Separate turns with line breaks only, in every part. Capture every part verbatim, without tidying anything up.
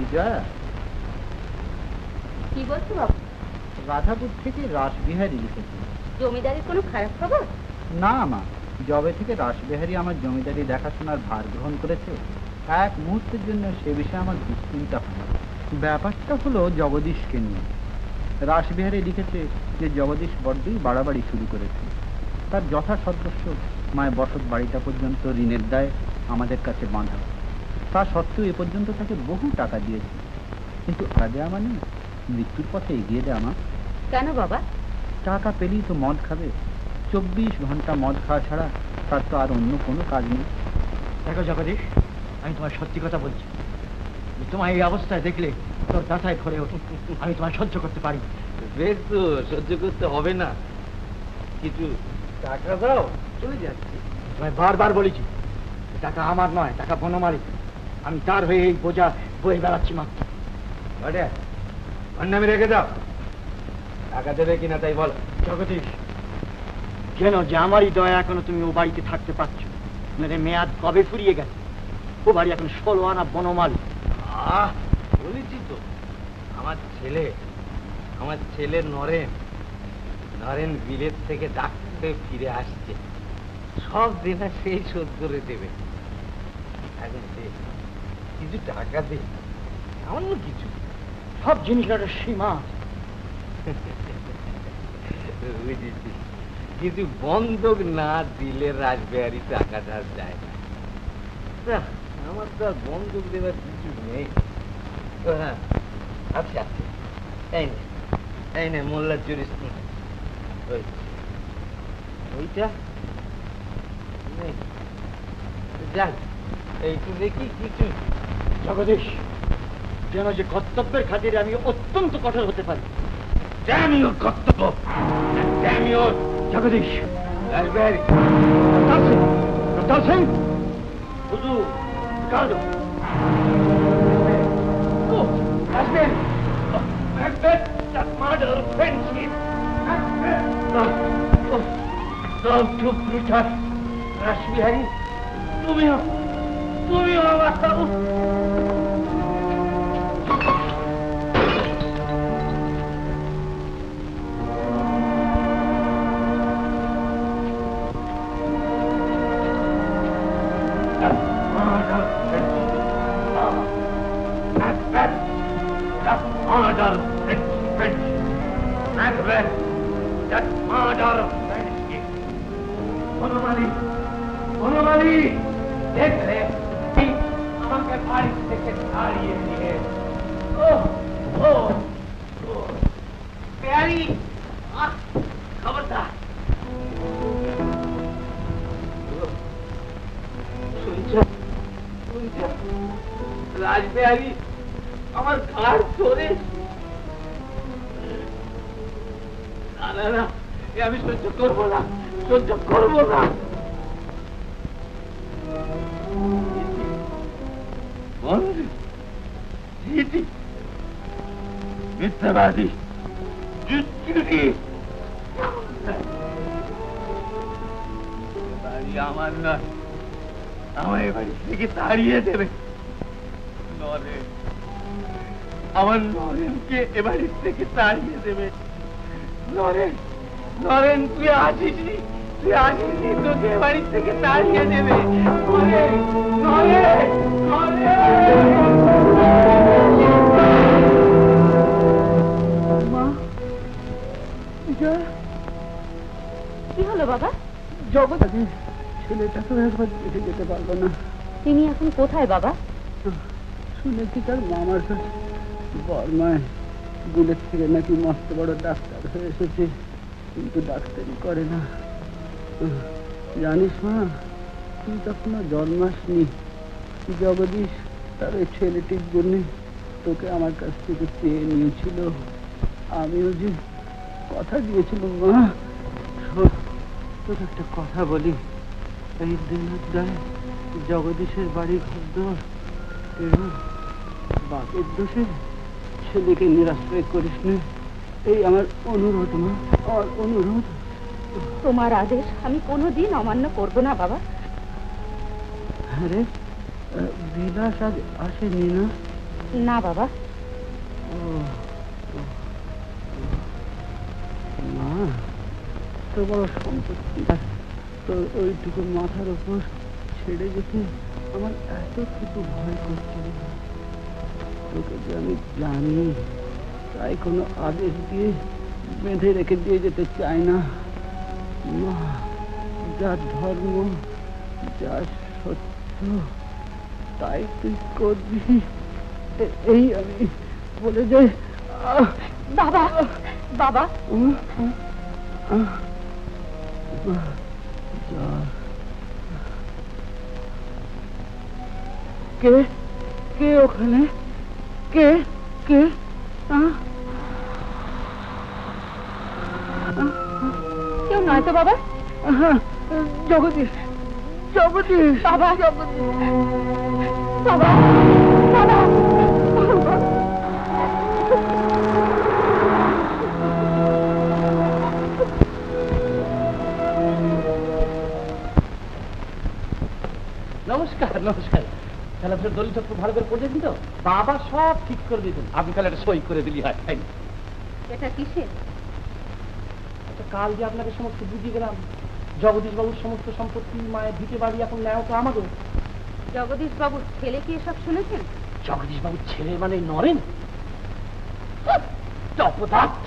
জয়া,
কি বলছো বাবা?
রাধাপুর থেকে রাসবিহারী লিখেছে।
জমিদারির কোনো খারাপ খবর?
না মা, যবে থেকে রাসবিহারী আমার জমিদারি দেখাশোনার ভার গ্রহণ করেছে, এক মুহূর্তের জন্য সে বিষয়ে আমার দুশ্চিন্তা হয় না। ব্যাপারটা হলো জগদীশকে নিয়ে। রাসবিহারী লিখেছে যে জগদীশ বড্ডই বাড়াবাড়ি শুরু করেছে। তার যথাসদস্য মায়ের বসত বাড়িটা পর্যন্ত ঋণের দায় আমাদের কাছে বাঁধা। তা সত্ত্বেও এ পর্যন্ত তাকে বহু টাকা দিয়েছে, কিন্তু তা দেওয়া মানে মৃত্যুর পথে এগিয়ে দেওয়া। মা,
কেন বাবা?
টাকা পেলেই তো মদ খাবে। চব্বিশ ঘন্টা মদ খাওয়া ছাড়া তার তো আর অন্য কোনো কাজ নেই।
দেখো জগদীশ, আমি তোমার সত্যি কথা বলছি। তোমার এই অবস্থায় দেখলে তোর দাঁতায় ধরে ওঠে। আমি তোমার সহ্য করতে পারি।
বেশ তো, সহ্য করতে হবে না। কিছু টাকা দাও, চলে যাচ্ছি।
তোমায় বারবার বলেছি টাকা আমার নয়, টাকা বনমালী। আমি তার হয়ে এই বোঝা বয়ে বেড়াচ্ছি মাত্র।
নামে রেখে দাও। টাকা দেবে কিনা তাই বলো।
জগদীশ, কেন যে আমারই দয়া এখনো তুমি ও বাড়িতে থাকতে পারছো? মেরে মেয়াদ কবে ফুরিয়ে গেছে। ও বাড়ি এখন ষোলো আনা বনমালী।
আহ, বলেছি তো, আমার ছেলে আমার ছেলে নরেন নরেন বিলেত থেকে ডাক্তার ফিরে আসছে। সব দেনা সেই শোধ করে দেবে। এখন কিছু টাকা দে, সামান্য কিছু।
সব জিনিসের সীমা
বুঝেছি, কিন্তু বন্ধক না দিলে রাসবিহারী টাকা ধার যায় না। আমার তো আর বন্ধক দেবার কিছু নেই। হ্যাঁ, আচ্ছা আচ্ছা, এই নে এই নে মোল্লার জরিস। ওইটা যাক, এইটু দেখি কিছু।
জগদীশ, যেন যে কর্তব্যের খাতিরে আমি অত্যন্ত কঠোর হতে পারি।
কর্তব্য
জগদীশ,
রাসবিহারী
প্রতাপ সিং, বুঝু কাজ
রাসবিহারী, তুমিও তুমিও আমার দেখলে আমাকে বাড়ি থেকে তাড়িয়ে দিয়ে খবরদার। রাসবিহারী আমার ঘাড় ধরে, না না, আমি সহ্য করবো না, সহ্য করবো না। মিথ্যাবাদী, বাড়ি আমার নয়, আমার এ বাড়ি থেকে তাড়িয়ে দেবে। নরেন, আমার নরেনকে এ বাড়ি থেকে তাড়িয়ে দেবে। নরেন, নরেন, তুই আসিসনি, তুই আসিসনি, তোকে এ বাড়ি থেকে তাড়িয়ে দেবে। নরেন, নরেন,
কি হলো বাবা?
জগদী, ছেলেটাকে একবার দেখে যেতে পারবো না?
তিনি এখন কোথায় বাবা?
শুনেছি তার মামার কাছে বর্মায় বিলেত থেকে নাকি মস্ত বড় ডাক্তার হয়ে এসেছে, কিন্তু ডাক্তারি করে না। জানিস মা, তুই তখনও জন্মাসনি। জগদীশ তার ওই ছেলেটির জন্য তোকে আমার কাছ থেকে চেয়ে নিয়েছিল। আমিও যে কথা দিয়েছিলাম মা। তোকে একটা কথা বলি, এই দিনদায় জগদীশের বাড়ি ঘর এবং বাপের দোষে ছেলেকে নিরাশ্রয় করিস না, এই আমার অনুরোধ মা, আমার অনুরোধ।
তোমার আদেশ আমি কোনোদিন অমান্য করব না বাবা।
আরে বিলাস আজ আসেনি না?
না বাবা।
মা, তো বড় সম্পত্তি, তোর ওইটুকু মাথার উপর ছেড়ে যেতে আমার এতটুকু ভয় করছে। তোকে যে আমি জানি, তাই কোনো আদেশ দিয়ে বেঁধে রেখে দিয়ে যেতে চাই না। মা, যা ধর্ম, যা সত্য, তাই তুই করবি, এই আমি বলে যাই।
বাবা, বাবা,
কে কে ওখানে? কে কে?
কেউ নয় তো বাবা?
জগদীশ, জগদীশ,
বাবা,
জগদীশ,
বাবা, বাবা।
নমস্কার নমস্কার। তাহলে আপনার দলিল খুব ভালো করে পড়েছেন তো? বাবা সব ঠিক করে দিতেন, আপনি তাহলে একটা সই করে দিলি হয়। তাই
এটা কিসের?
আচ্ছা, কাল যে আপনাকে সমস্ত বুঝিয়ে গেলাম, জগদীশ বাবুর সমস্ত সম্পত্তি, মায়ের ভিটে বাড়ি এখন নেওয়া তো আমাদের।
জগদীশ বাবুর ছেলে কি এসব শুনেছেন?
জগদীশ বাবুর ছেলে মানে নরেন? অপদার্থ।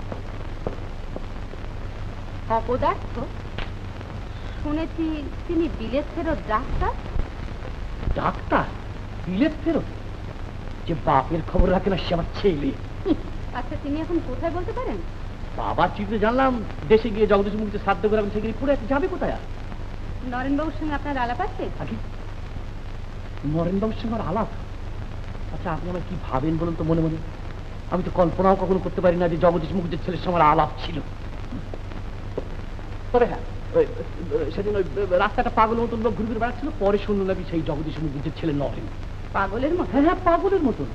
অপদার্থ? শুনেছি তিনি বিলেত ফেরত ডাক্তার।
ডাক্তার? বিলেত ফেরত? যে বাপের খবর রাখে না সে আমার ছেলে।
আচ্ছা, তিনি এখন কোথায় বলতে পারেন?
বাবার চিঠিতে জানলাম দেশে গিয়ে জগদীশ মুখে শ্রাদ্ধ করে আমি সেখানে পড়ে যাবে কোথায়? আর
নরেনবাবুর সঙ্গে আপনার আলাপ আছে?
নরেনবাবুর সঙ্গে আলাপ? আচ্ছা, আপনি আমার কি ভাবেন বলুন তো মনে মনে? আমি তো কল্পনাও কখনো করতে পারি না যে জগদীশ মুখের ছেলের সঙ্গে আমার আলাপ ছিল। তবে হ্যাঁ, সেদিন ওই রাস্তাটা পাগলের মতন লোক ঘুরে ঘুরে বেড়াচ্ছিল, পরে শুনলাম নাকি সেই জগদীশ মুখের ছেলে নরেন।
পাগলের মতো?
হ্যাঁ হ্যাঁ, পাগলের মতন।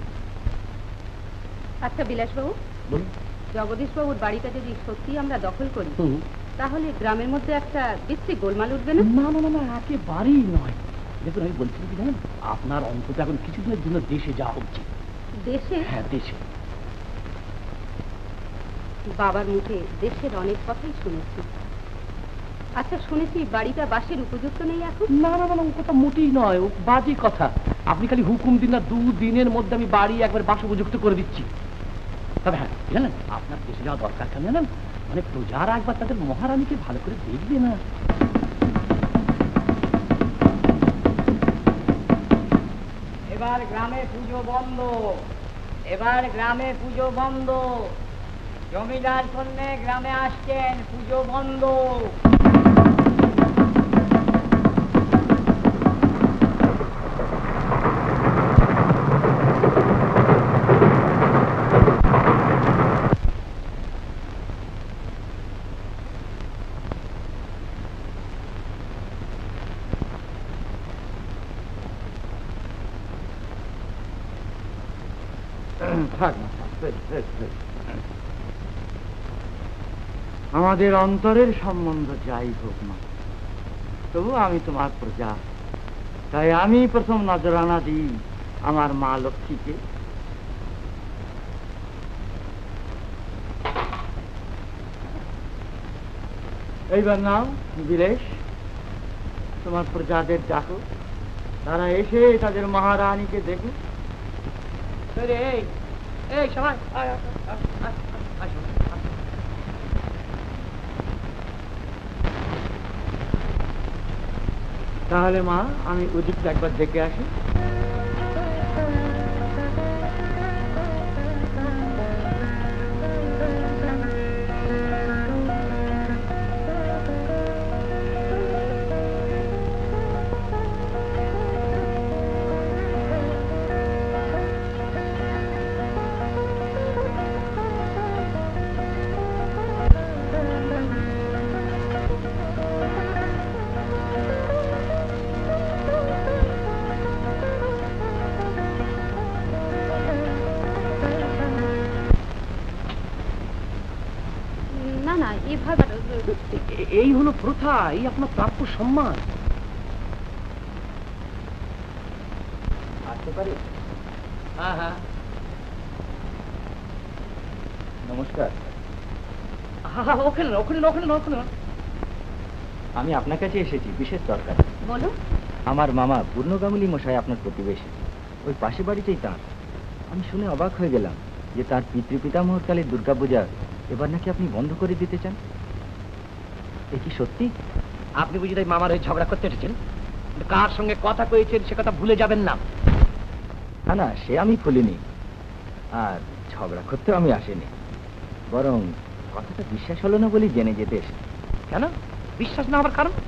আচ্ছা বিলাসবাবু,
বলুন।
জগদীশ বাবুর বাড়িটা যদি সত্যি আমরা দখল করি, তাহলে গ্রামের মধ্যে একটা বিশ্রী গোলমাল উঠবে না?
না না না না, একেবারেই নয়। দেখুন, আমি বলছি কি জানেন, আপনার অন্তত এখন কিছুদিনের জন্য দেশে যাওয়া উচিত।
দেশে?
হ্যাঁ, দেশে।
বাবার মুখে দেশের অনেক কথাই শুনেছি। আচ্ছা, শুনেছি বাড়িটা বাসের উপযুক্ত নেই এখন?
না না না, ও কথা মোটেই নয়, ও বাজে কথা। আপনি খালি হুকুম দিন না, দু দিনের মধ্যে আমি বাড়ি একবার বাস উপযুক্ত করে দিচ্ছি। তবে হ্যাঁ জানেন, আপনার দেশে যাওয়া দরকার কেন জানেন? মানে প্রজারা একবার তাদের মহারানীকে ভালো করে দেখবে না।
এবার গ্রামে পুজো বন্ধ, এবার গ্রামে পুজো বন্ধ। জমিদার কন্যা গ্রামে আসছেন, পুজো বন্ধ।
আমাদের অন্তরের সম্বন্ধ যাই হোক না, তবু আমি তোমার প্রজা, তাই আমি প্রথম নজরানা দিই আমার মা লক্ষ্মীকে। এইবার নাও বিলেশ, তোমার প্রজাদের ডাকো, তারা এসে তাদের মহারানীকে দেখুক।
এই এই সবাই
তাহলে মা, আমি ওদিকটা একবার দেখে আসি।
না না, এভাবে
এই হলো প্রথা, এই আপনার প্রাপ্য সম্মান। আসতে পারি?
হ্যাঁ হ্যাঁ।
নমস্কার।
ওখানে না, ওখানে না, ওখানে না, ওখানে না।
আমি আপনার কাছে এসেছি বিশেষ দরকার।
বলো।
আমার মামা পূর্ণগামুলি মশাই আপনার প্রতিবেশী, ওই পাশে বাড়িতেই তাঁর। আমি শুনে অবাক হয়ে গেলাম যে তার পিতৃপিতামহর কালে দুর্গাপূজা এবার নাকি আপনি বন্ধ করে দিতে চান। এ কি সত্যি?
আপনি বুঝি তাই মামার ওই ঝগড়া করতে এসেছেন? কার সঙ্গে কথা কয়েছেন সে কথা ভুলে যাবেন না।
না না, সে আমি ভুলিনি, আর ঝগড়া করতেও আমি আসিনি, বরং কথাটা বিশ্বাস হলো না বলেই জেনে যেতে এসেছি।
কেন বিশ্বাস না হবার কারণ?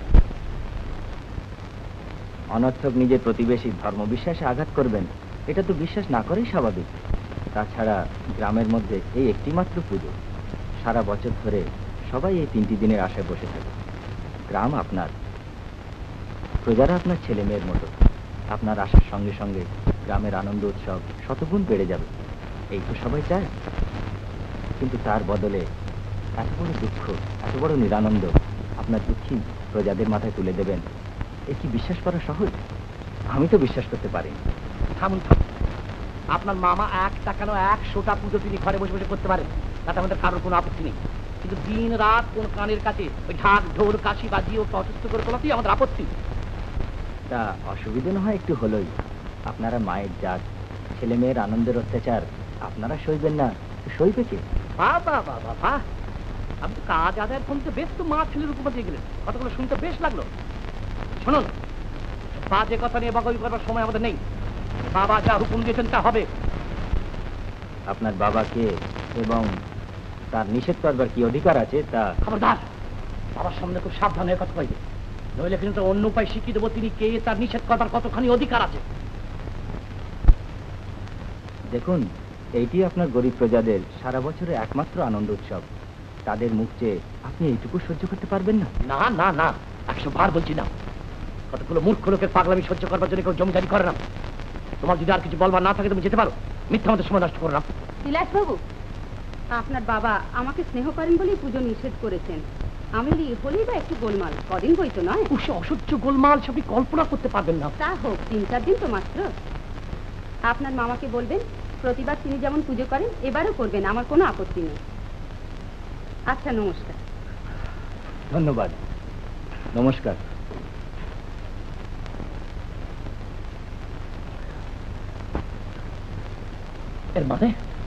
অনর্থক নিজের প্রতিবেশীর ধর্মবিশ্বাসে আঘাত করবেন, এটা তো বিশ্বাস না করেই স্বাভাবিক। তাছাড়া গ্রামের মধ্যে এই একটি মাত্র পুজো, সারা বছর ধরে সবাই এই তিনটি দিনের আশায় বসে থাকে। গ্রাম আপনার, প্রজারা আপনার ছেলে মেয়ের মতো। আপনার আসার সঙ্গে সঙ্গে গ্রামের আনন্দ উৎসব শতগুণ বেড়ে যাবে, এই তো সবাই চায়। কিন্তু তার বদলে এত বড় দুঃখ, এত বড় নিরানন্দ আপনার দুঃখী প্রজাদের মাথায় তুলে দেবেন, এ কি বিশ্বাস করা সহজ? আমি তো বিশ্বাস করতে পারিনি।
থামুন থামুন, আপনার মামা এক টাকা নয় একশোটা পুজো তিনি ঘরে বসে বসে করতে পারেন, তাতে আমাদের কারোর কোনো আপত্তি নেই। কিন্তু দিন রাত কোন কানের কাছে ওই ঢাক ঢোল কাশি বাজিয়ে ওকে অসুস্থ করে তোলাতেই আমাদের আপত্তি।
তা অসুবিধে না হয় একটু হলোই। আপনারা মায়ের জাত, ছেলে মেয়ের আনন্দের অত্যাচার আপনারা সইবেন না, সইবে কে?
বাবা বাবা বাহ, আপনি তো কাজ আদায়ের ফোনতে বেশ তো মা ছেলের উপমা দিয়ে গেলেন, কথাগুলো শুনতে বেশ লাগলো। শুনুন, বাজে কথা নিয়ে বকাবকি করবার সময় আমাদের নেই। বাবা যা হুকুম দিয়েছেন তা হবে।
আপনার বাবাকে এবং তার নিষেধ করবার কি অধিকার আছে তা?
খবরদার, বাবার সামনে খুব সাবধান হয়ে কথা কইবে, নইলে কিন্তু অন্য উপায় শিখিয়ে দেবো তিনি কে, তার নিষেধ করবার কতখানি অধিকার আছে।
দেখুন, এইটি আপনার গরিব প্রজাদের সারা বছরের একমাত্র আনন্দ উৎসব। তাদের মুখ চেয়ে আপনি এইটুকু সহ্য করতে পারবেন না?
না না না, একশো বার বলছি না। কতগুলো মূর্খ লোকের পাগলামি সহ্য করবার জন্য কেউ জমিদারি করে না। তোমার যদি আর কিছু বলবার না থাকে তুমি যেতে পারো, মিথ্যা আমাদের সময় নষ্ট করো না।
বিলাস বাবু, আপনার বাবা আমাকে স্নেহ করেন বলেই পুজো নিষেধ করেছেন। আমি হলেই বা একটু গোলমাল, কদিন বই তো নয়।
সে অসহ্য গোলমাল সে আপনি কল্পনা করতে পারবেন না।
তা হোক, তিন চার দিন তো মাত্র। আপনার মামাকে বলবেন প্রতিবার তিনি যেমন পুজো করেন এবারও করবেন, আমার কোনো আপত্তি নেই। আচ্ছা, নমস্কার।
ধন্যবাদ, নমস্কার।
এর মানে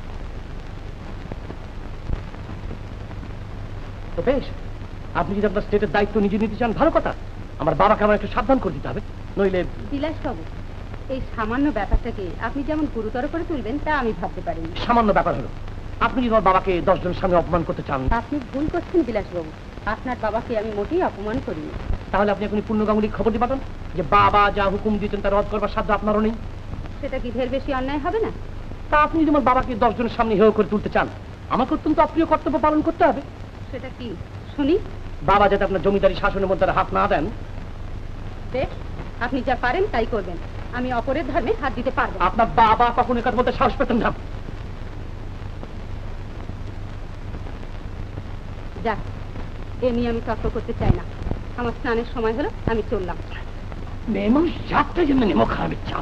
তো বেশ, আপনি যদি আপনার স্টেটের দায়িত্ব নিজে নিতে চান ভালো কথা। আমার বাবাকে আমার একটু সাবধান করে দিতে হবে, নইলে।
বিলাস বাবু, এই সামান্য ব্যাপারটাকে আপনি যেমন গুরুতর করে তুলবেন তা আমি ভাবতে পারিনি।
সামান্য ব্যাপার হলো, আপনি যদি আমার বাবাকে দশ জনের সামনে অপমান করতে চান।
আপনি ভুল করছেন বিলাস বাবু, আপনার বাবাকে আমি মোটেই অপমান করিনি।
তাহলে আপনি এখন পূর্ণগাঙ্গুলি খবর দিয়ে পাঠান যে বাবা যা হুকুম দিয়েছেন তা রদ করবার সাধ্য আপনারও নেই।
সেটা কি ঢের বেশি অন্যায় হবে না?
তা আপনি যদি আমার বাবাকে দশ জনের সামনে হেয় করে তুলতে চান, আমাকে অত্যন্ত অপ্রিয় কর্তব্য পালন করতে হবে।
সেটা কি শুনি?
বাবা যাতে আপনার জমিদারি শাসনের মধ্যে হাত না দেন।
বেশ, আপনি যা পারেন তাই করবেন, আমি অপরের ধর্মে হাত দিতে পারবো।
আপনার বাবা কখনো কথা বলতে সাহস পেতেন না।
যাক, এ নিয়ে আমি তর্ক করতে চাই না। আমার স্নানের সময় হলো, আমি চললাম।
নেমো যাত্রা জন্য নেমো খারাপের চাপ।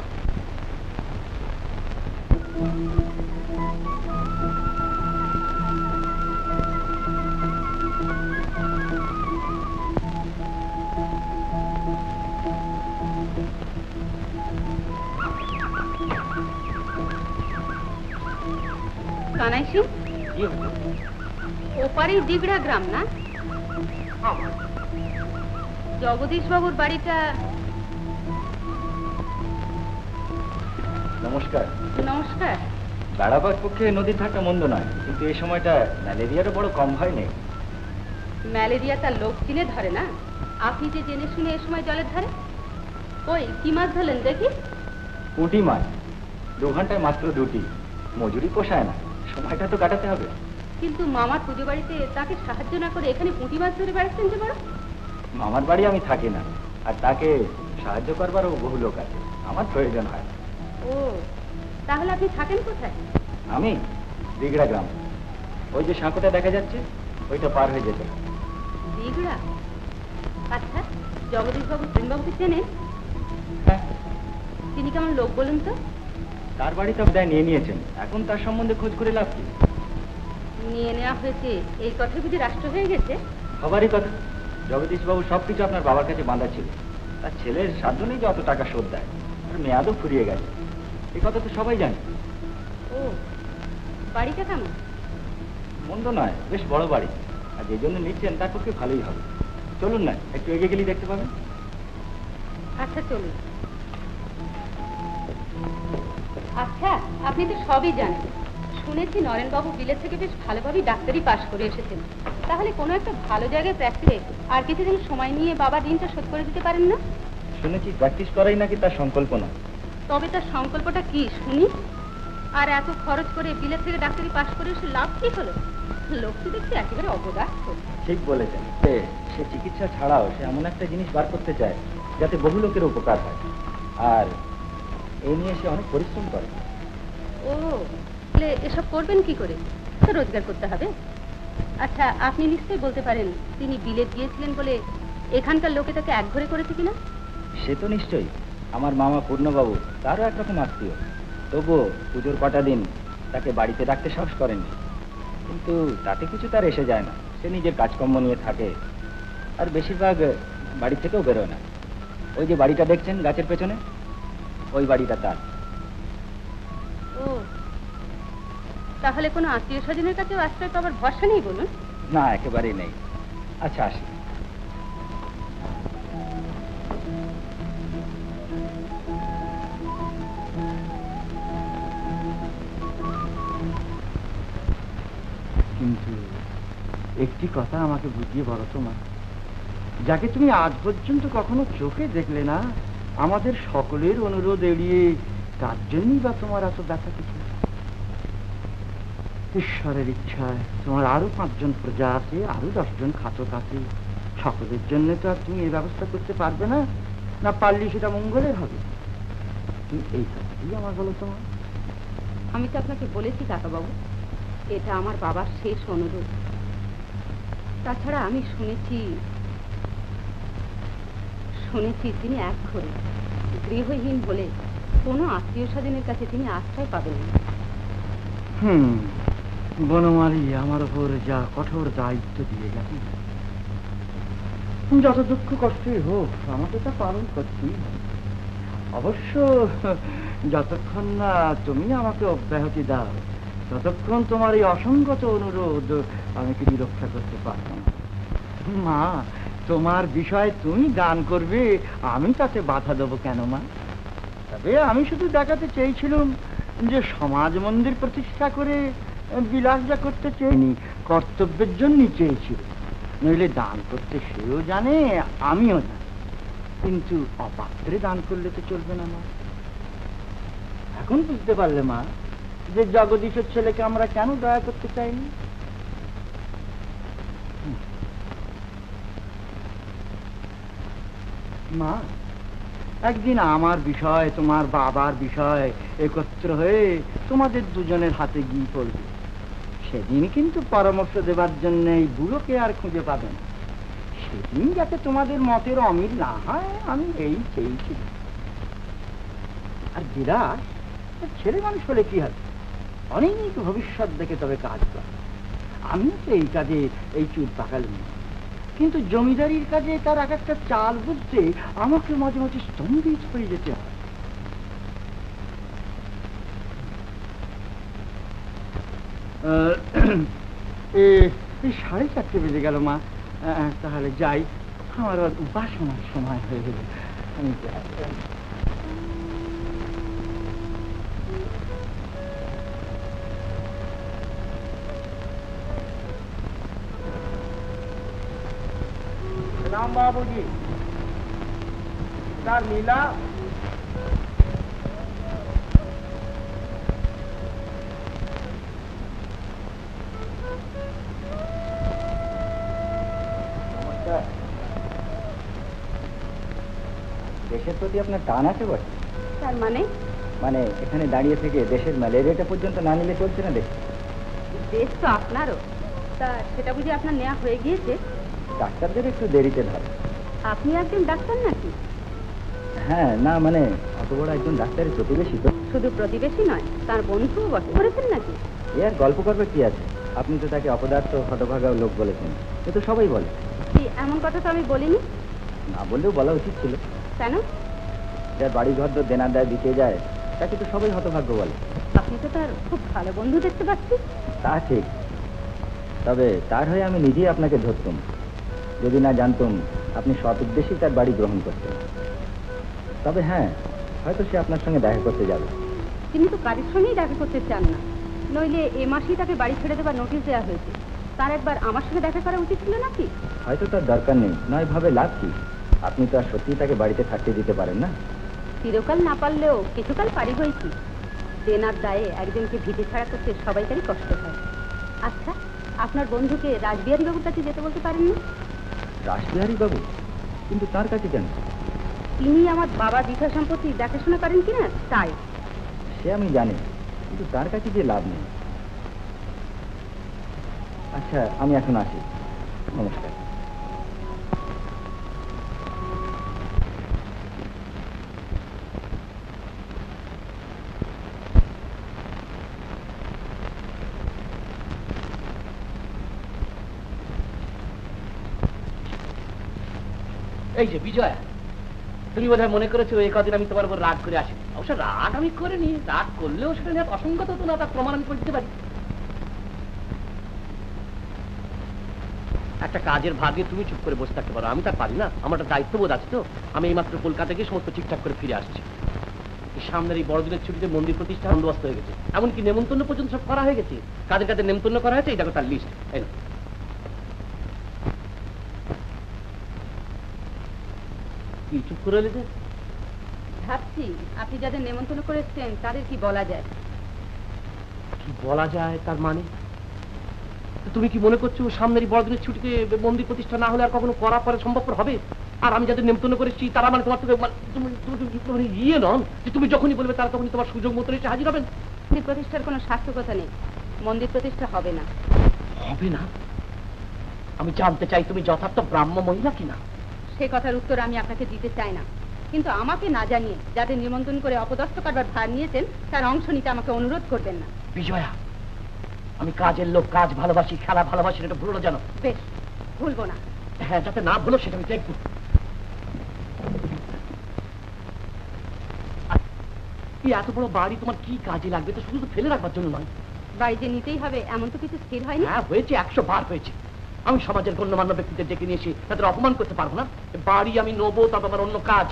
কানাই সিং, ওপারেই দিগড়া গ্রাম না? জগদীশ বাবুর বাড়িটা?
নমস্কার।
নমস্কার।
বেড়াবার পক্ষে নদীর ধারটা মন্দ নয়, কিন্তু এই সময়টা ম্যালেরিয়ারও বড় কম ভয় নেই।
ম্যালেরিয়া তার লোক চিনে ধরে না, আপনি যে জেনে শুনে এ সময় জলের ধারে। ওই কি মাছ ধরলেন দেখি?
পুঁটি মাছ, দু ঘন্টায় মাত্র দুটি। মজুরি পোষায় না, সময়টা তো কাটাতে হবে।
কিন্তু মামার পুজো বাড়িতে তাকে সাহায্য না করে এখানে পুঁটি মাছ ধরে বেড়াচ্ছেন যে বড়?
মামার বাড়ি আমি থাকি না, আর তাকে সাহায্য করবারও বহু লোক আছে, আমার প্রয়োজন হয়।
ও, তাহলে আপনি থাকেন কোথায়?
আমি দিগড়া গ্রাম, ওই যে সাঁকোটা দেখা যাচ্ছে ওইটা পার হয়ে যেতে।
দিগড়া? আচ্ছা, জগদীশ বাবু প্রেমবাবুকে চেনেন?
হ্যাঁ।
তিনি কেমন লোক বলুন তো?
তার বাড়িতে বোধহয় নিয়ে নিয়েছেন, এখন তার সম্বন্ধে খোঁজ করে লাভ কি?
নিয়ে নেওয়া হয়েছে এই কথা বুঝি রাষ্ট্র হয়ে গেছে?
সবারই কথা। জগদীশবাবু সবকিছু আপনার বাবার কাছে বাঁধা ছিল। তার ছেলের সাতজনেই যে অত টাকা শোধ দেয়, আর মেয়াদও ফুরিয়ে গেছে, এই কথা তো সবাই জানে।
ও, বাড়িটা কেমন?
মন্দ নয়, বেশ বড় বাড়ি। আর যে জন্য নিচ্ছেন তার পক্ষে ভালোই হবে। চলুন না, একটু এগিয়ে গেলেই দেখতে পাবেন।
আচ্ছা চলুন। আচ্ছা, আপনি তো সবই জানেন। শুনেছি নরেনবাবু বিলেত থেকে বেশ ভালোভাবেই ডাক্তারি পাশ করে এসেছেন। তাহলে কোনো একটা ভালো জায়গায় প্র্যাকটিসে আর কিছুদিন সময় নিয়ে বাবা ঋণটা শোধ করে দিতে পারেন না?
শুনেছি প্র্যাকটিস করাই নাকি তার সংকল্প না।
তবে তার সংকল্পটা কি শুনি? আর এত খরচ করে বিলেত থেকে ডাক্তারি পাশ করে এসে লাভ কি হলো? লোকটি দেখছি একেবারে অপদার্থ।
ঠিক বলেছেন। সে- সে চিকিৎসা ছাড়াও সে এমন একটা জিনিস বার করতে চায় যাতে বহু লোকের উপকার হয়, আর এই নিয়ে সে অনেক পরিশ্রম করে।
ও, তাহলে এসব করবেন কি করে? তো রোজগার করতে হবে। আচ্ছা, আপনি নিশ্চয়ই বলতে পারেন তিনি বিলেত গিয়েছিলেন বলে এখানকার লোকে তাকে একঘরে করেছে কিনা?
সে তো নিশ্চয়ই। আমার মামা পূর্ণবাবু তারও একরকম আত্মীয়, তবুও পুজোর কটা দিন তাকে বাড়িতে রাখতে সাহস করেননি। কিন্তু তাতে কিছু তার এসে যায় না, সে নিজের কাজকর্ম নিয়ে থাকে, আর বেশিরভাগ বাড়ি থেকেও বেরোয় না। ওই যে বাড়িটা দেখছেন গাছের পেছনে, ওই বাড়িটা তার।
ও, তাহলে কোনো আত্মীয় স্বজনের কাছেও আশ্রয় পাবার ভরসা নেই বলুন?
না, একেবারেই নেই। আচ্ছা আসি।
কিন্তু একটি কথা আমাকে বুঝিয়ে বলো তো মা, যাকে তুমি আজ পর্যন্ত কখনো চোখে দেখলে না, আমাদের সকলের অনুরোধ এড়িয়ে তার জন্যই বা তোমার এত ব্যথা কিছু? ঈশ্বরের ইচ্ছায় তোমার আরো পাঁচজন প্রজা আছে, আরো দশজন খাতক আছে, সকলের জন্য তো আর তুমি এই ব্যবস্থা করতে পারবে না। না পারলে সেটা মঙ্গলের হবে। তুমি এই কথাই আমার বলো তোমার।
আমি তো আপনাকে বলেছি কাকাবাবু, এটা আমার বাবার শেষ অনুরোধ। তাছাড়া আমি শুনেছি শুনেছি তিনি একঘরে গৃহহীন বলে কোনো আত্মীয় স্বজনের কাছে তিনি আশ্রয় পাবেন না।
হুম, বনমালী আমার উপর যা কঠোর দায়িত্ব দিয়ে গেছে, যত দুঃখ কষ্টই হোক আমাকে তা পালন করছি। অবশ্য যতক্ষণ না তুমি আমাকে অব্যাহতি দাও, ততক্ষণ তোমার এই অসঙ্গত অনুরোধ আমি কি রক্ষা করতে পারব না। মা, তোমার বিষয় তুমি গান করবে, আমি তাতে বাধা দেবো কেন মা? তবে আমি শুধু দেখাতে চেয়েছিলাম যে সমাজ মন্দির প্রতিষ্ঠা করে বিলাস যা করতে চাইনি, কর্তব্যের জন্যই চেয়েছিল। নইলে দান করতে সেও জানে, আমিও জানি। কিন্তু অপাত্রে দান করলে তো চলবে না মা। এখন বুঝতে পারলে মা যে জগদীশের ছেলেকে আমরা কেন দয়া করতে চাইনি? মা, একদিন আমার বিষয় তোমার বাবার বিষয় একত্র হয়ে তোমাদের দুজনের হাতে গিয়ে পড়বে। সেদিন কিন্তু পরামর্শ দেবার জন্য এই বুড়োকে আর খুঁজে পাবে না। সেদিন যাতে তোমাদের মতের অমিল না হয়, আমি এই চেয়েছি। আর বিরাট ছেলে মানুষ হলে কি হবে, অনেক ভবিষ্যৎ দেখে তবে কাজ করে। আমি তো এই কাজে এই চুল পাকালাম, কিন্তু জমিদারির কাজে তার এক একটা চাল বুঝতে আমাকে মাঝে মাঝে স্তম্ভিত হয়ে যেতে হয়। এই সাড়ে চারটে বেজে গেল মা, তাহলে যাই, আমার উপাসনার সময় হয়ে গেল। আমি राम बाबू जी सर लीला
দেশের প্রতি আপনার টান আছে বটে।
তার মানে?
মানে এখানে দাঁড়িয়ে থেকে দেশের ম্যালেরিয়াটা পর্যন্ত না নিলে চলছে না। দেশ
দেশ তো আপনারও, তা সেটা বুঝি আপনার নেওয়া হয়ে গিয়েছে?
ডাক্তারদের একটু দেরিতে ধরে।
আপনি একজন ডাক্তার নাকি?
হ্যাঁ, না মানে অত বড় একজন ডাক্তারের প্রতিবেশী তো।
শুধু প্রতিবেশী নয়, তার বন্ধুও বটে। করেছেন নাকি?
এ আর গল্প করবে কি আছে, আপনি তো তাকে অপদার্থ হতভাগা লোক বলেছেন, এ তো সবাই বলে।
কি এমন কথা তো আমি বলিনি।
না বললেও বলা উচিত ছিল।
কেন?
যার বাড়ি ঘর তো দেনার দায় দিতে যায় তাকে তো সবাই হতভাগ্য বলে।
আপনি তো তার খুব ভালো বন্ধু দেখতে পাচ্ছি।
তা ঠিক, তবে তার হয়ে আমি নিজেই আপনাকে ধরতাম যদি না জানতাম আপনি সৎ উদ্দেশ্যেই তার বাড়ি গ্রহণ করতেন। তবে হ্যাঁ, হয়তো সে আপনার সঙ্গে দেখা করতে যাবে।
তিনি তো কাজের সঙ্গেই দেখা করতে চান না, নইলে এ মাসেই তাকে বাড়ি ছেড়ে দেবার নোটিশ দেওয়া হয়েছে। তার একবার আমার সঙ্গে দেখা করা উচিত ছিল নাকি?
হয়তো তার দরকার নেই, নয় ভাবে লাভ কি? আপনি তো আর সত্যিই তাকে বাড়িতে থাকতে দিতে পারেন না।
চিরকাল না পারলেও কিছুকাল পারি হয়েছি। দেনার দায়ে একজনকে ভিটে ছাড়া করতে সবাইকারই কষ্ট হয়। আচ্ছা, আপনার বন্ধুকে রাসবিহারী বাবুর কাছে যেতে বলতে পারেন না?
রাসবিহারী বাবু? কিন্তু তার কাছে কেন?
তিনি আমার বাবা বিঘা সম্পত্তি দেখাশোনা করেন কিনা তাই।
সে আমি জানি, কিন্তু তার কাছে যে লাভ নেই। আচ্ছা, আমি এখন আসি, নমস্কার।
এই যে বিজয়া, তুমি বোধহয় মনে করেছো এই কদিন আমি তোমার উপর রাগ করে আসি। অবশ্য রাগ আমি করিনি, রাগ করলেও সেটা নিয়ে অসঙ্গত হতো না, তার প্রমাণ আমি করে দিতে পারি। একটা কাজের ভাগে তুমি চুপ করে বসে থাকতে পারো, আমি তার পারি না। আমার একটা দায়িত্ববোধ আছে তো। আমি এইমাত্র কলকাতা গিয়ে সমস্ত ঠিকঠাক করে ফিরে আসছি। সামনের এই বড়দিনের ছুটিতে মন্দির প্রতিষ্ঠা বন্দোবস্ত হয়ে গেছে, এমনকি নেমন্তন্ন পর্যন্ত সব করা হয়ে গেছে। কাদের কাদের নেমন্তন্ন করা হয়েছে এই দেখো তার লিস্ট। এই নাও। কি চুপ করে এলে যে?
ভাবছি আপনি যাদের নেমন্তন্ন করে এসছেন তাদের কি বলা যায়।
কি বলা যায় তার মানে? তুমি কি মনে করছো সামনের বড়দিনের ছুটিতে মন্দির প্রতিষ্ঠা না হলে আর কখনো করা পরে সম্ভবপর হবে? আর আমি যাদের নেমন্তন্ন করেছি তারা মানে তোমার থেকে তুমি ইয়ে নন যে তুমি যখনই বলবে তারা তখনই তোমার সুযোগ মতো এসে হাজির হবেন?
মন্দির প্রতিষ্ঠার কোনো সার্থকতা নেই। মন্দির প্রতিষ্ঠা হবে না।
হবে না? আমি জানতে চাই তুমি যথার্থ ব্রাহ্ম মহিলা কিনা।
সে কথার উত্তর আমি আপনাকে দিতে চাই না, কিন্তু আমাকে না জানিয়ে যাদের নিমন্ত্রণ করে অপদস্থ করবার ভার নিয়েছেন তার অংশ নিতে আমাকে অনুরোধ করবেন না।
বিজয়া, আমি কাজের লোক, কাজ ভালোবাসি, খেলা ভালোবাসি, এটা ভুলো জানো?
বেশ, ভুলবো না।
হ্যাঁ, যাতে না ভুলো সেটা আমি দেখবো। এত বড় বাড়ি তোমার কি কাজে লাগবে? তো শুধু তো ফেলে রাখবার জন্য নয়।
বাড়ি যে নিতেই হবে এমন তো কিছু স্থির হয়নি।
হ্যাঁ হয়েছে, একশো বার হয়েছে। আমি সমাজের গণ্যমান্য ব্যক্তিদের ডেকে নিয়ে এসে তাদের অপমান করতে পারবো না। বাড়ি আমি নেবো, তবে আমার অন্য কাজ।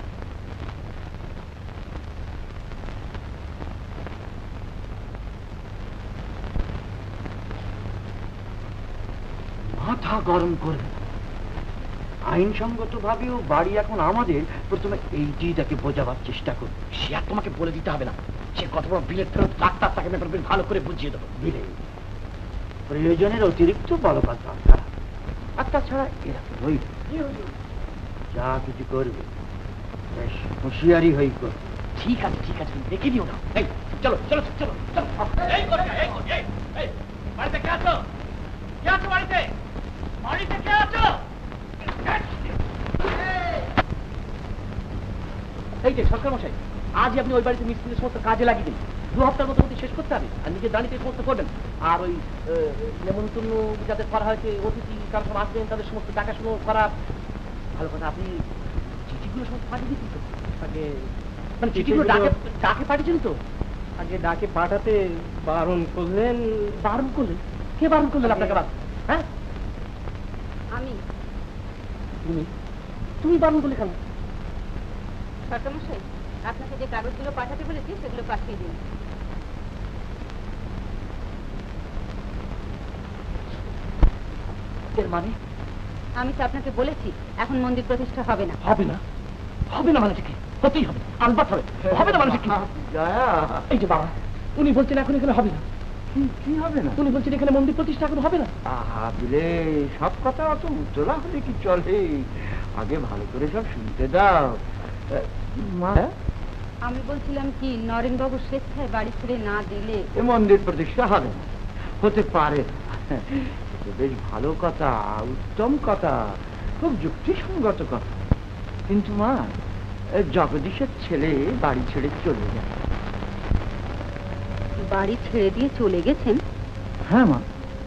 মাথা গরম করবে। আইনসঙ্গত ভাবেও বাড়ি এখন আমাদের, প্রথমে এইটি তাকে বোঝাবার চেষ্টা করবে।
সে আর তোমাকে বলে দিতে হবে না। সে কত বড় বিলেট ফেরত ডাক্তার তাকে বেশ ভালো করে বুঝিয়ে দেবো।
বিলে প্রয়োজনের অতিরিক্ত বলবান দরকার। আর তাছাড়া এরা রইল যা কিছু করবে বেশ হুঁশিয়ারি হয়ে করবে।
ঠিক আছে ঠিক আছে, দেখে দিও না। এই চলো চলো চলো চলো। এই করে এই করে এই এই বাড়িতে কে আছো? কে আছো বাড়িতে? বাড়িতে কে আছো? এই যে সরকার মশাই, আজই আপনি ওই বাড়িতে মিস্ত্রিদের সমস্ত কাজে লাগিয়ে দিন। দু হপ্তার মতো শেষ করতে হবে, আর নিজের দাঁড়িয়ে সমস্ত করবেন। আর ওই নেমন্তন্ন যাদের করা হয়েছে, অতিথি তারা সব আসবেন, তাদের সমস্ত দেখাশুনো করা। ভালো কথা, আপনি চিঠিগুলো সমস্ত পাঠিয়ে দিচ্ছেন তো? আগে মানে চিঠিগুলো ডাকে ডাকে পাঠিয়েছেন তো?
আগে ডাকে পাঠাতে বারণ করলেন।
বারণ করলেন? কে বারণ করলেন আপনাকে? হ্যাঁ,
আমি।
তুমি তুমি বারণ করলে কেন?
সরকারমশাই, আপনাকে যে কাগজগুলো পাঠাতে বলেছি সেগুলো পাঠিয়ে দিন।
এর মানে?
আমি তো আপনাকে বলেছি এখন মন্দির প্রতিষ্ঠা হবে না।
হবে না? হবে না মানে কি? হতেই হবে, আলবাত হবে। হবে না মানে কি? এই যে বাবা, উনি বলছেন এখন এখানে হবে না।
কি হবে না?
উনি বলছেন এখানে মন্দির প্রতিষ্ঠা এখন হবে না।
আহা বিলে, সব কথা অত উত্তরা হলে কি চলে? আগে ভালো করে সব শুনতে দাও। মা,
আমি বলছিলাম কি, নরেন বাবু স্বেচ্ছায় বাড়ি ছেড়ে না দিলে
এ মন্দির প্রতিষ্ঠা হবে না। হতে পারে, বেশ ভালো কথা, উত্তম কথা, খুব যুক্তিসঙ্গত কথা। কিন্তু মা, জগদীশের ছেলে বাড়ি ছেড়ে চলে যায়।
বাড়ি ছেড়ে দিয়ে চলে গেছেন?
হ্যাঁ মা,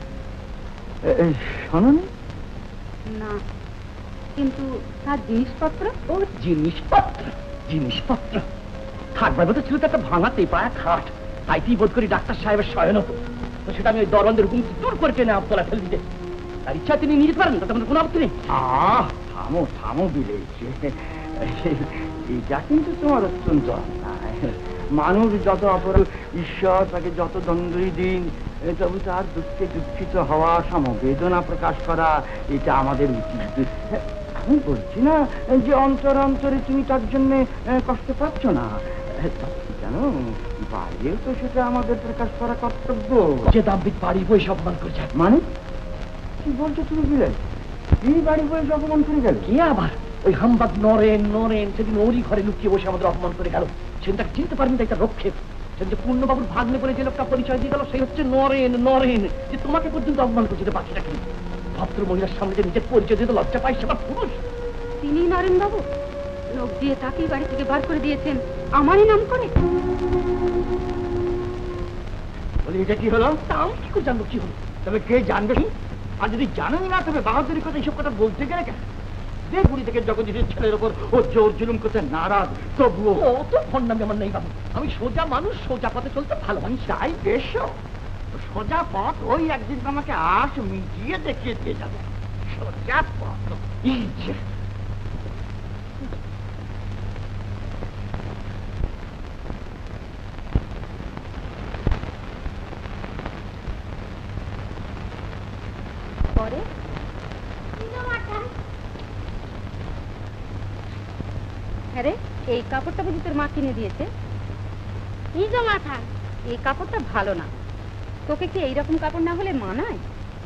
শোনোনি?
না, কিন্তু তার জিনিসপত্র?
ও জিনিসপত্র, জিনিসপত্র থাকবার মতো ছিল তো একটা ভাঙা তেপায়া খাট, তাইতেই বোধ করি ডাক্তার সাহেবের শয়ন হতো। তো সেটা আমি ওই দরবানদের হুকুম দূর করে টেনে আমতলা ফেলে দিতে, তার ইচ্ছা তিনি নিয়ে যেতে পারেন, তাতে আমাদের কোনো আপত্তি নেই।
আহ থামো থামো বিলেছে, এটা কিন্তু তোমার অত্যন্ত অন্যায়। মানুষ যত অপরাধ, ঈশ্বর তাকে যত দণ্ডই দিন, তবু তার দুঃখে দুঃখিত হওয়া, সমবেদনা প্রকাশ করা, এটা আমাদের উচিত। আমি বলছি না যে অন্তর অন্তরে তুমি তার জন্য কষ্ট পাচ্ছ না, জানো বাইরেও তো সেটা আমাদের প্রকাশ করা কর্তব্য।
যে দাম্ভিক বাড়ি বই অপমান করেছে।
মানে কি বলছো তুমি বিলে? এই বাড়ি বই অপমান করে গেল?
কে আবার? ওই হামবাদ নরেন, নরেন সেদিন ওরই ঘরে লুকিয়ে বসে আমাদের অপমান করে গেল। সেদিন তাকে চিনতে পারবেন, তাই তার রক্ষে। সেদিন যে পূর্ণবাবুর ভাগ্নে বলে যে লোকটা পরিচয় দিয়ে গেল, সেই হচ্ছে নরেন। নরেন যে তোমাকে পর্যন্ত অপমান করছে, বাকিটা কি? ভদ্র মহিলার সামনে যে নিজের পরিচয় দিতে লজ্জা পাই, সেটা পুরুষ।
তিনি নরেন বাবু লোক দিয়ে তাকেই বাড়ি থেকে বার করে দিয়েছেন আমারই নাম করে।
বলি এটা কি হলো?
তা আমি কি করে জানবো কি হলো?
তবে কে জানবে? আর যদি জানোই না, তবে বাহাদুরি কথা এইসব কথা বলতে গেলে কেন? যে বুড়ি থেকে জগদীশের ছেলের ওপর ও জোর জুলুম করতে নারাজ, তবুও
ও তো ফোন নামে আমার নেই বাবু। আমি সোজা মানুষ, সোজা পথে চলতে ভালো মানুষ।
তাই বেশ, সোজা পথ ওই একদিন আমাকে আশ মিটিয়ে দেখিয়ে দিয়ে যাবে। সোজা পথ। ইচ্ছে
পরে হ্যাঁ রে, এই কাপড়টা বুঝি তোর মা কিনে দিয়েছে? এই কাপড়টা ভালো না, তোকে কি এইরকম কাপড় না হলে মানায়?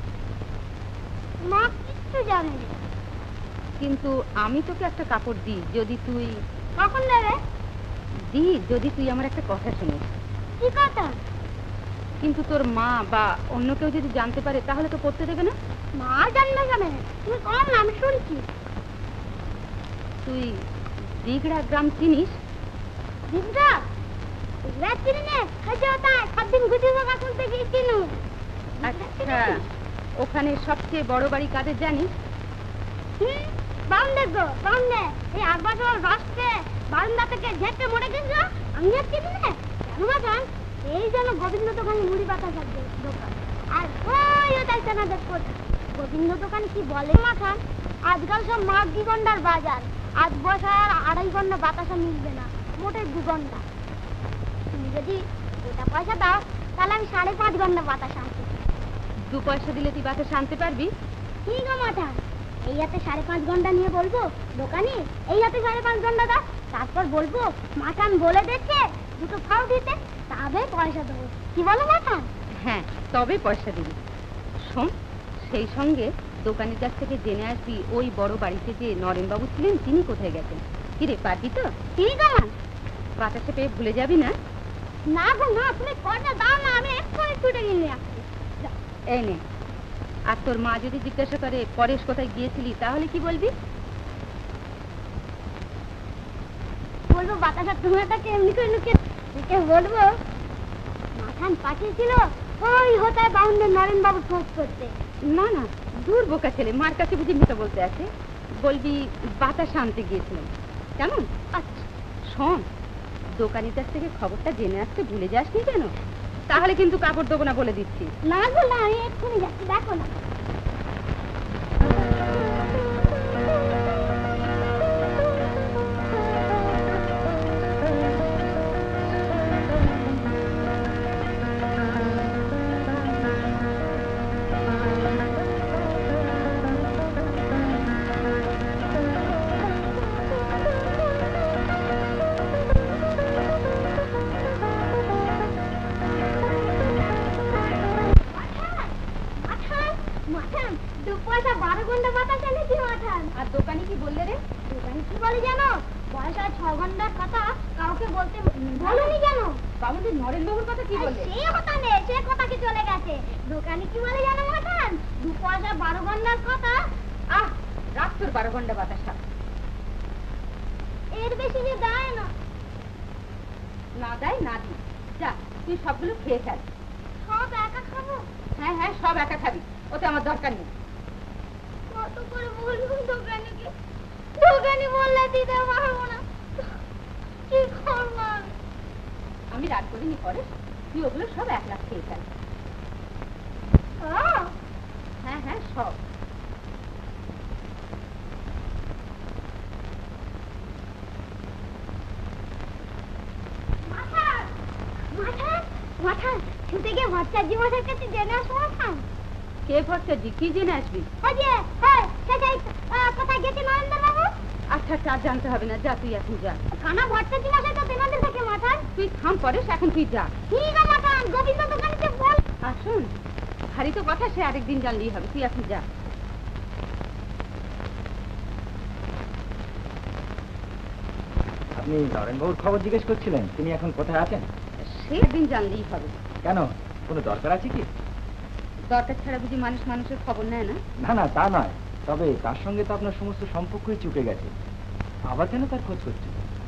মা কিচ্ছু জানে না।
কিন্তু আমি তোকে একটা কাপড় দিই, যদি তুই
কখন দেবে?
দি যদি তুই আমার একটা কথা শুনিস।
কি কথা?
কিন্তু তোর মা বা অন্য কেউ যদি জানতে পারে, তাহলে তো পড়তে দেবে না।
মা জানবে কেন? তুমি কম নাম শুনছি।
তুই দিগড়া গ্রাম চিনিস?
দিদা দিদা চিনি না, কাজে ওটা সাতদিন গুছিয়ে জায়গা খুলতে গিয়েছিল।
আচ্ছা, ওখানে সবচেয়ে বড় বাড়ি কাদের জানিস?
হুম, বাউন্ডে গো বাউন্ডে। এই আট বছর রসকে বারান্দা থেকে ঝেঁটে মরে গেছিল, আমি আর চিনি না। কেন বাজান? এই যেন গোবিন্দ দোকানে মুড়ি বাতা থাকবে দোকান, আর ওই ওটাই তেনাদের কোথা। গোবিন্দ দোকান কি বলে মাথান, আজকাল সব মাঘি গন্ডার বাজার। আজ বছর আড়াই ঘন্টা বাতাসা মিলবে না, মোটে দু ঘন্টা। তুমি যদি দুটা পয়সা দাও, তাহলে আমি সাড়ে পাঁচ ঘন্টা বাতাস আনতে।
দু পয়সা দিলে তুই বাতাস আনতে পারবি?
কি গো মাথান, এই হাতে সাড়ে পাঁচ ঘন্টা নিয়ে বলবো দোকানি এই হাতে সাড়ে পাঁচ ঘন্টা দাও, তারপর বলবো মাথান বলে দেখছে দুটো ফাও দিতে, তবে পয়সা দেবো। কি বলো মাথান?
হ্যাঁ, তবে পয়সা দিবি। শোন, সেই সঙ্গে দোকানের কাছ থেকে জেনে আসবি ওই বড় বাড়িতে যে নরেনবাবু ছিলেন তিনি কোথায় গেছেন। কিরে, পারবি তো?
ঠিক আছে।
বাতাসে পেয়ে ভুলে যাবি না।
না গো না, তুমি পয়সা দাও না, আমি এক্ষুনি ছুটে গেলে আসছি।
এই নে। আর তোর মা যদি জিজ্ঞাসা করে পরেশ কোথায় গিয়েছিলি, তাহলে কি বলবি?
বলবো বাতাসা তোমাটাকে এমনি করে লুকিয়ে রেখে বলবো মাথান পাঠিয়েছিল ওই হোতায় বাউন্ডে নরেন বাবু খোঁজ করতে।
না না, দূর বোকা ছেলে, মার কাছে বুঝি মিথ্যা বলতে আছে। বলবি বাতাস আনতে গিয়েছিলাম। কেমন? আচ্ছা শোন, দোকানের কাছ থেকে খবরটা জেনে আসতে ভুলে যাসনি কেন? তাহলে কিন্তু কাপড় দেবো না বলে দিচ্ছি।
না গো না, আমি এক্ষুনি যাচ্ছি, দেখো না।
আর দোকানি কি বললে রে?
দোকানি কি বলে জানো? বয়সা ছ ঘন্টার কথা কাউকে বলতে বলনি কেন?
বাবুদের নরেন বাবুর কথা কি বললে?
সে কথা নেই, সে কথা কি চলে গেছে। দোকানি কি বলে জানো মাথান? দু পয়সা বারো ঘন্টার কথা।
আহ, রাখ তোর বারো ঘন্টা বাতাসা।
এর বেশি যে দেয় না।
না দেয় না দি। যা, তুই সবগুলো খেয়ে ফেল।
সব একা খাবো?
হ্যাঁ হ্যাঁ, সব একা খাবি। ওতে আমার দরকার নেই।
কত করে বলবো দোকানিকে, দোকানি বললে দিতে পারবো না, কি করবো আমি?
আমি রাগ করিনি পরে, তুই ওগুলো সব এক লাখ খেয়ে ফেল।
হ্যাঁ
হ্যাঁ হ্যাঁ সব।
মাথা মাথা মাথা ছুটে গিয়ে ভট্টাচার্য মশাইয়ের কাছে জেনে আসবো মাথা।
কে ভট্টাচার্য, কি জেনে আসবি?
ওই যে হ্যাঁ সেটাই, কোথায় গেছে নরেন্দ্র বাবু?
আচ্ছা আচ্ছা আর জানতে হবে না, যা তুই এখন যা।
থানা ভট্টাচার্য মশাই তো তোমাদের থাকে মাথা।
তুই থাম পরেশ, এখন তুই যা।
ঠিক আছে মাথা, গোবিন্দ দোকানিতে বল।
আসুন, হারি তো কথা সে আরেকদিন জানলেই হবে, তুই এখন যা।
আপনি নরেনবাবুর খবর জিজ্ঞেস করছিলেন, তিনি এখন কোথায় আছেন?
সে একদিন জানলেই হবে।
কেন, কোনো দরকার আছে কি?
দরকার ছাড়া বুঝি মানুষ মানুষের খবর নেয় না?
না না, তা নয়, তবে তার সঙ্গে তো আপনার সমস্ত সম্পর্কই চুকে গেছে, আবার কেন তার খোঁজ করছে?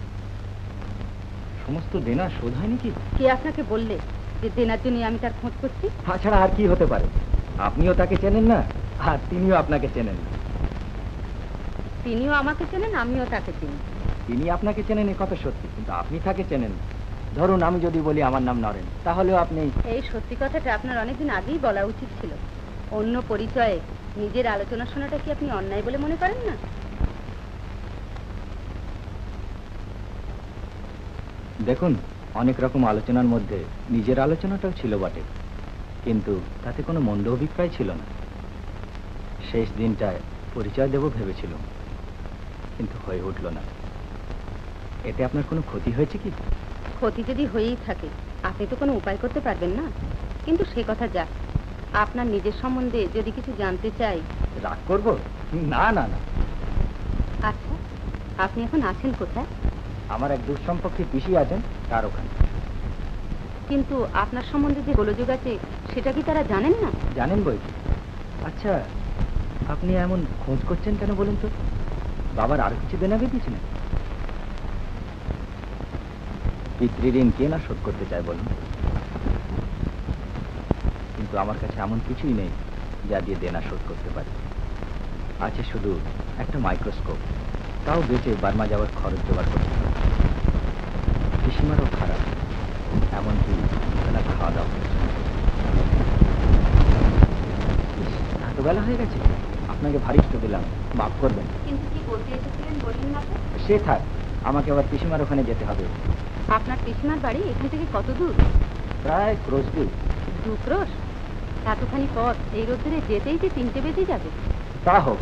সমস্ত দেনা শোধ হয়নি কি?
কে আপনাকে বললে যে দেনার জন্য আমি তার খোঁজ করছি?
তাছাড়া আর কি হতে পারে? আপনিও তাকে চেনেন না, আর তিনিও আপনাকে চেনেন না।
তিনিও আমাকে চেনেন, আমিও তাকে চিনি।
তিনি আপনাকে চেনেন এ কথা সত্যি, কিন্তু আপনি তাকে চেনেন না। ধরুন আমি যদি বলি আমার নাম নরেন, তাহলেও আপনি...
এই সত্যি কথাটা আপনার অনেকদিন আগেই বলা উচিত ছিল। অন্য পরিচয়ে নিজের আলোচনা শোনাটা কি আপনি অন্যায় বলে মনে করেন না?
দেখুন, অনেক রকম আলোচনার মধ্যে নিজের আলোচনাটাও ছিল বটে, কিন্তু তাতে কোনো মন্দ অভিপ্রায় ছিল না। শেষ দিনটায় পরিচয় দেব ভেবেছিল, কিন্তু হয়ে উঠল না। এতে আপনার কোনো ক্ষতি হয়েছে কি?
ক্ষতি যদি হয়েই থাকে, আপনি তো কোনো উপায় করতে পারবেন না। কিন্তু সে কথা যাক, আপনার নিজের সম্বন্ধে যদি কিছু জানতে চাই।
রাগ করব? না না না।
আচ্ছা, আপনি এখন আছেন কোথায়?
আমার এক দূর সম্পর্কে পিসি আছেন, তার ওখানে।
কিন্তু আপনার সম্বন্ধে যে গোলযোগ আছে সেটা কি তারা জানেন না?
জানেন বই কি। আচ্ছা, আপনি এমন খোঁজ করছেন কেন বলুন তো? বাবার আর কিছু দেনা বেঁধেছিলেন? পিতৃঋণ কে না শোধ করতে চায় বলুন? কিন্তু আমার কাছে এমন কিছুই নেই যা দিয়ে দেনা শোধ করতে পারে। আছে শুধু একটা মাইক্রোস্কোপ, তাও বেঁচে বার্মা যাওয়ার খরচ জোগাড় করতে হবে। পিসিমারও খারাপ, এমনকি বেলা খাওয়া দাওয়া করছে। এতবেলা হয়ে গেছে, আপনাকে ভারী তো দিলাম, মাফ করবেন।
কিন্তু কি বলতে এসেছিলেন বললেন না তো?
সে থাক, আমাকে আবার পিসিমার ওখানে যেতে হবে।
আপনার পিসিমার বাড়ি এখান থেকে কত দূর?
প্রায় ক্রোশ দূর।
দু ক্রোশ? এতখানি পথ এই রোদ্দুরে যেতেই যে তিনটে বেজে যাবে।
তা হোক।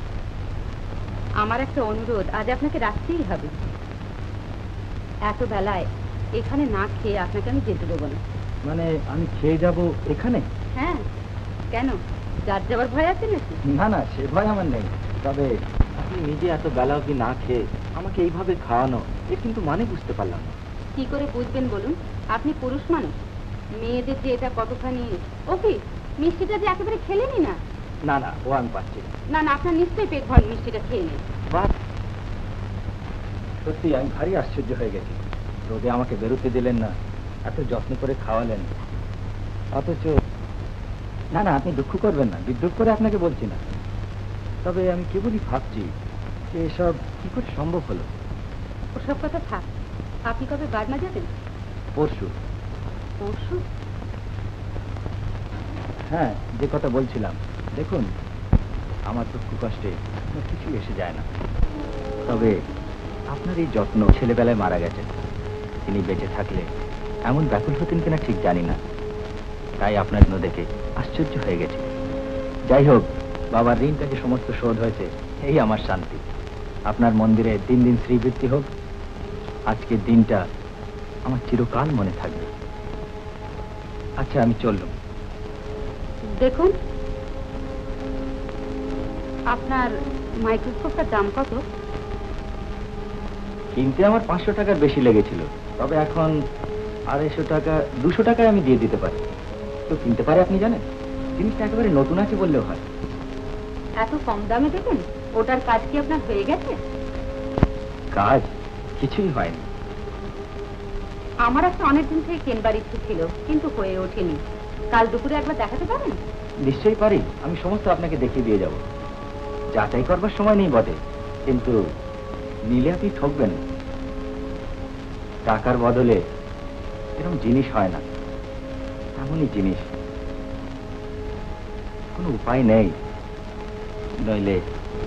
আমার একটা অনুরোধ, আজ আপনাকে রাখতেই হবে। এত বেলায় এখানে না খেয়ে আপনাকে আমি যেতে দেবো না।
মানে আমি খেয়ে যাব এখানে?
হ্যাঁ, কেন যার যাবার ভয় আছে নাকি?
না না, সে ভয় আমার নেই। তবে আপনি নিজে এত বেলা অবধি না খেয়ে আমাকে এইভাবে খাওয়ানো, এ কিন্তু মানে বুঝতে পারলাম না।
কি করে বুঝবেন বলুন? আপনি পুরুষ মানুষ, মেয়েদের যে এটা কতখানি। ও কি মিষ্টিটা যে একেবারে খেলেনি না?
না না, ও আমি পাচ্ছি না।
না না, আপনার নিশ্চয়ই পেট ভর মিষ্টিটা খেয়ে নেই।
বাহ, সত্যি আমি ভারী আশ্চর্য হয়ে গেছি। রোদে আমাকে বেরোতে দিলেন না, এত যত্ন করে খাওয়ালেন, অথচ... না না, আপনি দুঃখ করবেন না, বিদ্রুপ করে আপনাকে বলছি না। তবে আমি কেবলই ভাবছি যে এসব কি করে সম্ভব হলো।
ওসব কথা থাক, আপনি কবে বার্মা যাবেন?
পরশু।
পরশু?
হ্যাঁ, যে কথা বলছিলাম, দেখুন আমার দুঃখ কষ্টে কোনো কিছু এসে যায় না। তবে আপনার এই যত্ন ছেলেবেলায় মারা গেছে, তিনি বেঁচে থাকলে এমন ব্যাকুল হতেন কিনা ঠিক জানি না। তাই আপনার জন্য দেখে আশ্চর্য হয়ে গেছে। যাই হোক, বাবার ঋণটা যে সমস্ত শোধ হয়েছে, এই আমার শান্তি। আপনার মন্দিরে দিন দিন শ্রীবৃদ্ধি হোক। আজকের দিনটা আমার চিরকাল মনে থাকবে। আচ্ছা, আমি চললুম।
দেখুন, আপনার মাইক্রোস্কোপটার দাম কত?
কিনতে আমার পাঁচশো টাকার বেশি লেগেছিল, তবে এখন আড়াইশো টাকা দুশো টাকায় আমি দিয়ে দিতে পারি। তো কিনতে পারে আপনি জানেন, জিনিসটা একেবারে নতুন আছে বললেও হয়।
এত কম দামে দেবেন? ওটার কাজ কি আপনার হয়ে গেছে?
কাজ কিছুই হয়নি।
আমার একটা অনেকদিন থেকে কেনবার ইচ্ছে ছিল, কিন্তু হয়ে ওঠেনি। কাল দুপুরে একবার দেখাতে পারেন?
নিশ্চয়ই পারি। আমি সমস্ত আপনাকে দেখিয়ে দিয়ে যাব। যাচাই করবার সময় নেই বটে, কিন্তু নিলে আপনি ঠকবেন। টাকার বদলে এরকম জিনিস হয় না, এমনই জিনিস। কোনো উপায় নেই, নইলে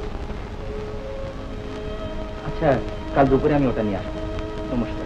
আচ্ছা কাল দুপুরে আমি ওটা নিয়ে আসবো। নমস্কার।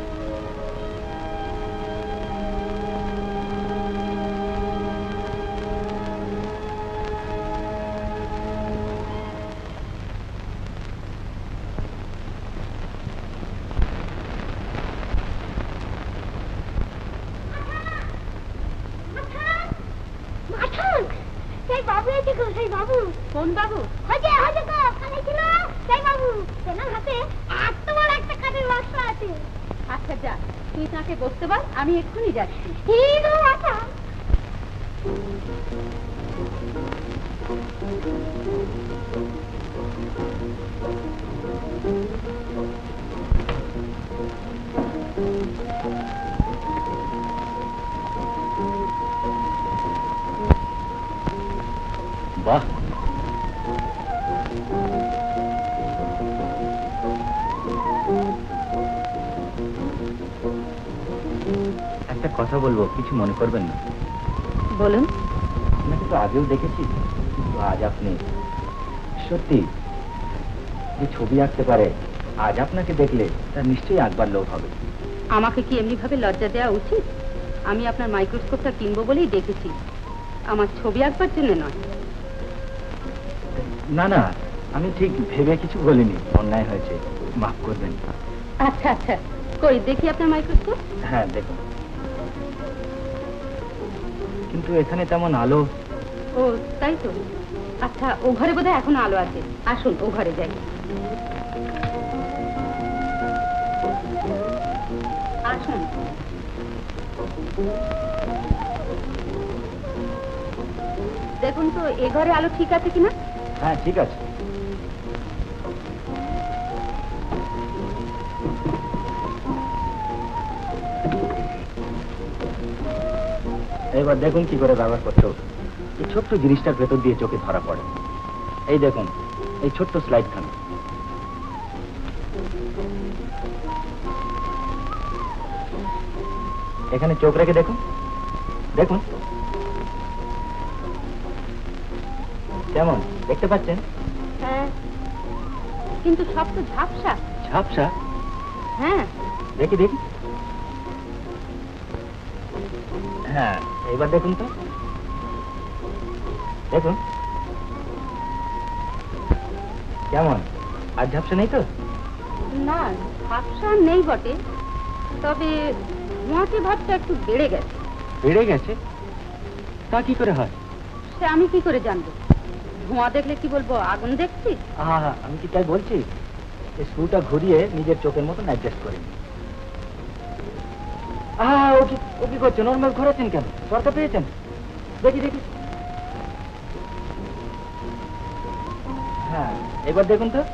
মাঠান, সেই বাবু এসে গো, সেই বাবু।
কোন বাবু?
হজে হজে গো, ওখানে ছিল সেই বাবু। তেনার হাতে এত বড় একটা কাঠের বাক্স আছে।
আচ্ছা যা, তুই তাকে বসতে বল, আমি এক্ষুনি যাচ্ছি।
এই গো মাঠান।
বাহ, একটা কথা বলবো, কিছু মনে করবেন না।
বলুন।
আপনাকে তো আগেও দেখেছি, কিন্তু আজ আপনি সত্যি যে ছবি আঁকতে পারে, আজ আপনাকে দেখলে তার নিশ্চয়ই আঁকবার লোভ হবে।
আমাকে কি এমনি ভাবে লজ্জা দেওয়া উচিত? আমি আপনার মাইক্রোস্কোপটা কিনবো বলেই দেখেছি, আমার ছবি আঁকবার জন্য নয়।
না না, আমি ঠিক ভেবে কিছু বলিনি, অন্যায় হয়েছে, মাফ করবেন।
আচ্ছা আচ্ছা, কই দেখি আপনার মাইক্রোস্কোপ।
হ্যাঁ দেখুন, কিন্তু এখানে তেমন আলো।
ও তাই তো, আচ্ছা ও ঘরে বোধহয় এখন আলো আছে, আসুন ও ঘরে যাই। আসুন। দেখুন তো এ ঘরে আলো ঠিক আছে কিনা।
হ্যাঁ ঠিক আছে। এবার দেখুন কি করে ব্যবহার করতে হবে। এই ছোট্ট জিনিসটার ভেতর দিয়ে চোখে ধরা পড়ে। এই দেখুন, এই ছোট্ট স্লাইড খান। এখানে চোখ রেখে দেখুন, দেখুন কেমন দেখতে পাচ্ছেন?
হ্যাঁ, কিন্তু সব তো ঝাপসা।
ঝাপসা?
হ্যাঁ।
দেখি দেখি। হ্যাঁ, এবার দেখুন তো, দেখুন কেমন, আর ঝাপসা নেই তো?
না, ঝাপসা নেই বটে, তবে ধোঁয়াটে ভাবটা একটু বেড়ে গেছে।
বেড়ে গেছে? তা কি করে হয়?
সে আমি কি করে জানবো? ধোঁয়া দেখলে কি বলবো আগুন দেখছি?
আহা, আমি কি তাই বলছি? এই স্ক্রুটা ঘুরিয়ে নিজের চোখের মতন অ্যাডজাস্ট করে নিন। আহা, ও কি ও কি করছেন? ওর মুখ ঘোরাচ্ছেন কেন? দরকার পেয়েছেন? দেখি দেখি। হ্যাঁ, এবার দেখুন তো।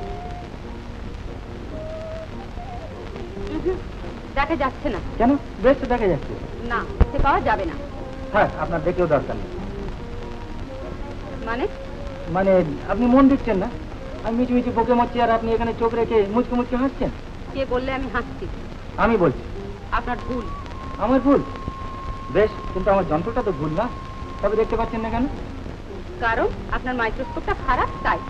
উহুম, দেখা যাচ্ছে না।
কেন? বেশ তো দেখা যাচ্ছে।
না, সে পাওয়া যাবে না।
হ্যাঁ, আপনার দেখেও দরকার নেই।
মানে?
মানে আপনি মন দিচ্ছেন না। আমি মিচি মিচি বকে মারছি আর আপনি এখানে চোখ রেখে মুচকে মুচকে হাসছেন।
কে বললে আমি হাসছি?
আমি বলছি।
আপনার ভুল।
আমার ভুল? বেশ, কিন্তু আমার যন্ত্রটা তো ভুল না। তবে দেখতে পাচ্ছেন না কেন?
কারণ আপনার মাইক্রোস্কোপটা খারাপ, তাই।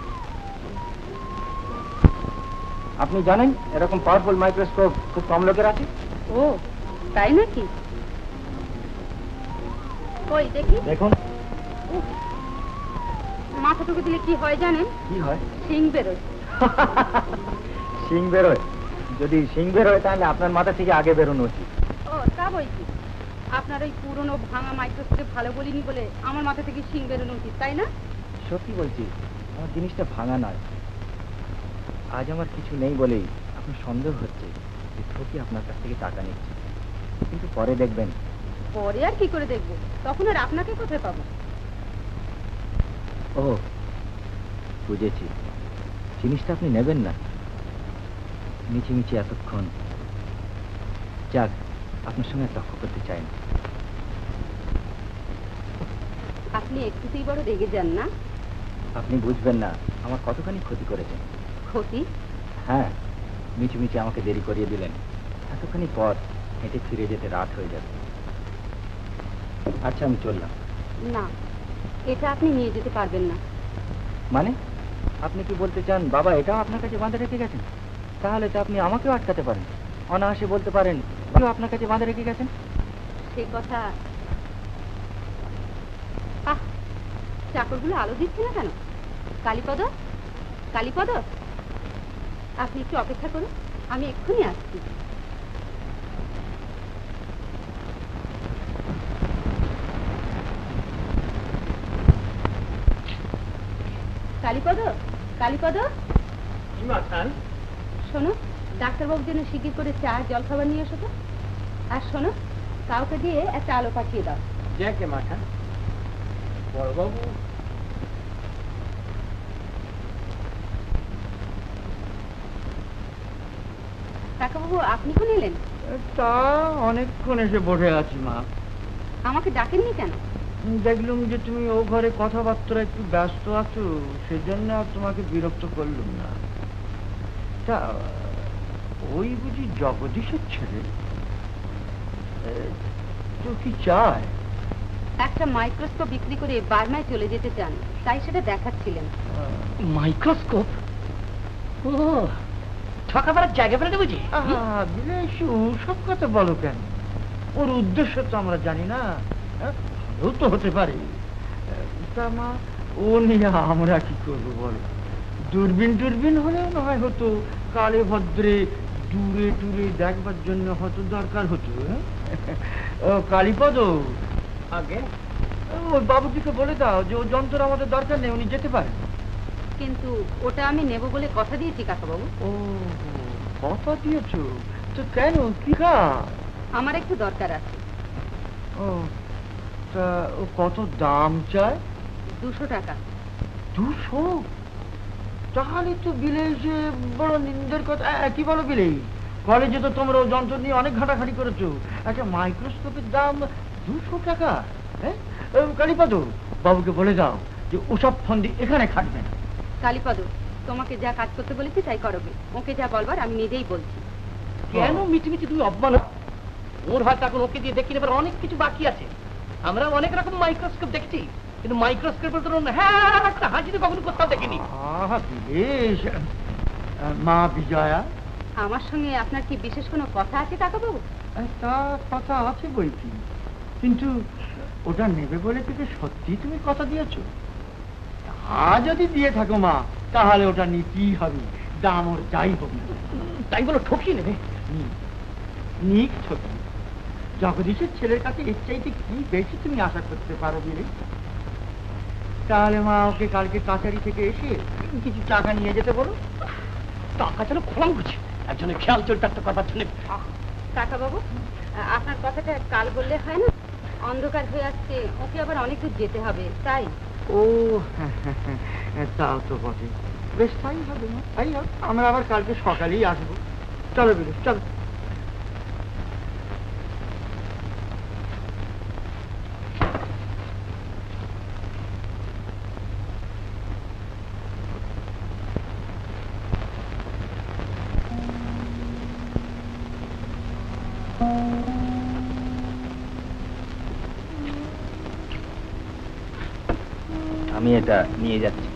আপনি জানেন এরকম পাওয়ারফুল মাইক্রোস্কোপ খুব কম লোকের আছে।
ও তাই নাকি? কই দেখি।
দেখুন।
উফ, মাথাটুকু দিলে কি হয় জানেন?
কি হয়?
শিং বেরোয়।
শিং বেরোয়? যদি শিং বেরোয় তাহলে আপনার মাথা থেকে আগে বেরোনো উচিত।
ও তা বই কি, আপনার ওই পুরনো ভাঙা মাইক্রোস্কোপ ভালো বলিনি বলে আমার মাথা থেকে শিং বেরোনো উচিত, তাই না?
সত্যি বলছি, আমার জিনিসটা ভাঙা নয়। আজ আমার কিছু নেই বলেই আপনার সন্দেহ হচ্ছে যে ঠকি আপনার কাছ থেকে টাকা নিচ্ছে, কিন্তু পরে দেখবেন।
পরে আর কি করে দেখবো? তখন আর আপনাকে কোথায় পাবো?
ও বুঝেছি, জিনিসটা আপনি নেবেন না। মিছি মিছি এতক্ষণ। যাক, আপনার সঙ্গে তর্ক করতে চাই না।
আপনি একটুতেই বড় রেগে যান না?
আপনি বুঝবেন না আমার কতখানি ক্ষতি করেছেন।
ক্ষতি?
হ্যাঁ, মিছিমিছি আমাকে দেরি করিয়ে দিলেন। এতখানি পথ হেঁটে ফিরে যেতে রাত হয়ে যাবে। আচ্ছা, আমি চললাম।
না, এটা আপনি নিয়ে যেতে পারবেন না।
মানে আপনি কি বলতে চান বাবা এটাও আপনার কাছে বাঁধে রেখে গেছেন? তাহলে তো আপনি আমাকেও আটকাতে পারেন, অনায়াসে বলতে পারেন কেউ আপনার কাছে বাঁধে রেখে গেছেন।
সে কথা। আহ, চাকরগুলো আলো দিচ্ছে না কেন? কালীপদ, কালীপদ, আপনি একটু অপেক্ষা করুন, আমি এক্ষুনি আসছি। কালীপদ, কালীপদ, শোনো, ডাক্তারবাবুর জন্য শিগগির করে চা জল খাবার নিয়ে এসো তো। আর শোনো, কাউকে দিয়ে একটা আলো পাঠিয়ে দাও।
যাকে মাথা বড়বাবু,
কাকাবাবু, আপনি কোন এলেন?
তা অনেকক্ষণ এসে বসে আছি মা।
আমাকে ডাকেননি কেন?
দেখলুম যে তুমি ও ঘরে কথাবার্তা একটু ব্যস্ত আছো, সেজন্য আর তোমাকে বিরক্ত করলুম না। তা ওই বুঝি জগদীশের ছেলে? তো কি চায়?
একটা মাইক্রোস্কোপ বিক্রি করে বার্মায় চলে যেতে চান, তাই সেটা দেখাচ্ছিলেন।
মাইক্রোস্কোপ? ও, ঠকাবার জায়গা পেলে বুঝি?
বিলেশু সব কথা বলো কেন? ওর উদ্দেশ্য তো আমরা জানি না। ভালো তো হতে পারে। তা মা, ও নিয়ে আমরা কি করবো বলো? দূরবীন টুরবিন হলেও না হয় হতো, কালে ভদ্রে দূরে টুরে দেখবার জন্য হয়তো দরকার হতো। ও কালীপদ,
আগে
ওই বাবুজিকে বলে দাও যে ও যন্ত্র আমাদের দরকার নেই, উনি যেতে পারেন।
কিন্তু ওটা আমি নেব বলে কথা দিয়েছি কাকাবাবু।
ও, কথা দিয়েছো? তো কেন, কি কাজ?
আমার একটু দরকার আছে।
ও, তা ও কত দাম চায়?
দুশো টাকা।
দুশো? তাহলে তো বিলেজে বড় নিন্দের কথা। কি বলো বিলেই, কলেজে তো তোমরা ও যন্ত্র নিয়ে অনেক ঘাটাঘাটি করেছো, একটা মাইক্রোস্কোপের দাম দুশো টাকা? হ্যাঁ, কালীপদ, বাবুকে বলে দাও যে ওসব ফন্দি এখানে খাটবে না।
কালীপদ, তোমাকে যা কাজ করতে বলেছি তাই করবে। ওকে যা বলবার আমি নিজেই বলছি।
কেন মিটিমিটি তুমি অপমান? ওর হয়তো এখন ওকে দিয়ে দেখি নেবার অনেক কিছু বাকি আছে। আমরা অনেক রকম মাইক্রোস্কোপ দেখছি, কিন্তু মাইক্রোস্কোপের ধরুন হ্যাঁ একটা হাসিতে কখনো কোথাও দেখিনি।
বেশ, মা বিজয়া,
আমার সঙ্গে আপনার কি বিশেষ কোনো কথা আছে কাকাবাবু?
তা কথা আছে বই কি, কিন্তু ওটা নেবে বলে থেকে সত্যি তুমি কথা দিয়েছো? তা যদি দিয়ে থাকো মা, তাহলে ওটা নিতেই হবে, দাম ওর যাই হোক না।
তাই বলো ঠকিয়ে নেবে?
নিক ঠকি, জগদীশের ছেলের কাছে এর চাইতে কি বেশি তুমি আশা করতে পারো বিলে? তাহলে মা ওকে কালকে কাছারি থেকে এসে কিছু টাকা নিয়ে যেতে বলো।
টাকা যেন খোলাম বুঝি, একজনের খেয়াল চরিতার্থ করবার জন্য।
কাকাবাবু, আপনার কথাটা কাল বললে হয় না? অন্ধকার হয়ে আসছে, ওকে আবার অনেক দূর যেতে হবে, তাই।
ও তাও তো বটে। বেশ, তাই হবে না, তাই হোক, আমরা আবার কালকে সকালেই আসবো। চলো বিলে, চলো।
আমি এটা নিয়ে যাচ্ছি।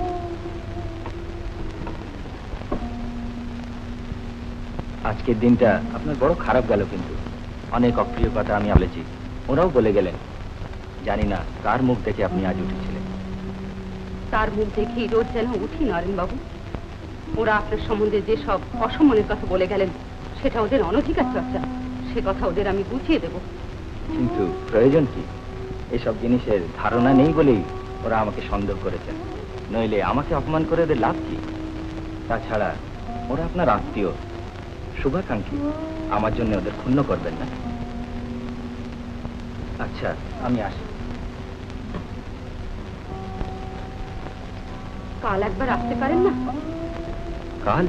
আজকের দিনটা আপনার বড় খারাপ গেল, কিন্তু অনেক অপ্রিয় কথা আমি বলেছি, ওরাও বলে গেলেন। জানি না কার মুখ দেখে আপনি আজ উঠেছিলেন।
তার মুখ দেখেই রোজ যেন উঠি নরেন বাবু। ওরা আপনার সম্বন্ধে যে সব অসম্মানের কথা বলে গেলেন, সেটা ওদের অনধিকার চর্চা। সে কথা ওদের আমি বুঝিয়ে দেব।
কিন্তু প্রয়োজন কি? এসব জিনিসের ধারণা নেই বলেই ওরা আমাকে সন্দেহ করেছেন, নইলে আমাকে অপমান করে ওদের লাভ কি? তাছাড়া ওরা আপনার আত্মীয়, শুভাকাঙ্ক্ষী, আমার জন্য ওদের ক্ষুণ্ণ করবেন না। আচ্ছা, আমি আসি।
কাল একবার আসতে পারেন না?
কাল?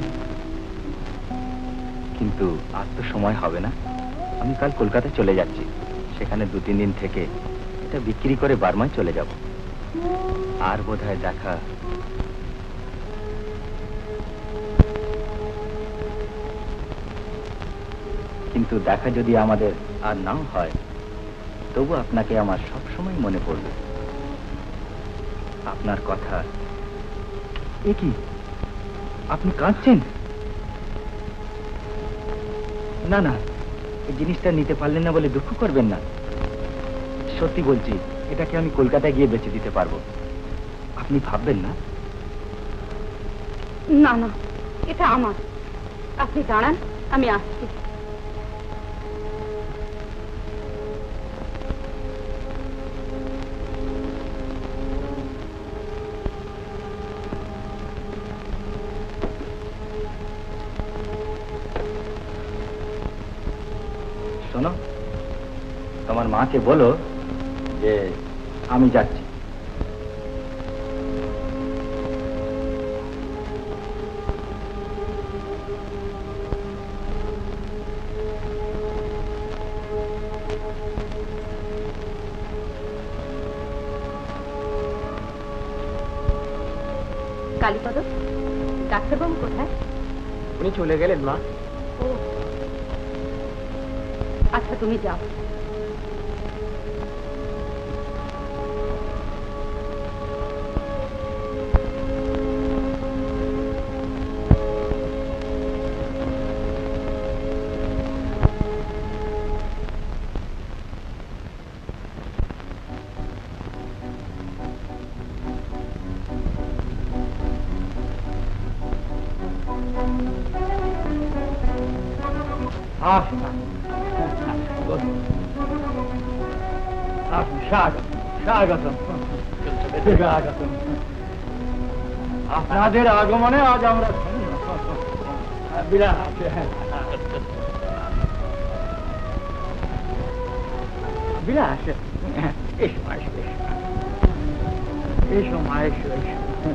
কিন্তু আজ তো সময় হবে না। আমি কাল কলকাতায় চলে যাচ্ছি, সেখানে দু তিন দিন থেকে কাজটা বিক্রি করে বার্মায় চলে যাব। আর বোধহয় দেখা কিন্তু দেখা যদি আমাদের আর নাও হয়, তবু আপনাকে আমার সব সময় মনে পড়বে। আপনার কথা। এ কি, আপনি কাঁদছেন? না না, এই জিনিসটা নিতে পারলেন না বলে দুঃখ করবেন না। সত্যি বলছি, এটাকে আমি কলকাতায় গিয়ে বেচে দিতে পারবো। আপনি ভাববেন না?
না না, এটা আমার। আপনি দাঁড়ান, আমি আসছি।
শোনো, তোমার মাকে বলো যে আমি যাচ্ছি।
কালীপদ, ডাক্তারবাবু কোথায়?
উনি চলে গেলেন মা।
ও আচ্ছা, তুমি যাও।
আপনাদের আগমনে আজ আমরা বিরাট বিরাট এসো এসো এসো মা, এসো এসো।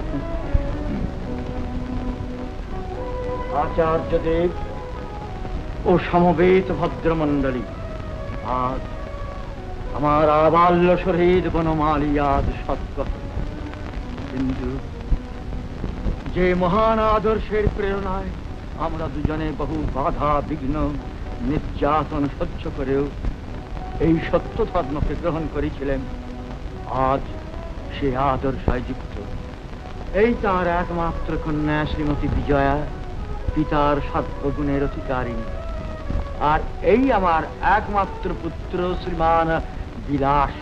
আচার্যদেব ও সমবেত ভদ্রমণ্ডলী, আজ আমার আবাল্য শরীর বনমালী আজ সৎকথ, কিন্তু যে মহান আদর্শের প্রেরণায় আমরা দুজনে বহু বাধা বিঘ্ন নির্যাতন সহ্য করেও এই সত্য ধর্মকে গ্রহণ করেছিলেন, আজ সে আদর্শায় যুক্ত। এই তার একমাত্র কন্যা শ্রীমতী বিজয়া, পিতার সর্বগুণের অধিকারী, আর এই আমার একমাত্র পুত্র শ্রীমান বিলাস,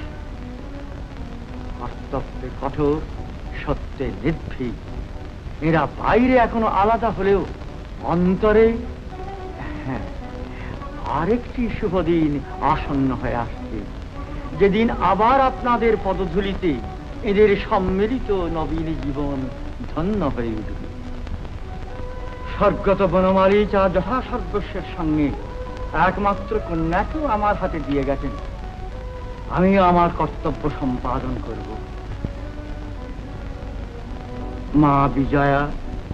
কর্তব্যে কঠোর, সত্যে নির্ভীক। এরা বাইরে এখনো আলাদা হলেও অন্তরে, হ্যাঁ, আরেকটি শুভ দিন আসন্ন হয়ে আসছে, যেদিন আবার আপনাদের পদধূলিতে এদের সম্মিলিত নবীন জীবন ধন্য হয়ে উঠবে। স্বর্গত বনমালী যা যথা সর্বস্বের সঙ্গে একমাত্র কন্যাকেও আমার হাতে দিয়ে গেছেন, আমি আমার কর্তব্য সম্পাদন করব। মা বিজয়া,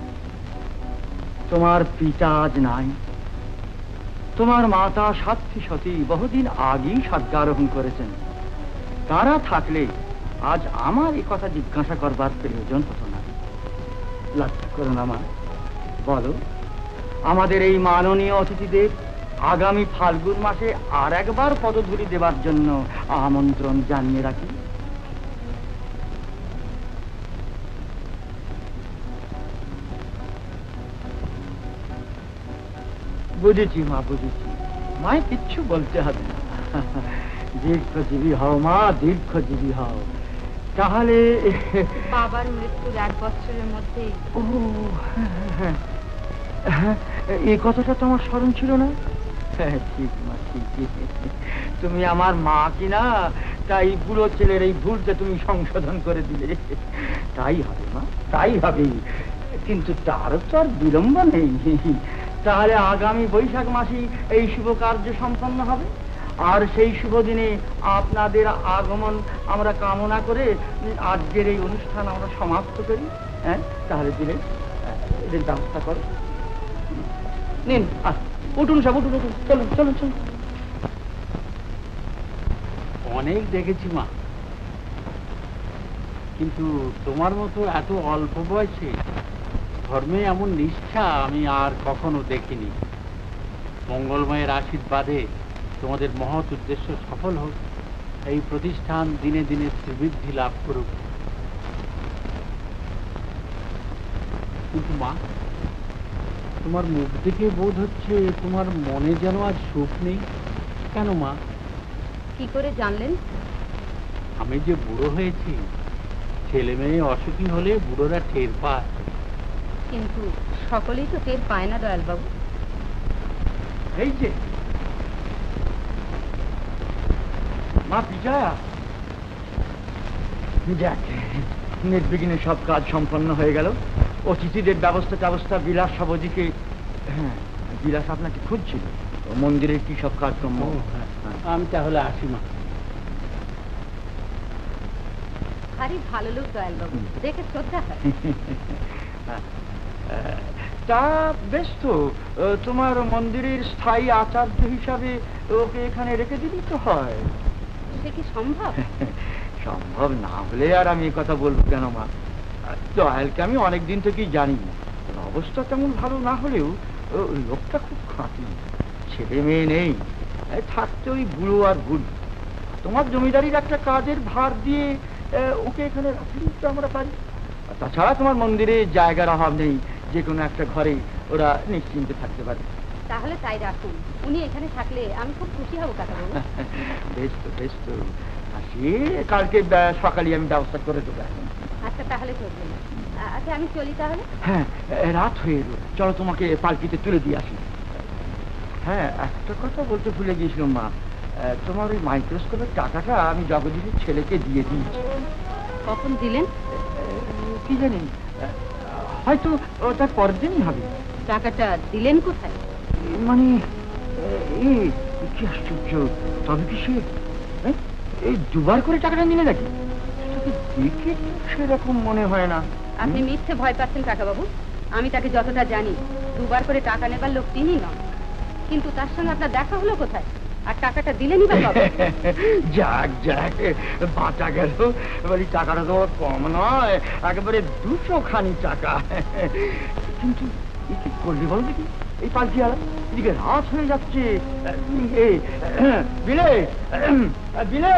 তোমার পিতা আজ নাই, তোমার মাতা সাধ্বী সতী বহুদিন আগেই স্বর্গারোহণ করেছেন। তারা থাকলে আজ আমার এই কথা জিজ্ঞাসা করবার প্রয়োজন হতো না। লক্ষ্য করো না মা, বলো আমাদের এই মাননীয় অতিথিদের আগামী ফাল্গুন মাসে আর একবার পদধূলি দেবার জন্য আমন্ত্রণ জানিয়ে রাখি। বুঝেছি মা, বুঝেছি। মায় কিচ্ছু বলতে হবে না। দীর্ঘজীবী হও মা, দীর্ঘজীবী হও। তাহলে
বাবার মৃত্যুর এক বছরের মধ্যে।
ও হ্যাঁ, এই কথাটা তো আমার স্মরণ ছিল না। হ্যাঁ ঠিক মা, ঠিক। তুমি আমার মা কিনা, তাই বুড়ো ছেলের এই ভুলটা তুমি সংশোধন করে দিলে। তাই হবে মা, তাই হবে, কিন্তু তারও তো আর বিলম্ব নেই। তাহলে আগামী বৈশাখ মাসে এই শুভ কার্য সম্পন্ন হবে, আর সেই শুভ দিনে আপনাদের আগমন আমরা কামনা করে আজকের এই অনুষ্ঠান আমরা সমাপ্ত করি। হ্যাঁ, তাহলে দিলে এদের ব্যবস্থা করো। নিন, উঠুন সব, উঠুন উঠুন, চলুন চলুন চলুন।
অনেক দেখেছি মা,
কিন্তু তোমার মতো এত অল্প বয়সে ধর্মে এমন নিষ্ঠা আমি আর কখনো দেখিনি। মঙ্গলময়ের আশীর্বাদে তোমাদের মহৎ উদ্দেশ্য সফল হোক, এই প্রতিষ্ঠান দিনে দিনে শ্রীবৃদ্ধি লাভ করুক। কিন্তু মা, তোমার মুখ দেখে বোধ হচ্ছে তোমার মনে যেন আজ সুখ নেই। কেন মা?
কি করে জানলেন?
আমি যে বুড়ো হয়েছি, ছেলে মেয়ে অসুখী হলে বুড়োরা টের পায়।
কিন্তু সকলেই তো টের পায় না দয়ালবাবু।
এই যে মা বিজয়া, যাক, নির্বিঘ্নে সব কাজ সম্পন্ন হয়ে গেল। অতিথিদের ব্যবস্থা ব্যবস্থা বিলাস সবদিকে। হ্যাঁ, বিলাস আপনাকে খুঁজছিল। মন্দিরের কি সব কাজকর্ম?
আমি তাহলে আসি মা।
ভারী ভালো লোক দয়ালবাবু, দেখে শ্রদ্ধা হয়।
তা বেশ তো, তোমার মন্দিরের স্থায়ী আচার্য হিসাবে ওকে এখানে রেখে দিলেই তো হয়।
সে কি সম্ভব?
সম্ভব না হলে আর আমি এ কথা বলবো কেন মা? দয়ালকে আমি অনেকদিন থেকেই জানি। অবস্থা তেমন ভালো না হলেও লোকটা খুব খাঁটি। ছেলে মেয়ে নেই, থাকতে ওই বুড়ো আর বুড়ি। তোমার জমিদারির একটা কাজের ভার দিয়ে ওকে এখানে রাখলেই তো আমরা পারি। তাছাড়া তোমার মন্দিরে জায়গার অভাব নেই, যে কোনো একটা ঘরে ওরা নিশ্চিন্তে থাকতে পারে।
তাহলে তাই রাখুন, উনি এখানে থাকলে আমি খুব খুশি হব কাকাবাবু।
বেশ তো, বেশ তো। আসি, কালকে সকালে আমি ব্যবস্থা করে দেবো।
আচ্ছা তাহলে চলবে না। আচ্ছা আমি চলি তাহলে।
হ্যাঁ, রাত হয়ে এলো, চলো তোমাকে পালকিতে তুলে দিয়ে আসি। হ্যাঁ, একটা কথা বলতে ভুলে গিয়েছিলাম মা, তোমার ওই মাইক্রোস্কোপের টাকাটা আমি জগদীশের ছেলেকে দিয়ে দিয়েছি।
কখন দিলেন?
কি জানি, হয়তো ওটা পরের দিনই হবে।
টাকাটা দিলেন কোথায়?
মানে কি আশ্চর্য, তবে কি সে এই দুবার করে টাকাটা নিলে নাকি? দেখে সেরকম মনে হয় না।
আপনি মিথ্যে ভয় পাচ্ছেন কাকাবাবু। আমি তাকে যতটা জানি, দুবার করে টাকা নেবার লোক তিনি নন। কিন্তু তার সঙ্গে আপনার দেখা হলো কোথায়, আর টাকাটা দিলেনই বা কবে?
যাক যাক, বাঁচা গেল। বলি টাকাটা তো কম নয়, একেবারে দুশো খানি টাকা। কিন্তু কি করলি বল দেখি, এই পালকি আলা এদিকে রাত হয়ে যাচ্ছে। বিলে বিলে,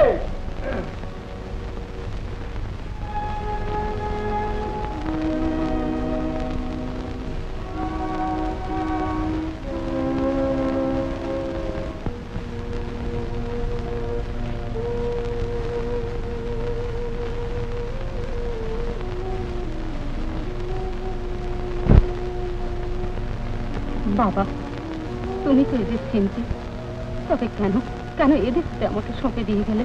বাবা, তুমি তো এদের চিনতে, তবে কেন কেন এদের সাথে আমাকে সঁপে দিয়ে গেলে?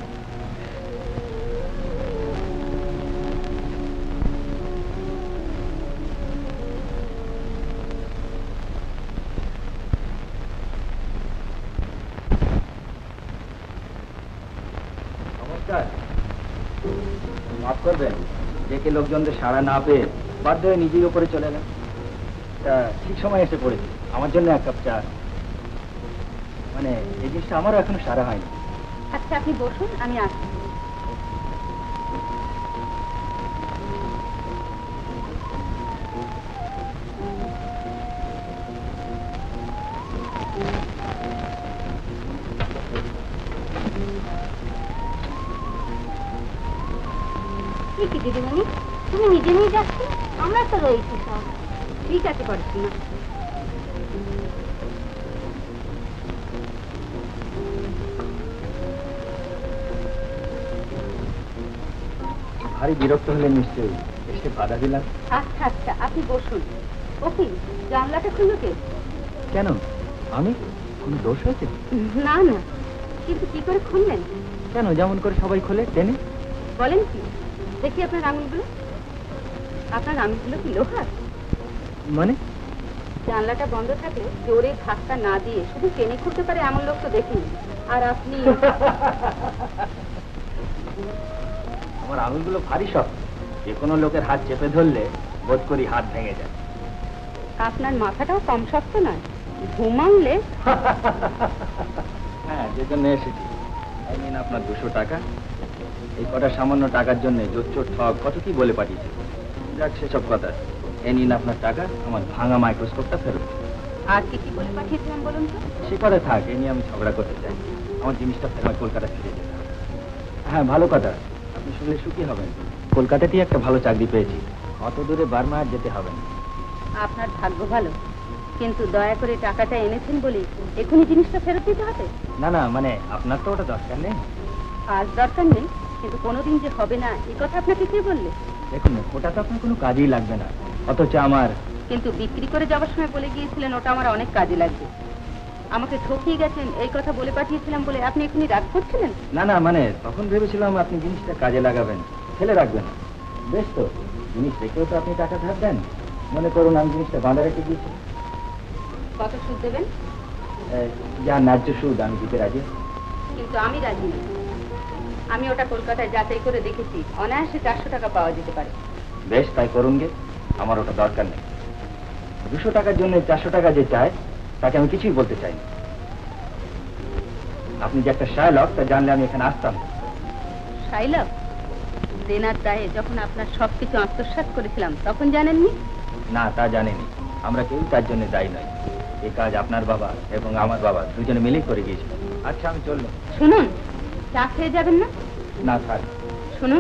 নমস্কার, মাফ করবেন, ডেকে লোকজনদের সাড়া না পেয়ে বাধ্য হয়ে নিজেই ওপরে চলে এলাম। ঠিক সময় এসে পড়েছি, আমার জন্য এক কাপ চা। মানে এই জিনিসটা আমারও এখনো সারা হয়নি।
আচ্ছা আপনি বসুন, আমি আসছি।
কি দিদিমণি, তুমি নিজে নিয়ে যাচ্ছ? আমরা তো রয়েছি সব।
ঠিক আছে করছি না।
ভারী বিরক্ত হলেন নিশ্চয়ই, এসে বাধা দিলাম।
আচ্ছা আচ্ছা আপনি বসুন। ওকে, জানলাটা খুললো কে?
কেন, আমি কোনো দোষ হয়েছে?
না না, কিন্তু কি করে খুললেন?
কেন, যেমন করে সবাই খোলে টেনে।
বলেন কি? দেখি আপনার আঙুলগুলো। আপনার আঙুলগুলো কি লোহার?
মানে?
জানলাটা বন্ধ থাকলে জোরে ধাক্কা না দিয়ে শুধু টেনে খুলতে পারে এমন লোক তো দেখিনি। আর আপনি
আমার আঙুলগুলো ভারী শক্ত, যে কোনো লোকের হাত চেপে ধরলে বোধ করি হাত ভেঙে যায়।
আপনার মাথাটাও কম শক্ত নয়, ঘুমালে।
হ্যাঁ, যে জন্য এসেছি। এই নিন আপনার দুশো টাকা। এই কটা সামান্য টাকার জন্য জোচ্চোর ঠক কত কি বলে পাঠিয়েছে। যাক সেসব কথা, এ নিন আপনার টাকা, আমার ভাঙা মাইক্রোস্কোপটা ফেরত।
আর কি কি বলে পাঠিয়েছিলাম বলুন তো?
সে কথা থাক, এ নিয়ে আমি ঝগড়া করতে চাই। আমার জিনিসটা ফেরত কলকাতা ফিরে যেতে হবে। হ্যাঁ, ভালো কথা, আপনি শুনলে সুখী হবেন। কলকাতাতেই একটা ভালো চাকরি পেয়েছি, অত দূরে বার্মা আর যেতে হবে না।
আপনার ভাগ্য ভালো, কিন্তু দয়া করে টাকাটা এনেছেন বলে এখনই জিনিসটা ফেরত দিতে হবে?
না না, মানে আপনার তো ওটা দরকার নেই।
আজ দরকার নেই, কিন্তু কোনোদিন যে হবে না এই কথা আপনাকে কে বললে?
দেখুন, ওটা তো আপনার কোনো কাজেই লাগবে না, অথচ আমার।
কিন্তু বিক্রি করে যাওয়ার সময় বলে গিয়েছিলেন ওটা আমার অনেক কাজে লাগবে। আমাকে ঠকিয়ে গেছেন এই কথা বলে পাঠিয়েছিলাম বলে আপনি এখনই রাগ করছিলেন?
না না, মানে তখন ভেবেছিলাম আপনি জিনিসটা কাজে লাগাবেন, ফেলে রাখবেন না। বেশ তো, জিনিস রেখেও তো আপনি টাকা ধার দেন। মনে করুন আমি জিনিসটা বাঁধা রেখে দিয়েছি।
কত সুদ দেবেন?
এই, যা ন্যায্য সুদ আমি দিতে রাজি।
কিন্তু আমি রাজি নই। আমি ওটা কলকাতায় যাচাই করে দেখেছি, অনায়াসে চারশো টাকা পাওয়া যেতে পারে।
বেশ, তাই করুন গে, আমার ওটা দরকার নেই। দুশো টাকার জন্য চারশো টাকা যে চায় তাকে আমি কিছুই বলতে চাই না। আপনি যে একটা শায়লক তা জানলে আমি এখানে আসতাম না।
শাইলক? দেনার দায়ে যখন আপনার সবকিছু আত্মসাৎ করেছিলাম তখন জানেননি?
না, তা জানেনি। আমরা কেউ তার জন্য দায়ী নয়। এই কাজ আপনার বাবা এবং আমার বাবা দুজনে মিলেই করে গিয়েছিল। আচ্ছা, আমি চললাম।
শুনুন, চা খেয়ে যাবেন না?
না থাক।
শুনুন,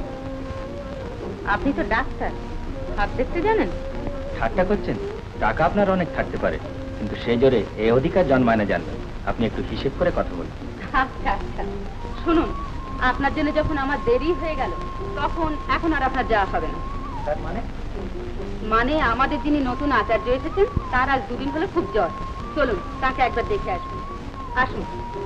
আপনি তো ডাক্তার, হাত দেখতে জানেন?
ঠাট্টা করছেন? টাকা আপনার অনেক থাকতে পারে, কিন্তু সেই জোরে এই অধিকার জন্মায় না জানবেন। আপনি একটু হিসেব করে কথা বলুন।
আচ্ছা আচ্ছা, শুনুন, আপনার জন্য যখন আমার দেরি হয়ে গেল তখন এখন আর আপনার যাওয়া হবে না।
তার মানে?
মানে আমাদের যিনি নতুন আচার্য এসেছেন তার আজ দুদিন হলো খুব জ্বর। চলুন তাকে একবার দেখে আসুন। আসুন।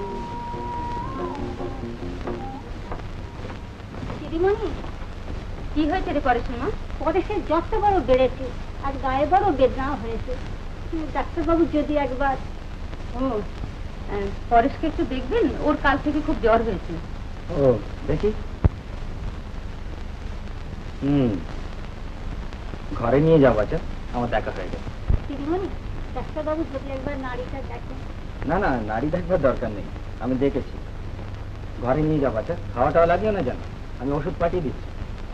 দিদিমণি,
কি হয়েছে রে পরেশের মা?
পরেশের জ্বরটা বড় বেড়েছে আর গায়ে বড় বেদনা হয়েছে। ডাক্তারবাবু যদি একবার।
ও, আহ, পরেশকে একটু দেখবেন, ওর কাল থেকে খুব জ্বর হয়েছে।
ও, দেখি। হুম, ঘরে নিয়ে যাও বাচ্চা, আমার দেখা হয়ে গেছে।
দিদিমণি, ডাক্তারবাবু যদি একবার নাড়িটা দেখেন।
না না, নাড়ি দেখবার দরকার নেই, আমি দেখেছি। ঘরে নিয়ে যাও বাচ্চা, খাওয়া টাওয়া লাগিও না জানো, আমি ওষুধ পাঠিয়ে দিচ্ছি।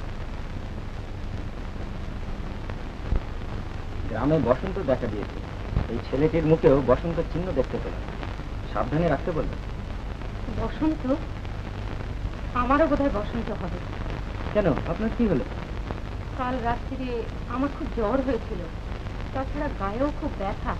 গ্রামে বসন্ত দেখা দিয়েছে, এই ছেলেটির মুখেও বসন্ত চিহ্ন দেখতে পেলাম। সাবধানে রাখতে বলবেন।
বসন্ত? আমারও বোধহয় বসন্ত হবে।
কেন, আপনার কি হলো?
কাল রাত্রিরে আমার খুব জ্বর হয়েছিল, তাছাড়া গায়েও খুব ব্যথা।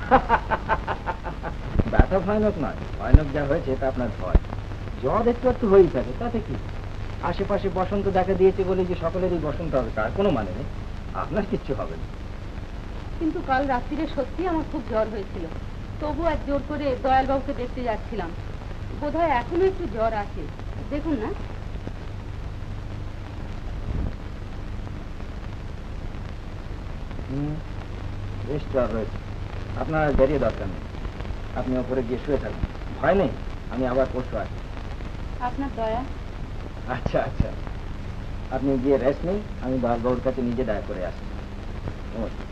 ব্যথা ভয়ানক নয়, ভয়ানক যা হয়েছে তা আপনার ভয়। জ্বর একটু একটু হয়েই থাকে, তাতে কি? আশেপাশে বসন্ত দেখা দিয়েছে বলে যে সকলেরই বসন্ত হবে তার কোনো মানে নেই। আপনার কিচ্ছু হবে না।
কিন্তু কাল রাত্রিরে সত্যি আমার খুব জ্বর হয়েছিল, তবু আর জোর করে দয়ালবাবুকে দেখতে যাচ্ছিলাম। বোধহয় এখনো একটু জ্বর আছে, দেখুন না।
হুম, বেশ জ্বর রয়েছে, আপনার দেরি দরকার নেই। আপনি ওপরে গিয়ে শুয়ে থাকুন, ভয় নেই, আমি আবার পরশু আসি।
আপনার দয়া।
আচ্ছা আচ্ছা, আপনি গিয়ে রেস্ট নেই, আমি দয়ালবাবুর কাছে নিজে দেখা করে আসছি। নমস্কার।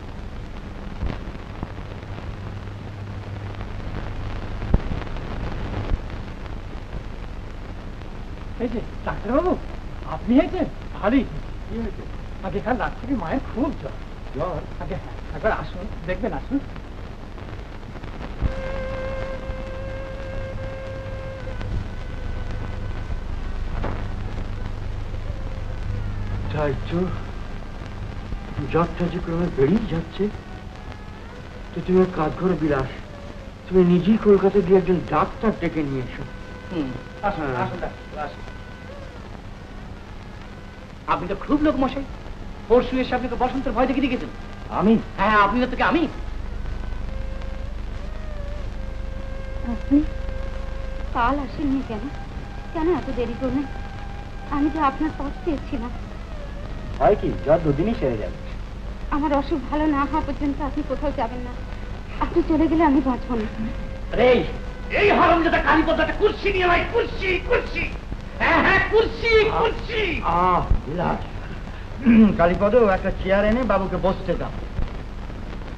এই যে ডাক্তারবাবু, আপনি হয়েছেন? ভালোই। কি হয়েছে? আগে কাল রাত থেকে মায়ের খুব জ্বর। জ্বর? আগে হ্যাঁ, একবার আসুন, দেখবেন, আসুন।
তাই তো, জ্বরটা যে ক্রমে বেড়েই যাচ্ছে। তো তুমি এক কাজ করো বিলাস, তুমি নিজেই কলকাতা গিয়ে একজন ডাক্তার ডেকে নিয়ে এসো।
আসুন, আসুন ডাক্তার, আসুন। আপনি তো খুব লোক মশাই, পরশু এসে আপনি তো বসন্তের ভয় দেখে দিয়েছেন।
আমি?
হ্যাঁ, আপনি তো তোকে আমি।
আপনি কাল আসেননি কেন? কেন এত দেরি করলেন? আমি তো আপনার পথ চেয়েছিলাম।
হয় কি, জ্বর দুদিনই সেরে যাবে।
আমার অসুখ ভালো না হওয়া পর্যন্ত আপনি কোথাও যাবেন না। আপনি চলে গেলে আমি বাঁচব না।
আরে এই হারামজাদা কালীপদটা কুর্সি নিয়ে ভাই, কুর্সি কুর্সি। হ্যাঁ হ্যাঁ, কুর্সি কুর্সি।
আহ বিলাস, কালীপদ একটা চেয়ার এনে বাবুকে বসতে দাও।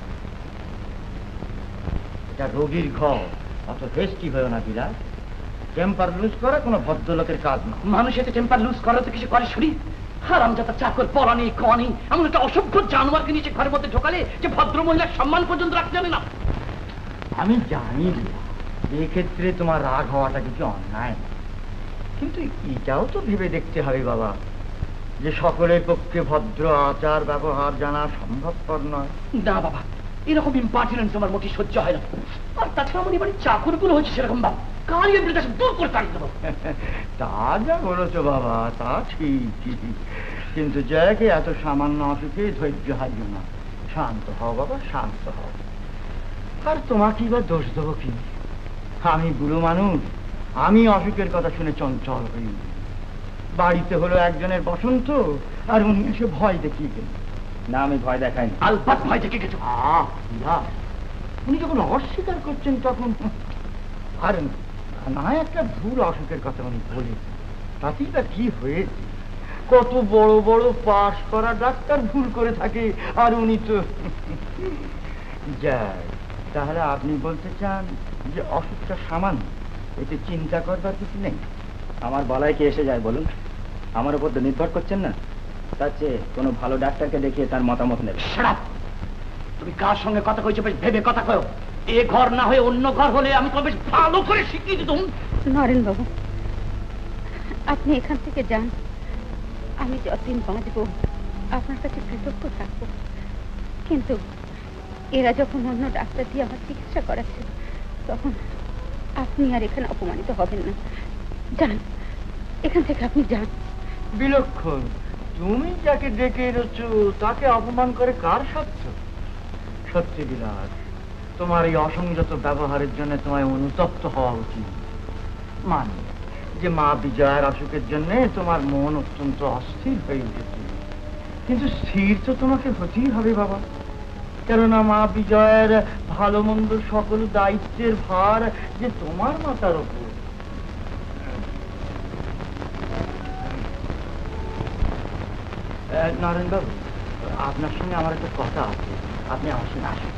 এটা রোগীর ঘর, অত হেস্টি হয়েও না বিলাস। টেম্পার লুজ করা কোনো ভদ্রলোকের কাজ না।
মানুষ এতে টেম্পার লুজ করে তো কিছু করে শুনি। হারামজাদা চাকর পরানি কনি এমন একটা অসভ্য জানোয়ারকে নিচে ঘরের মধ্যে ঢোকালে যে ভদ্র মহিলার সম্মান পর্যন্ত রাখতে জানে না।
আমি জানি এক্ষেত্রে তোমার রাগ হওয়াটা কিছু অন্যায়, কিন্তু এটাও তো ভেবে দেখতে হবে বাবা যে সকলের পক্ষে ভদ্র আচার ব্যবহার জানা সম্ভবপর নয়।
না বাবা, এরকম ইম্পার্টিনেন্স আমার মোটেই সহ্য হয় না। আর তাছাড়া আমার এবারে চাকরগুলো হচ্ছে সেরকম বাবা, কালি এমনি দূর করে তাড়িয়ে দেবো।
তা যা বলেছো বাবা তা ঠিক, কিন্তু জয়কে এত সামান্য অসুখে ধৈর্য হারিও না। শান্ত হও বাবা, শান্ত হও। আর তোমাকে বা দোষ দেবো কি? আমি বুড়ো মানুষ, আমি অসুখের কথা শুনে চঞ্চল হই। বাড়িতে হলো একজনের বসন্ত আর উনি এসে ভয় দেখিয়ে গেলেন।
না, আমি ভয় দেখাইনি।
আলবাত ভয় দেখে গেছো।
আহ, বিরাট। উনি যখন অস্বীকার করছেন তখন আর না একটা ভুল অসুখের কথা উনি বলে, তাতেই বা কি হয়েছে? কত বড় বড় পাশ করা ডাক্তার ভুল করে থাকে, আর উনি তো যাই। তাহলে আপনি বলতে চান যে অসুখটা সামান্য, এতে চিন্তা করবার কিছু নেই?
আমার বলায় কি এসে যায় বলুন? আমার উপর তো নির্ভর করছেন না, তার চেয়ে কোনো ভালো ডাক্তারকে দেখিয়ে তার মতামত নেবে।
শাট! তুমি কার সঙ্গে কথা কইছো বেশ ভেবে কথা কও। এ ঘর না হয়ে অন্য ঘর হলে আমি তো বেশ ভালো করে শিখিয়ে দিতাম।
নরেন বাবু, আপনি এখান থেকে যান। আমি যতদিন বাঁচবো আপনার কাছে কৃতজ্ঞ থাকবো, কিন্তু এরা যখন অন্য ডাক্তার দিয়ে আমার চিকিৎসা করাচ্ছে তখন আপনি আর এখানে অপমানিত হবেন না। যান, এখান থেকে আপনি যান।
বিলক্ষণ, তুমি যাকে ডেকে এনেছো তাকে অপমান করে কার সাধ্য? সত্যি বিলাস, তোমার এই অসংযত ব্যবহারের জন্য তোমায় অনুতপ্ত হওয়া উচিত। মানে যে মা বিজয়ার অসুখের জন্য তোমার মন অত্যন্ত অস্থির হয়ে উঠেছে, কিন্তু স্থির তো তোমাকে হতেই হবে বাবা, কেননা মা বিজয়ের ভালো মন্দ সকল দায়িত্বের ভার যে তোমার মাথার ওপর। নারায়ণ বাবু, আপনার সঙ্গে আমার একটা কথা আছে, আপনি আমার সঙ্গে আসুন।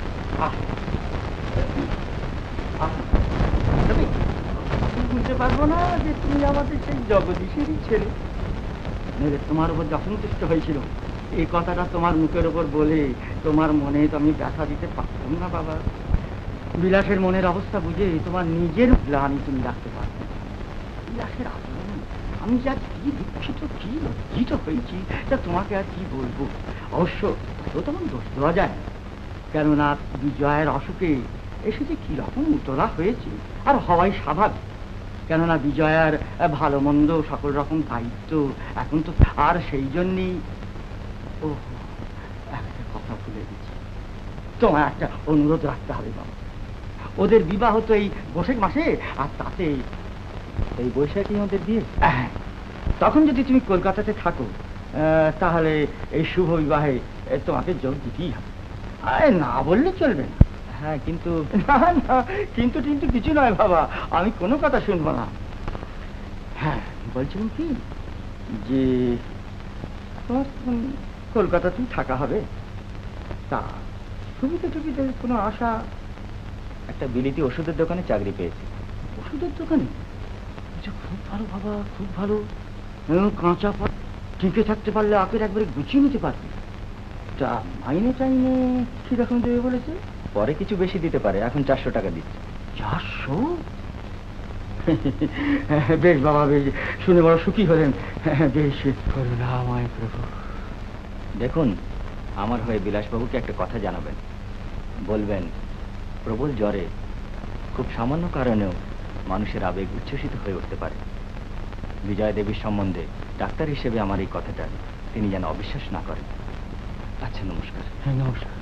বুঝতে পারবো না যে তুমি আমাদের সেই জগদীশেরই ছেলে। তোমার উপর যখন সন্তুষ্ট হয়েছিল এই কথাটা তোমার মুখের উপর বলে তোমার মনে তো আমি ব্যথা দিতে পারতাম না বাবা। বিলাসের মনের অবস্থা বুঝে তোমার নিজের গ্লানি তুমি রাখতে পারবে। বিলাসের আচরণ আমি যা কি দুঃখিত কি লজ্জিত হয়েছি তা তোমাকে আর কি বলবো। অবশ্য তো তেমন দোষ দেওয়া যায়, কেননা বিজয়ের অসুখে এসে যে কিরকম উতলা হয়েছে আর হওয়াই স্বাভাবিক, কেননা বিজয়ার ভালো মন্দ সকল রকম দায়িত্ব এখন তো। আর সেই জন্যই ও একটা কথা ভুলে গেছি, তোমার একটা অনুরোধ রাখতে হবে বাবা। ওদের বিবাহ তো এই বৈশাখ মাসে, আর তাতে
এই বৈশাখী ওদের বিয়ে।
হ্যাঁ, তখন যদি তুমি কলকাতাতে থাকো তাহলে এই শুভ বিবাহে তোমাকে যোগ দিতেই হবে। আরে না বললে চলবে না।
হ্যাঁ, কিন্তু
না না, কিন্তু কিন্তু কিছু নয় বাবা, আমি কোনো কথা শুনবো না। হ্যাঁ, বলছিলাম কি যে তোমার তখন কলকাতাতেই থাকা হবে, তা সুবিধা টুবিধা কোনো আশা?
একটা বিলিতি ওষুধের দোকানে চাকরি পেয়েছি।
ওষুধের দোকানে? খুব ভালো বাবা, খুব ভালো। কাঁচা পথ টিকে থাকতে পারলে আপের একবারে গুছিয়ে নিতে পারবে। তা মাইনে টাইনে কিরকম দেবে বলেছে?
পরে কিছু বেশি দিতে পারে, এখন চারশো টাকা দিচ্ছে।
চারশো? বেশ বাবা, বেশ, শুনে বড় সুখী হলেন। বেশ, করুণাময় প্রভু।
দেখুন, আমার হয়ে বিলাসবাবুকে একটা কথা জানাবেন। বলবেন প্রবল জ্বরে খুব সামান্য কারণেও মানুষের আবেগ উচ্ছ্বসিত হয়ে উঠতে পারে। বিজয়া দেবীর সম্বন্ধে ডাক্তার হিসেবে আমার এই কথাটা তিনি যেন অবিশ্বাস না করেন। আচ্ছা, নমস্কার।
হ্যাঁ, নমস্কার।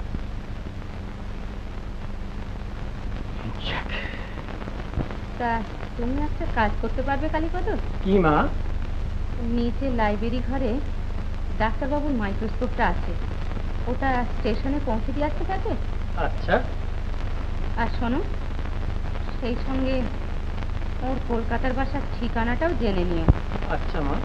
তা তুমি একটা কাজ করতে পারবে কালীপদ?
কি মা?
নিচে লাইব্রেরি ঘরে ডাক্তারবাবুর মাইক্রোস্কোপটা আছে, ওটা স্টেশনে পৌঁছে দিয়ে আসতে থাকে।
আচ্ছা।
আর শোনো, সেই সঙ্গে ওর কলকাতার বাসার ঠিকানাটাও জেনে নিও।
আচ্ছা মা।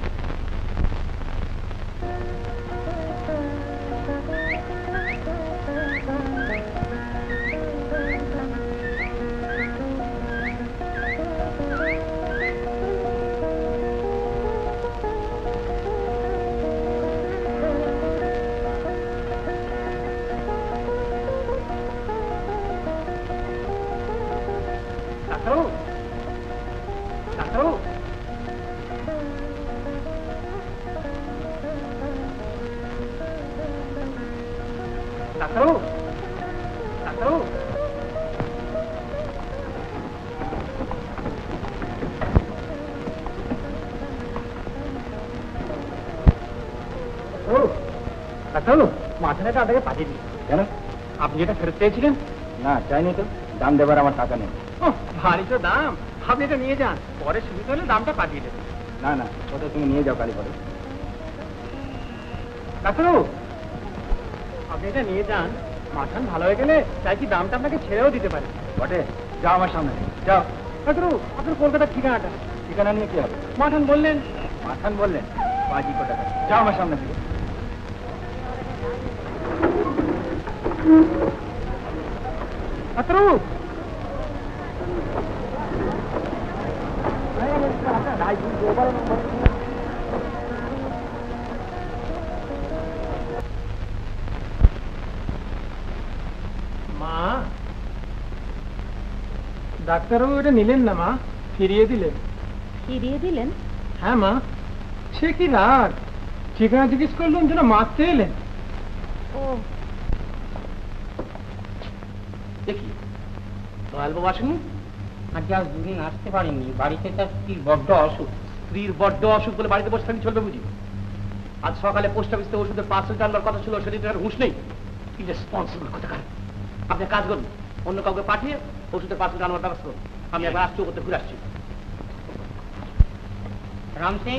ডাক্তারবাবু ডাক্তারবাবু ডাক্তারবাবু ডাক্তারবাবু ডাক্তারবাবু মাথাটা আপনাকে পাঠিয়ে দিই।
কেন?
আপনি যেটা ফেরত চেয়েছিলেন।
না, চাইনি তো। দাম দেবার আমার টাকা নেই।
ও ভারী তো দাম, আপনি এটা নিয়ে যান, পরে সুবিধা হলে দামটা পাঠিয়ে দেবেন।
না না, ওটা তুমি নিয়ে যাও কালী পরে।
ডাক্তারবাবু আপনি এটা নিয়ে যান, মাঠান ভালো হয়ে গেলে চাই কি দামটা আপনাকে ছেড়েও দিতে পারে।
বটে, যাও আমার সামনে থেকে, যাও।
ডাক্তারবাবু আপনার কলকাতার ঠিকানাটা।
ঠিকানা নিয়ে কি হবে?
মাঠান বললেন।
মাথান বললেন? বাজি কোটা, যাও আমার সামনে থেকে।
ডাক্তারবাবু মা, ডাক্তারবাবু এটা নিলেন না মা, ফিরিয়ে দিলেন।
ফিরিয়ে দিলেন?
হ্যাঁ মা, সে কি রাগ, ঠিকানা জিজ্ঞেস করলাম যেন মারতে এলেন।
ও
দেখি দয়ালবাবু আসেননি?
আজকে আজ দুদিন আসতে পারিনি, বাড়িতে তার স্ত্রীর বড্ড অসুখ।
স্ত্রীর বড্ড অসুখ বলে বাড়িতে বসে থাকলে চলবে বুঝি? আজ সকালে পোস্ট অফিস থেকে ওষুধের পার্সেল টানবার কথা ছিল, সেদিন তার হুঁশ নেই। ইরেসপন্সিবল কোথাকার। আপনি কাজ করুন, অন্য কাউকে পাঠিয়ে ওষুধের পার্সেল টানবার ব্যবস্থা করুন। আমি একবার আসছি, করতে ঘুরে আসছি।
রাম সিং,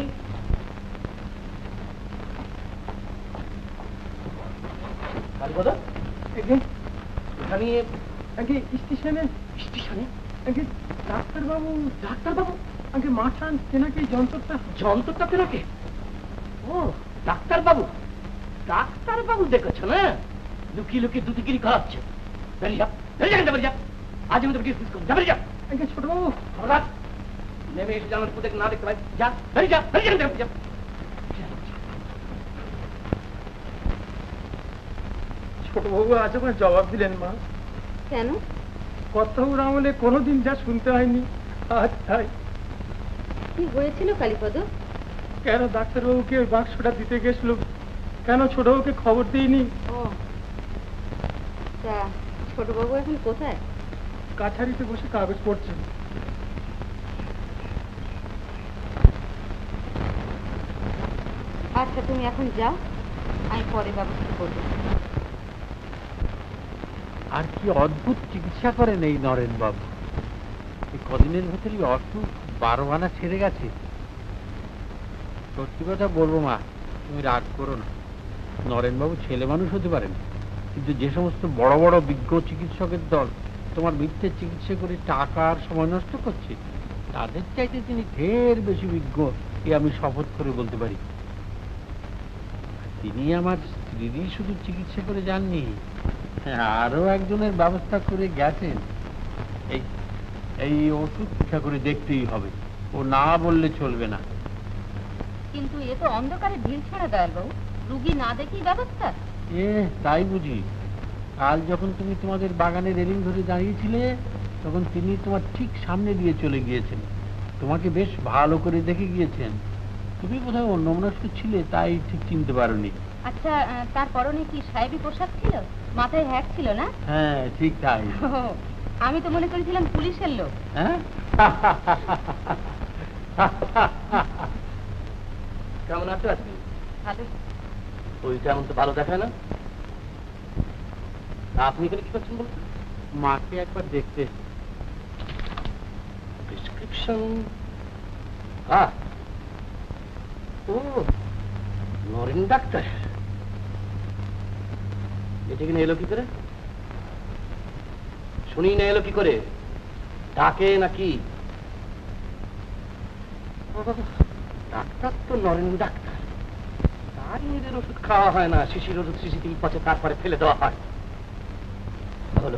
কালীপদা এখানে আগে স্টেশনে স্টেশনে আগে ডাক্তারবাবু ডাক্তারবাবু আগে মাঠান তেনাকে যন্ত্রটা যন্ত্রটা তেনাকে ও ডাক্তারবাবু ডাক্তারবাবু দেখেছো না, লুকিয়ে লুকিয়ে দুদিকিরি করাচ্ছে। বেরিয়ে যা, বেরিয়ে যা, বেরিয়ে যা, আজ আমি তোকে ডিসমিস করবো। বেরিয়ে যা আগে ছোটবাবু, হঠাৎ নেমে এসে জানার প্রত্যেক না দেখতে পাই। যা বেরিয়ে যা, বেরিয়ে যা, বেরিয়ে যা। ছোটবাবু আজ আমার জবাব দিলেন মা।
কেন?
কর্তাবুর আমলে কোনোদিন যা শুনতে হয়নি আজ তাই।
কি হয়েছিল কালীপদ?
কেন ডাক্তারবাবুকে ওই বাক্সটা দিতে গেছিল, কেন ছোটবাবুকে খবর দিইনি?
ও তা ছোটবাবু এখন কোথায়?
কাছারিতে বসে কাগজ পড়ছেন।
আচ্ছা তুমি এখন যাও, আমি পরে ব্যবস্থা করবো।
আর কি অদ্ভুত চিকিৎসা করেন এই নরেন বাবু। এই কদিনের ভেতরই অসুখ বারো আনা ছেড়ে গেছে। সত্যি কথা বলবো মা, তুমি রাগ করো না। নরেন বাবু ছেলে মানুষ হতে পারেন, কিন্তু যে সমস্ত বড় বড় বিজ্ঞ চিকিৎসকের দল তোমার মিথ্যে চিকিৎসা করে টাকা আর সময় নষ্ট করছে, তাদের চাইতে তিনি ঢের বেশি বিজ্ঞ, এ আমি শপথ করে বলতে পারি। তিনি আমার স্ত্রীরই শুধু চিকিৎসা করে যাননি, আরো একজনের ব্যবস্থা করে গেছেন। এই এই ওষুধ পরীক্ষা করে দেখতেই হবে, ও না বললে চলবে না।
কিন্তু এ তো অন্ধকারে ঢিল ছেড়া দয়ালবাবু, রুগী না দেখেই ব্যবস্থা।
এ তাই বুঝি? কাল যখন তুমি তোমাদের বাগানে রেলিং ধরে দাঁড়িয়েছিলে, তখন তিনি তোমার ঠিক সামনে দিয়ে চলে গিয়েছেন, তোমাকে বেশ ভালো করে দেখে গিয়েছেন। তুমি বোধহয় অন্যমনস্ক ছিলে, তাই ঠিক চিনতে পারোনি।
আচ্ছা তার পরনে কি সাহেবি পোশাক ছিল, মাথায় হ্যাক ছিল না?
হ্যাঁ ঠিক তাই।
আমি তো মনে করেছিলাম পুলিশের লোক।
হ্যাঁ
কেমন আছো আজকে?
ভালো।
ওইটা এমন তো ভালো দেখায় না। আপনি এখানে কি করছেন বলুন?
মাকে একবার দেখতে।
প্রেসক্রিপশন? হ্যাঁ, ও নরেন ডাক্তার। এটা কিনা এলো কি করে? শুনি না এলো কি করে? ডাকে নাকি? ডাক্তার তো নরেন ডাক্তার, তার নিজের ওষুধ খাওয়া হয় না, শিশির ওষুধ শিশিতেই পচে তারপরে ফেলে দেওয়া হয়। হলো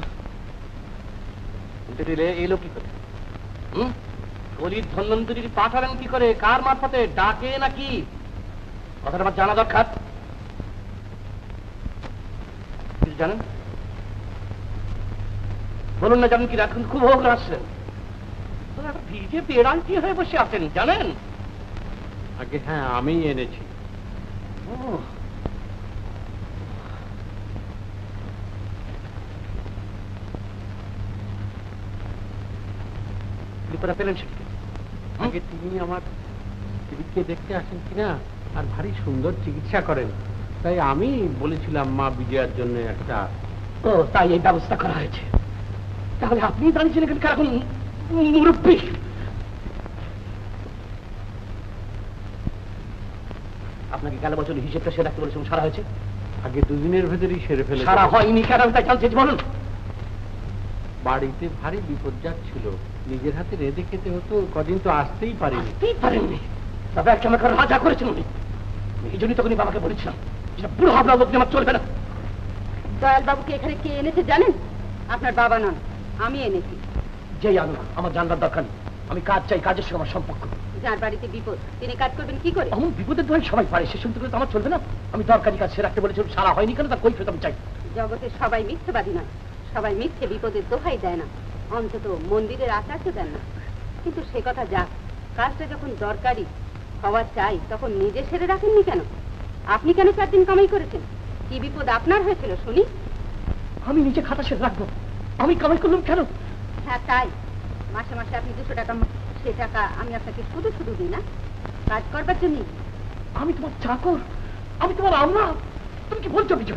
এলো কি করে? হম গলির ধন্বন্তরী পাঠালেন কি করে, কার মারফতে, ডাকে নাকি? কথাটা আমার জানা দরকার। কিছু জানেন? বলুন না, জানেন কি? এখন খুব হোক আসছেন। ভিজে বেড়ান্তি হয়ে বসে আছেন জানেন?
আগে হ্যাঁ আমি এনেছি।
ও বিপদে পেলেন সেদিকে।
আগে তিনি আমার স্ত্রীকে দেখতে আসেন কিনা আর ভারী সুন্দর চিকিৎসা করেন, তাই আমি বলেছিলাম মা বিজয়ার জন্য একটা।
ও তাই এই ব্যবস্থা করা হয়েছে। তাহলে আপনি দাঁড়িয়েছেন এখানকার এখন মুরব্বী। আপনাকে গেল বছর হিসেবটা সে রাখতে বলেছিলাম, সারা হয়েছে?
আগে দুদিনের ভেতরেই সেরে ফেলে।
সারা হয়নি কেন তাই জানতে বলুন।
বাড়িতে ভারী বিপর্যয় ছিল, নিজের হাতে রেঁধে খেতে হতো, কদিন তো আসতেই পারিনি।
আসতেই পারেননি? তবে একটা আমাকে রাজা করেছেন উনি। এই জন্যই তখনই বাবাকে বলেছিলাম যেটা বুড়ো হাবলা লোক আমার চলবে না।
দয়াল বাবুকে এখানে কে এনেছে জানেন? আপনার বাবা নন, আমি এনেছি।
যেই আনো আমার জানবার দরকার নেই। আমি কাজ চাই, কাজের সঙ্গে আমার সম্পর্ক।
যার বাড়িতে বিপদ তিনি কাজ করবেন কি করে?
এমন বিপদের দোহাই সবাই পারে, সে শুনতে তো আমার চলবে না। আমি দরকারি কাজ সে রাখতে বলেছিলাম, সারা হয়নি কেন তার কৈফিয়ত আমি চাই।
জগতের সবাই মিথ্যেবাদী নয়, সবাই মিথ্যে বিপদের দোহাই দেয় না, অন্তত মন্দিরের আচার্য দেন না। কিন্তু সে কথা যাক, কাজটা যখন দরকারি হওয়া চাই তখন নিজে সেরে রাখেননি কেন? আপনি কেন চার দিন কামাই করেছেন? কি বিপদ আপনার হয়েছিল শুনি?
আমি নিজে খাতা সেরে রাখবো, আমি কামাই করলাম কেন?
হ্যাঁ তাই, মাসে মাসে আপনি দুশো টাকা, সে টাকা আমি আপনাকে শুধু শুধু দিই না, কাজ করবার জন্য।
আমি তোমার চাকর, আমি তোমার আমরা। তুমি কি বলছো বিজয়?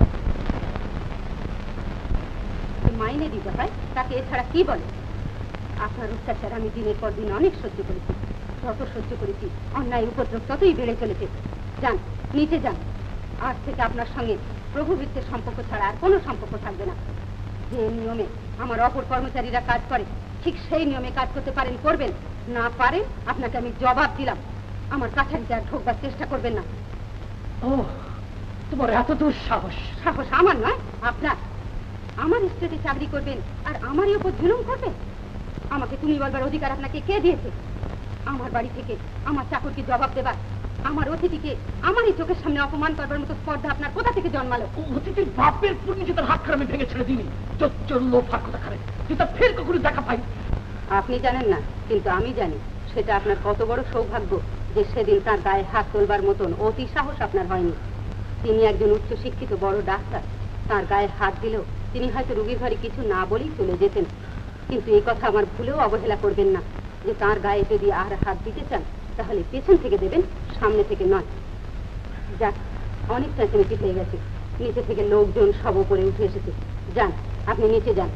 মাইনে দিতে হয়, তাকে এছাড়া কি বলে? আপনার অত্যাচার আমি দিনের পর দিন অনেক সহ্য করেছি, যত সহ্য করেছি অন্যায় উপদ্রব ততই বেড়ে চলেছে। যান নিচে যান, আজ থেকে আপনার সঙ্গে প্রভুবৃত্তের সম্পর্ক ছাড়া আর কোনো সম্পর্ক থাকবে না। যে নিয়মে আমার অপর কর্মচারীরা কাজ করে ঠিক সেই নিয়মে কাজ করতে পারেন করবেন, না পারেন আপনাকে আমি জবাব দিলাম। আমার কাছারিতে আর ঢোকবার চেষ্টা করবেন না।
ও তোমার এত দূর সাহস?
সাহস আমার নয় আপনার। আমার স্টেটে চাকরি করবেন আর আমারই উপর জুলুম করবেন? আমাকে তুমি বলবার অধিকার আপনাকে কে দিয়েছে? আমার বাড়ি থেকে আমার চাকরকে জবাব দেবার, আমার অতিথিকে আমারই চোখের সামনে অপমান করবার মতো স্পর্ধা আপনার কোথা থেকে জন্মালো?
অতিথির বাপের পূর্ণি যে তার হাত খারাপ আমি ভেঙে ছেড়ে দিইনি, চোর ফাঁক কথা খারে যে তার ফের কখনো দেখা পাই।
আপনি জানেন না, কিন্তু আমি জানি সেটা আপনার কত বড় সৌভাগ্য যে সেদিন তার গায়ে হাত তোলবার মতন অতি সাহস আপনার হয়নি। তিনি একজন উচ্চ শিক্ষিত বড় ডাক্তার, তার গায়ে হাত দিলেও তিনি হয়তো রোগীর ঘরে কিছু না বলেই চলে যেতেন। কিন্তু এই কথা আমার ভুলেও অবহেলা করবেন না যে তার গায়ে যদি আর হাত দিতে চান তাহলে পেছন থেকে দেবেন, সামনে থেকে নয়। যাক, অনেক চেঁচামেচি হয়ে গেছে, নিচে থেকে লোকজন সব উপরে উঠে এসেছে। যান আপনি নিচে যান।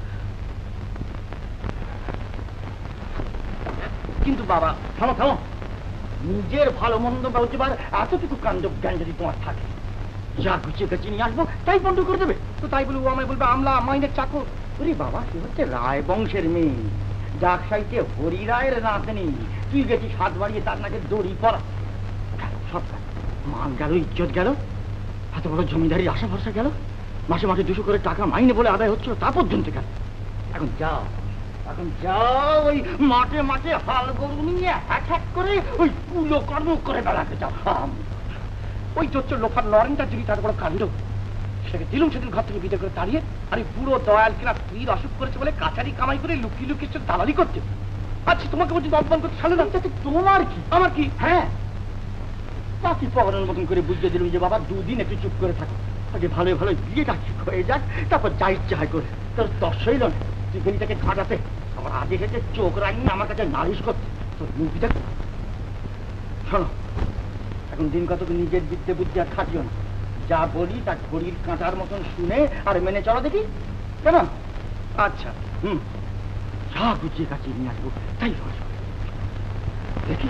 কিন্তু বাবা থামো থামো, নিজের ভালো মন্দ বুঝবার এতটুকু কাণ্ড জ্ঞান যদি তোমার থাকে, যা গুছিয়ে কাছে নিয়ে আসবো তাই বন্ধ করে দেবে। তো তাই বলে ও আমায় বলবে আমলা মাইনের চাকর। ওরে বাবা, সে হচ্ছে রায় বংশের মেয়ে, ডাক সাইতে হরি রায়ের রাঁধনি। তুই গেছিস হাত বাড়িয়ে তার নাকি দড়ি পড়া। সব মান গেল, ইজ্জত গেল, এত বড় জমিদারি আশা ভরসা গেল, মাসে মাসে দুশো করে টাকা মাইনে বলে আদায় হচ্ছিল তা পর্যন্ত গেল। এখন যাও, এখন যাও ওই মাঠে মাঠে হাল গরু নিয়ে হ্যাক হ্যাক করে ওই কুলো কর্ম করে বেড়াতে যাও। ওই চোর লোফার নরেনটা যদি তার বড় কাণ্ড, সেটাকে দিলুম সেদিন ঘর থেকে বিদায় করে তাড়িয়ে। আর এই বুড়ো দয়াল কিনা স্ত্রীর অসুখ করেছে বলে কাছারি কামাই করে লুকিয়ে লুকিয়ে সে দালালি করছে। আচ্ছা তোমাকে বলছি অপমান করতে সালে না, তোমার কি আমার কি? হ্যাঁ, বাকি পগনের মতন করে বুঝিয়ে দিলুম যে বাবা দুদিন একটু চুপ করে থাকো, আগে ভালো ভালো বিয়েটা ঠিক হয়ে যাক, তারপর যা ইচ্ছা হয় করে। তোর দশ হইল না, তুই গেলিটাকে ঘাটাতে আমার আগে হেঁটে চোখ রাখনি আমার কাছে নালিশ করতে। তোর মুভিটা শোনো, এখন দিন কত নিজের বিদ্যে বুদ্ধি আর খাটিও না, যা বলি তা ঘড়ির কাঁটার মতন শুনে আর মেনে চলো দেখি, কেমন? আচ্ছা, হুম, যা গুছিয়ে কাছিয়ে নিয়ে আসবো তাই দেখি।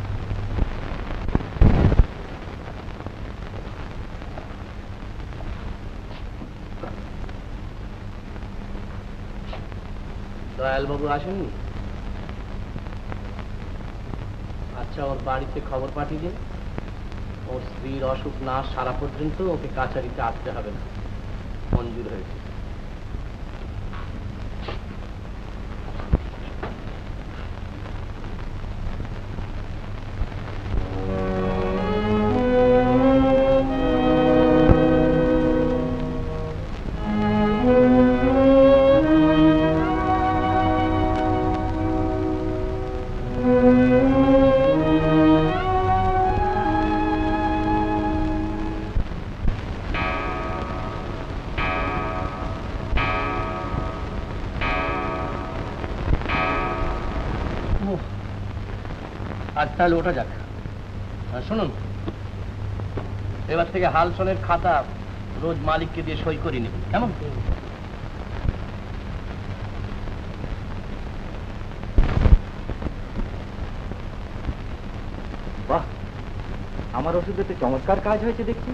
দয়ালবাবু আসেননি? আচ্ছা, ওর বাড়িতে খবর পাঠিয়ে দিন, ওর স্ত্রীর অসুখ না সারা পর্যন্ত ওকে কাছারিতে আসতে হবে না, মঞ্জুর হয়েছে। তাহলে ওটা যাক। আর শুনুন, এবার থেকে হালসনের খাতা রোজ মালিককে দিয়ে সই করে নেবেন, কেমন?
বাহ, আমার ওষুধে তো চমৎকার কাজ হয়েছে দেখছি।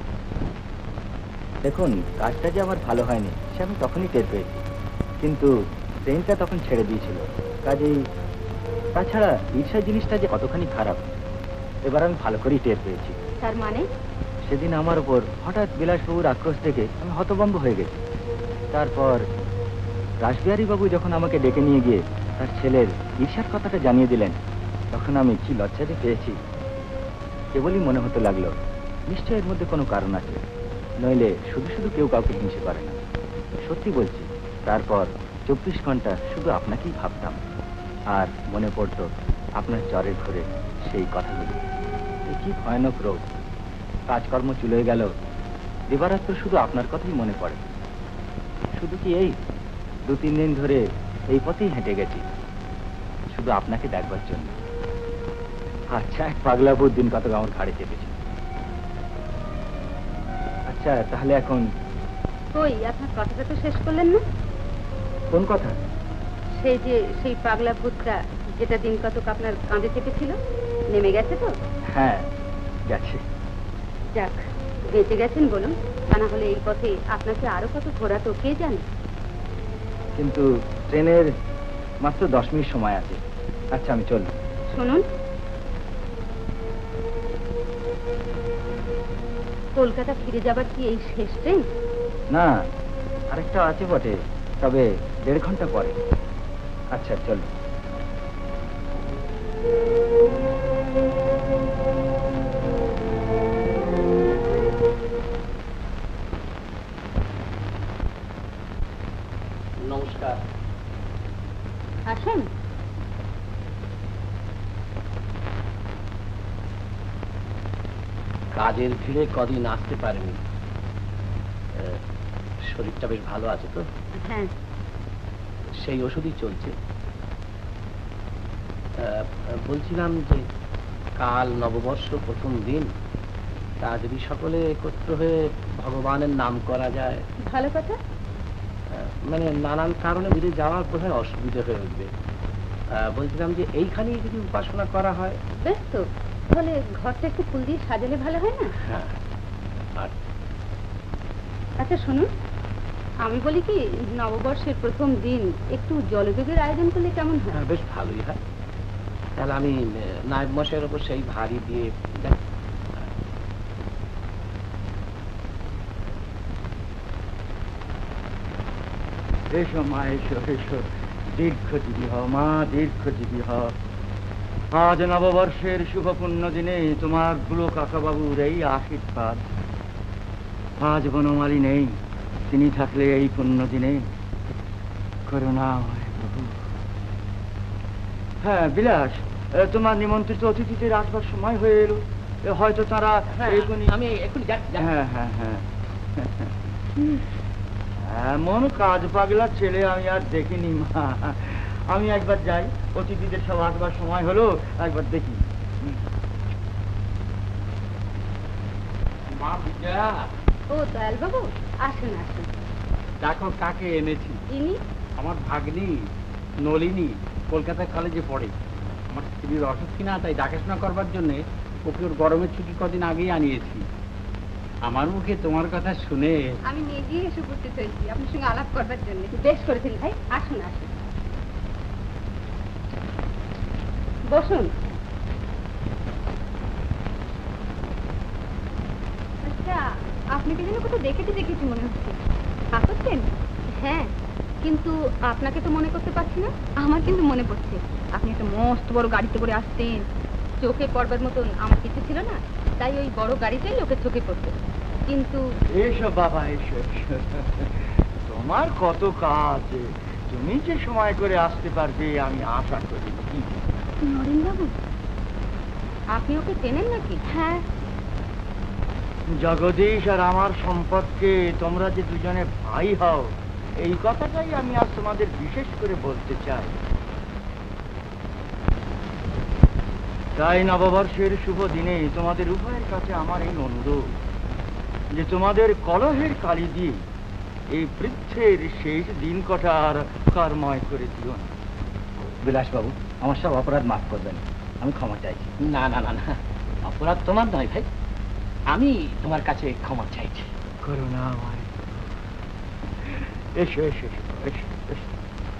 দেখুন, কাজটা যে আমার ভালো হয়নি সে আমি তখনই টের পেয়েছি, কিন্তু ট্রেনটা তখন ছেড়ে দিয়েছিল, কাজেই তাছাড়া ঈর্ষা জিনিসটা যে কতখানি খারাপ এবার আমি ভালো করেই টের পেয়েছি।
তার মানে?
সেদিন আমার উপর হঠাৎ বিলাসবাবুর আক্রোশ দেখে আমি হতভম্ব হয়ে গেছি। তারপর রাসবিহারী বাবু যখন আমাকে ডেকে নিয়ে গিয়ে তার ছেলের ঈর্ষার কথাটা জানিয়ে দিলেন, তখন আমি কি লজ্জা যে পেয়েছি। কেবলই মনে হতে লাগলো নিশ্চয় এর মধ্যে কোনো কারণ আছে, নইলে শুধু শুধু কেউ কাউকে হিংসে করে না। সত্যি বলছি, তারপর চব্বিশ ঘন্টা শুধু আপনাকেই ভাবতাম, আর মনে পড়তো আপনার জ্বরের ঘরে সেই কথাগুলি। কি ভয়ানক রোগ, কাজকর্ম চলে গেল, দিবারাত্র শুধু আপনার কথাই মনে পড়ে। শুধু কি এই দু তিন দিন ধরে এই পথেই হেঁটে গেছি শুধু আপনাকে দেখবার জন্য। আচ্ছা, এক পাগলাবুর দিন কত আমার ঘাড়ে চেপেছি। আচ্ছা, তাহলে এখন
ওই আপনার কথাটা তো শেষ করলেন না?
কোন কথা?
সেই যে সেই পাগলা ভূতটা যেটা দিন কতক আপনার কাঁধে চেপেছিল, নেমে গেছে তো?
হ্যাঁ, গেছে।
যাক, বেঁচে গেছেন বলুন, তা না হলে এই পথে আপনাকে আরো কত ঘোরাতো কে জানে।
কিন্তু ট্রেনের মাত্র দশ মিনিট সময় আছে। আচ্ছা, আমি চলব।
শুনুন, কলকাতা ফিরে যাবার কি এই শেষ ট্রেন?
না, আরেকটা আছে বটে, তবে দেড় ঘন্টা পরে। আচ্ছা, চল।
নমস্কার।
আসেন।
কাজের ভিড়ে কদিন আসতে পারেনি, শরীরটা বেশ ভালো আছে তো?
হ্যাঁ,
সেই ওষুধই চলছে। বলছিলাম যে কাল নববর্ষ প্রথম দিন, তা যদি সকলে একত্র হয়ে ভগবানের নাম করা যায়।
ভালো কথা।
মানে নানান কারণে বেরিয়ে যাওয়ার বোধহয় অসুবিধা হয়ে উঠবে। বলছিলাম যে এইখানেই যদি উপাসনা করা হয়।
বেশ তো, তাহলে ঘরটা একটু ফুল দিয়ে সাজালে ভালো হয় না?
হ্যাঁ। আর
আচ্ছা শুনুন, আমি বলি কি, নববর্ষের প্রথম দিন একটু জলযোগের আয়োজন করলে কেমন হয়?
হ্যাঁ, বেশ ভালোই হয়। তাহলে আমি নায়েব মশাইয়ের ওপর সেই ভারী দিয়ে
এসো মা, এসো এসো, দীর্ঘজীবী হ মা, দীর্ঘজীবী হ। আজ নববর্ষের শুভ পুণ্য দিনে তোমার গুলো কাকাবাবুর এই আশীর্বাদ। আজ বনমালী নেই, তিনি থাকলে এই পুণ্য দিনে করুণা হয় প্রভু। হ্যাঁ বিলাস, তোমার নিমন্ত্রিত অতিথিদের আসবার সময় হয়ে এলো, হয়তো তারা
আমি এক্ষুনি যাচ্ছি।
হ্যাঁ হ্যাঁ হ্যাঁ, এমন কাজ পাগলা ছেলে আমি আর দেখিনি মা। আমি একবার যাই, অতিথিদের সব আসবার সময় হলো, একবার দেখি।
মা বিজয়া।
ও দয়াল বাবু, আসুন আসুন।
দেখো কাকে এনেছি।
ইনি
আমার ভাগ্নি নলিনী, কলকাতা কলেজে পড়ে। আমার স্ত্রীর অসুখ কিনা, তাই দেখাশোনা করবার জন্য ওকে ওর গরমের ছুটি কদিন আগেই আনিয়েছি। আমার মুখে তোমার কথা শুনে
আমি নিজেই এসে উপস্থিত হয়েছি আপনার সঙ্গে আলাপ করবার জন্য। বেশ করেছেন ভাই, আসুন আসুন, বসুন। আচ্ছা, আপনাকে যেন কোথাও দেখেছি দেখেছি মনে হচ্ছে। করতেন? হ্যাঁ, কিন্তু আপনাকে তো মনে করতে পারছি না। আমার কিন্তু মনে পড়ছে, আপনি একটা মস্ত বড় গাড়িতে করে আসতেন, চোখে পড়বার মতন আমার কিছু ছিল না, তাই ওই বড় গাড়িটাই লোকের চোখে পড়তো। কিন্তু
এসো বাবা, এসো এসো, তোমার কত কাজ, তুমি যে সময় করে আসতে পারবে আমি আশা করি।
নরেন বাবু, আপনি ওকে চেনেন নাকি? হ্যাঁ।
জগদীশ আর আমার সম্পর্কে তোমরা যে দুজনে ভাই হও, এই কথাটাই আমি আজ তোমাদের বিশেষ করে বলতে চাই। তাই নববর্ষের শুভ দিনে তোমাদের উভয়ের কাছে আমার এই অনুরোধ যে তোমাদের কলহের কালি দিয়ে এই বৃদ্ধের শেষ দিন কটা আর কর্ময় করে দিও না।
বিলাসবাবু, আমার সব অপরাধ মাফ করবেন, আমি ক্ষমা চাইছি। না না না না, অপরাধ তোমার নয় ভাই, আমি তোমার কাছে ক্ষমা চাইছি।
করুণা আমায়। এসো এসো এসো এসো এসো।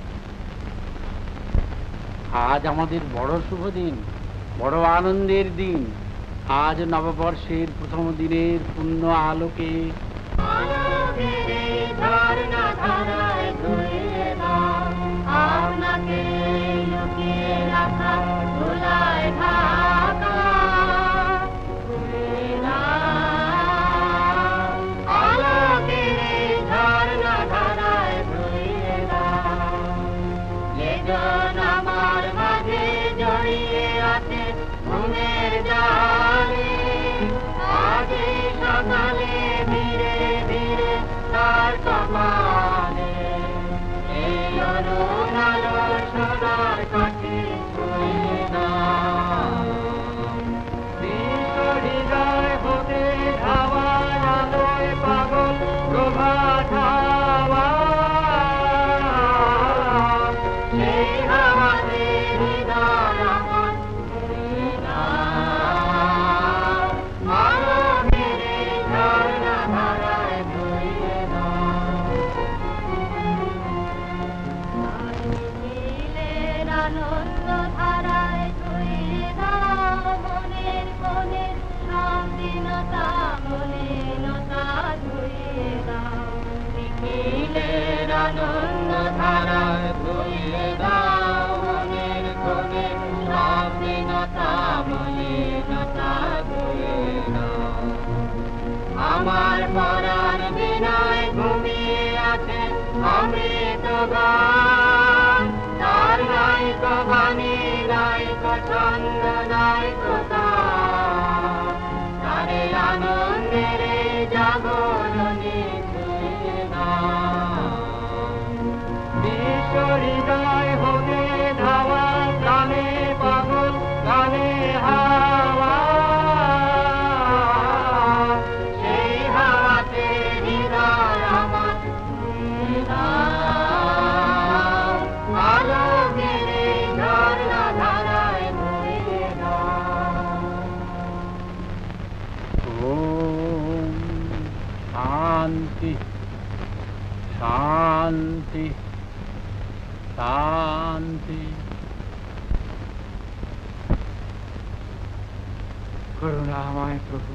আজ আমাদের বড় শুভ দিন, বড় আনন্দের দিন। আজ নববর্ষের প্রথম দিনের পূর্ণ আলোকে
আপনাকে লুকিয়ে রাখা ধুলায় ঢাকা আলোকের ঝর্ণা ধারায় ধুয়ে দাও। যে জন আমার মাঝে জড়িয়ে আছে ঘুমের জালে, আজ সকালে ধীরে ধীরে তার কপালে এই অরুণ আলো সোনার কাঠি ছুঁয়ে দাও।
হৃদয় হতে ধাওয়া আলোয় পাগল প্রভাত হাওয়া,
সেই হাওয়াতে হৃদয় আমার ছুঁয়ে দাও। আলোকের ঝর্ণা ধারায় ধুয়ে দাও। নীলের আনন্দ ধারায় ধুয়ে দাও। মনের মনের স্বাধীনতা মলিনতা ধুয়ে দাও। নিখিলের আনন্দ ধারায় ধুয়ে দাও। মনের মনের স্বাধীনতা মলিনতা ধুয়ে দাও। আমার পরাণ বিনয় ঘুমিয়ে আছে অমৃত গান, তার নায়ক বাণী নায়ক ছন্দ নায়ক গান, তারে আনন্দের জাগরণে ছুঁয়ে দাও।
বিশ্ব হৃদয় হতে ধাওয়া গানে পাগল গানে হাওয়া,
সেই হাওয়াতে হৃদয় আমার ছুঁয়ে দাও। আলোকের ঝর্ণা ধারায় ধুয়ে দাও।
ওম শান্তি শান্তি শান্তি।
করুণাময় প্রভু,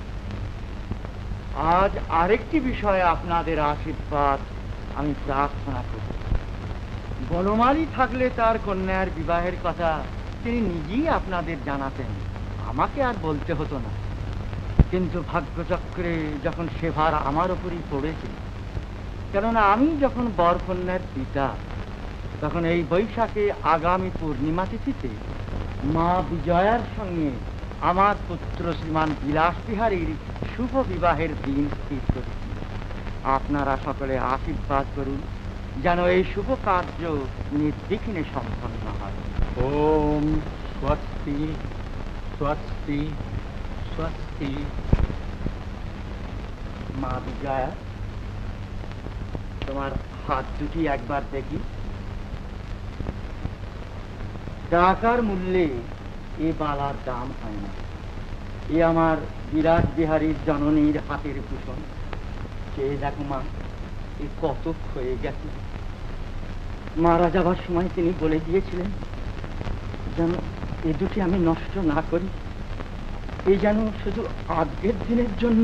আজ আরেকটি বিষয়ে আপনাদের আশীর্বাদ আমি প্রার্থনা করি। বনমালী থাকলে তার কন্যার বিবাহের কথা তিনি নিজেই আপনাদের জানাতেন, আমাকে আর বলতে হতো না। কিন্তু ভাগ্যচক্রে যখন সেভার আমার ওপরই পড়েছে, কেননা আমি যখন বরকন্যার পিতা, তখন এই বৈশাখে আগামী পূর্ণিমা তিথিতে মা বিজয়ার সঙ্গে আমার পুত্র শ্রীমান বিলাস বিহারীর শুভ বিবাহের দিন স্থির করেছি। আপনারা সকলে আশীর্বাদ করুন যেন এই শুভ কার্য নির্বিঘ্নে সম্পন্ন হয়।
ওম স্বস্তি স্বস্তি স্বস্তি।
মা বিজয়া, তোমার হাত দুটি একবার দেখি। টাকার মূল্যে এ বালার দাম হয় না। এ আমার বিলাস বিহারীর জননীর হাতের ভূষণ। চেয়ে দেখো মা, এ কত ক্ষয়ে গেছে। মারা যাবার সময় তিনি বলে দিয়েছিলেন যেন এ দুটি আমি নষ্ট না করি, এই যেন শুধু আজকের দিনের জন্য।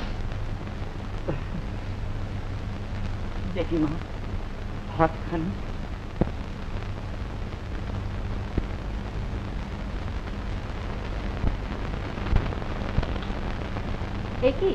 দেখি মা, হাতখানি।
কি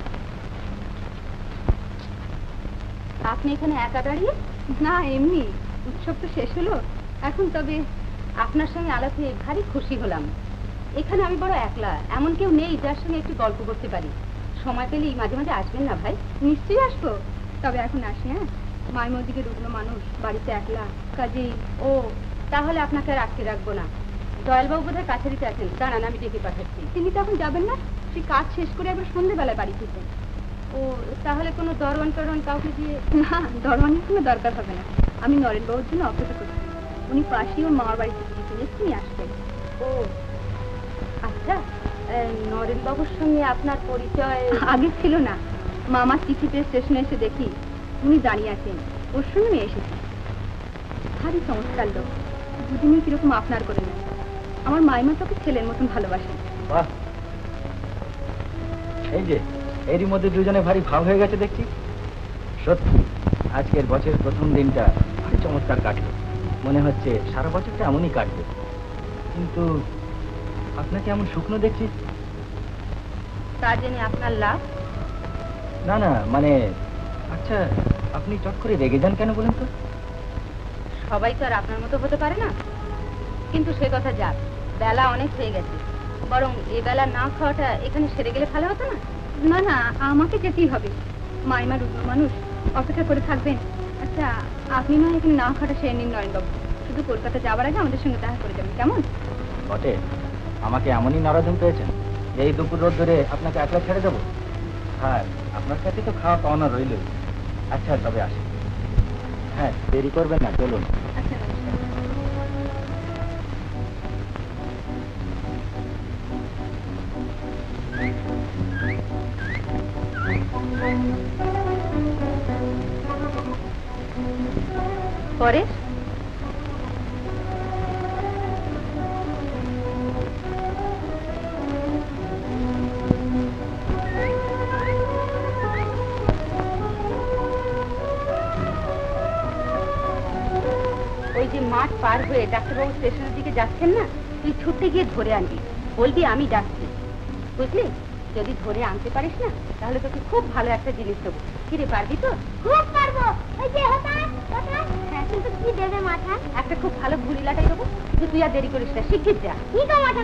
আপনি এখানে একা দাঁড়িয়ে? না এমনি, উৎসব তো শেষ হলো এখন, তবে আপনার সঙ্গে আলাপ হয়ে ভারী খুশি হলাম। এখানে আমি বড় একলা, এমন কেউ নেই যার সঙ্গে একটু গল্প করতে পারি। সময় পেলেই মাঝে মাঝে আসবেন না ভাই? নিশ্চয়ই আসবো, তবে এখন আসি। হ্যাঁ, মায়ের মধ্যে রুগ্ন মানুষ, বাড়িতে একলা, কাজেই। ও তাহলে আপনাকে আর আটকে রাখবো না, দয়ালবাবু বোধহয় কাছারিতে আছেন, দাঁড়ান আমি ডেকে পাঠাচ্ছি। তিনি তখন যাবেন না, সে কাজ শেষ করে একবার সন্ধ্যেবেলায় বাড়ি ফিরবেন। ও তাহলে কোনো দরওয়ান টরওয়ান কাউকে দিয়ে? না, দরওয়ানের কোনো দরকার হবে না, আমি নরেনবাবুর জন্য অপেক্ষা করছি। উনি পাশেই ওর মামার বাড়িতে গিয়েছেন, এক্ষুনি আসবেন। ও আচ্ছা, নরেনবাবুর সঙ্গে আপনার পরিচয় আগে ছিল না। মামার চিঠিতে স্টেশনে এসে দেখি উনি দাঁড়িয়ে আছেন, ওর সঙ্গে আমি এসেছি। ভারী চমৎকার লোক, দুদিনই কিরকম আপনার করে নেয়। আমার মাইমা তোকে ছেলের মতন ভালোবাসে।
বাহ, এই যে এরই মধ্যে দুজনে ভারী ভাব হয়ে গেছে দেখছি। সত্যি আজকের বছরের প্রথম দিনটা ভারী চমৎকার কাটলো। মনে হচ্ছে সারা বছরটা এমনই কাটবে। কিন্তু আপনাকে এমন শুকনো দেখছি।
তা জেনে আপনার লাভ?
না না, মানে আচ্ছা, আপনি চট করে রেগে যান কেন বলেন তো?
সবাই তো আর আপনার মতো হতে পারে না। কিন্তু সে কথা যাক, বেলা অনেক হয়ে গেছে, বরং এ বেলা না খাওয়াটা এখানে সেরে গেলে ভালো হতো না? না না, আমাকে যেতেই হবে। মাইমা রুগ্ন মানুষ, অপেক্ষা করে থাকবেন। আচ্ছা, আপনি নয় এখানে না খাওয়াটা সেরে নিন নরেনবাবু, শুধু কলকাতা যাওয়ার আগে আমাদের সঙ্গে দেখা করে যাবেন, কেমন?
বটে, আমাকে এমনই নরদম পেয়েছেন এই দুপুর রোদ ধরে আপনাকে একলা ছেড়ে দেবো? হ্যাঁ, আপনার কাছে তো খাওয়া পাওনা রইল। আচ্ছা তবে আসি। হ্যাঁ, দেরি করবেন না, চলুন।
আচ্ছা, নমস্কার। পরে ওই যে মাঠ পার হয়ে ডাক্তারবাবু স্টেশনের দিকে যাচ্ছেন না, তুই ছুটতে গিয়ে ধরে আনবি, বলবি আমি ডাকছি, বুঝলি? যদি ধরে আনতে পারিস না, তাহলে তোকে খুব ভালো একটা জিনিস দেবো। কিরে, পারবি তো?
খুব পারবো। ওই যে হঠাৎ হঠাৎ হ্যাঁ, কিন্তু কি দেবে মাথায়?
একটা খুব ভালো ঘুড়ি লাটাই দেবো, যে তুই আর দেরি করিস না, শিগগির যা।
কি তো মাথা?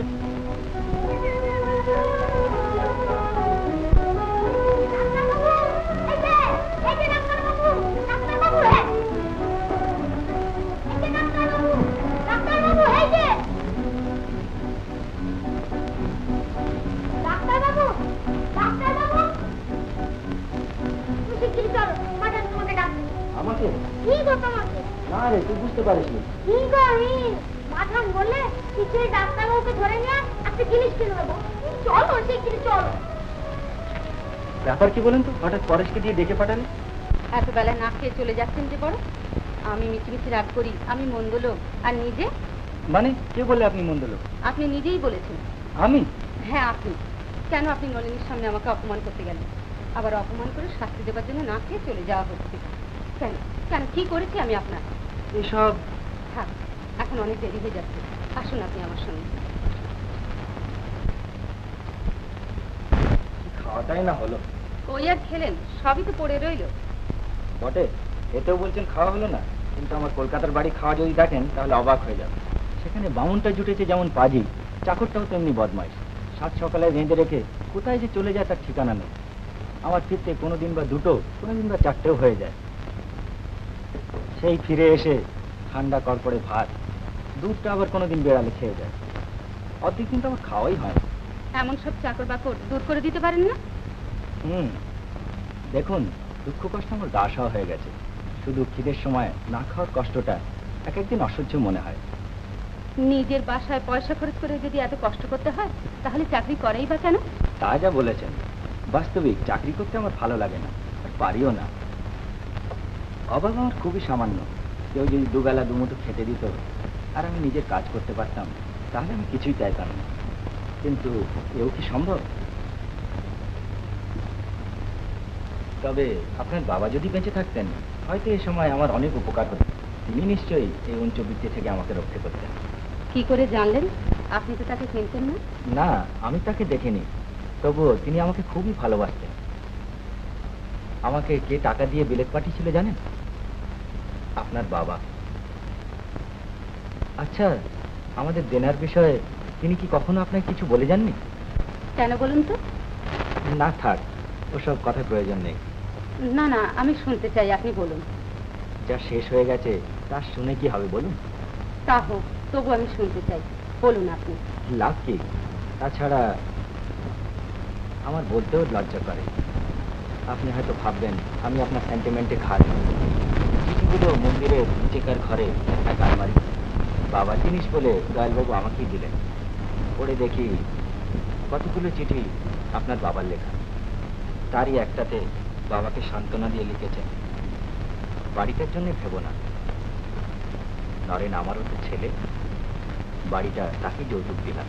আমাকে?
কি গো তোমাকে?
না রে, তুই বুঝতে পারিস নি।
কি গো মাথান বললে কিছু ডাক্তারবাবুকে ধরে নিয়ে একটা জিনিস কিনে দেবো। চলো শিগগিরি চলো।
ব্যাপার কি বলেন তো, হঠাৎ পরেশকে দিয়ে ডেকে পাঠালে?
এত বেলা না খেয়ে চলে যাচ্ছেন যে বড়। আমি মিছিমিছি রাগ করি, আমি মন্দ লোক। আর নিজে?
মানে কে বলে আপনি মন্দ লোক?
আপনি নিজেই বলেছেন।
আমি?
হ্যাঁ আপনি। কেন আপনি নলিনীর সামনে আমাকে অপমান করতে গেলেন? আবার অপমান করে শাস্তি দেবার জন্য না খেয়ে চলে যাওয়া হচ্ছে। কেন কেন কি করেছি আমি আপনার?
এসব
থাক, এখন অনেক দেরি হয়ে যাচ্ছে, আসুন আপনি আমার সঙ্গে।
খাওয়াটাই না হলো।
ওই আর খেলেন, সবই তো পড়ে রইল।
বটে, এতেও বলছেন খাওয়া হলো না, কিন্তু আমার কলকাতার বাড়ি খাওয়া যদি দেখেন তাহলে অবাক হয়ে যাবে। সেখানে বামুনটা জুটেছে যেমন পাজি, চাকরটাও তেমনি বদমাইশ। সাত সকালে বেঁধে রেখে কোথায় যে চলে যায় তার ঠিকানা নেই। আমার ফিরতে কোনোদিন বা দুটো, কোনোদিন বা চারটেও হয়ে যায়। সেই ফিরে এসে ঠান্ডা কড়কড়ে ভাত, দুধটা আবার কোনোদিন বেড়ালে খেয়ে যায়। অর্ধেক কিন্তু আমার খাওয়াই হয়।
এমন সব চাকর বাকর দূর করে দিতে পারেন না?
হুম, দেখুন, দুঃখ কষ্ট আমার গা সওয়া হয়ে গেছে। শুধু খিদের সময় না খাওয়ার কষ্টটা এক একদিন অসহ্য মনে হয়।
নিজের বাসায় পয়সা খরচ করে যদি এত কষ্ট করতে হয়, তাহলে চাকরি করেই বা কেন?
তা যা বলেছেন, বাস্তবিক চাকরি করতে আমার ভালো লাগে না, আর পারিও না। অভাব আমার খুবই সামান্য। কেউ যদি দুবেলা দুমুঠো খেতে দিত আর আমি নিজের কাজ করতে পারতাম, তাহলে আমি কিছুই চাইতাম না। কিন্তু এও কি সম্ভব? তবে আপনার বাবা যদি বেঁচে থাকতেন, হয়তো এই সময় আমার অনেক উপকার হতো। তিনি নিশ্চয়ই এই উঞ্চবৃত্তি থেকে আমাকে রক্ষা করতেন।
কি করে জানলেন? আপনি তো তাকে চিনতেন না।
না, আমি তাকে দেখিনি, তবুও তিনি আমাকে খুবই ভালোবাসতেন। আমাকে কে টাকা দিয়ে বিলেত পাঠিয়েছিল জানেন? আপনার বাবা। আচ্ছা, আমাদের দেনার বিষয়ে তিনি কি কখনো আপনাকে কিছু বলে যাননি?
কেন বলুন তো?
না থাক, ওসব কথা প্রয়োজন নেই।
না না, আমি শুনতে চাই, আপনি বলুন।
যা শেষ হয়ে গেছে তা শুনে কি হবে বলুন?
তা হোক, তবু আমি শুনতে চাই। বলুন আপনি।
লাভ কি? তাছাড়া আমার বলতেও লজ্জা করে। আপনি হয়তো ভাববেন আমি আপনার সেন্টিমেন্টে খাই। চিঠিগুলো মন্দিরের চেকার ঘরে এক আলমারি, বাবার জিনিস বলে দয়ালবাবু আমাকেই দিলেন। পড়ে দেখি কতগুলো চিঠি আপনার বাবার লেখা। তারই একটাতে বাবাকে সান্ত্বনা দিয়ে লিখেছেন, বাড়িটার জন্য ভেবো না, নরেন আমারও তো ছেলে, বাড়িটা তাকে যৌতুক দিলাম।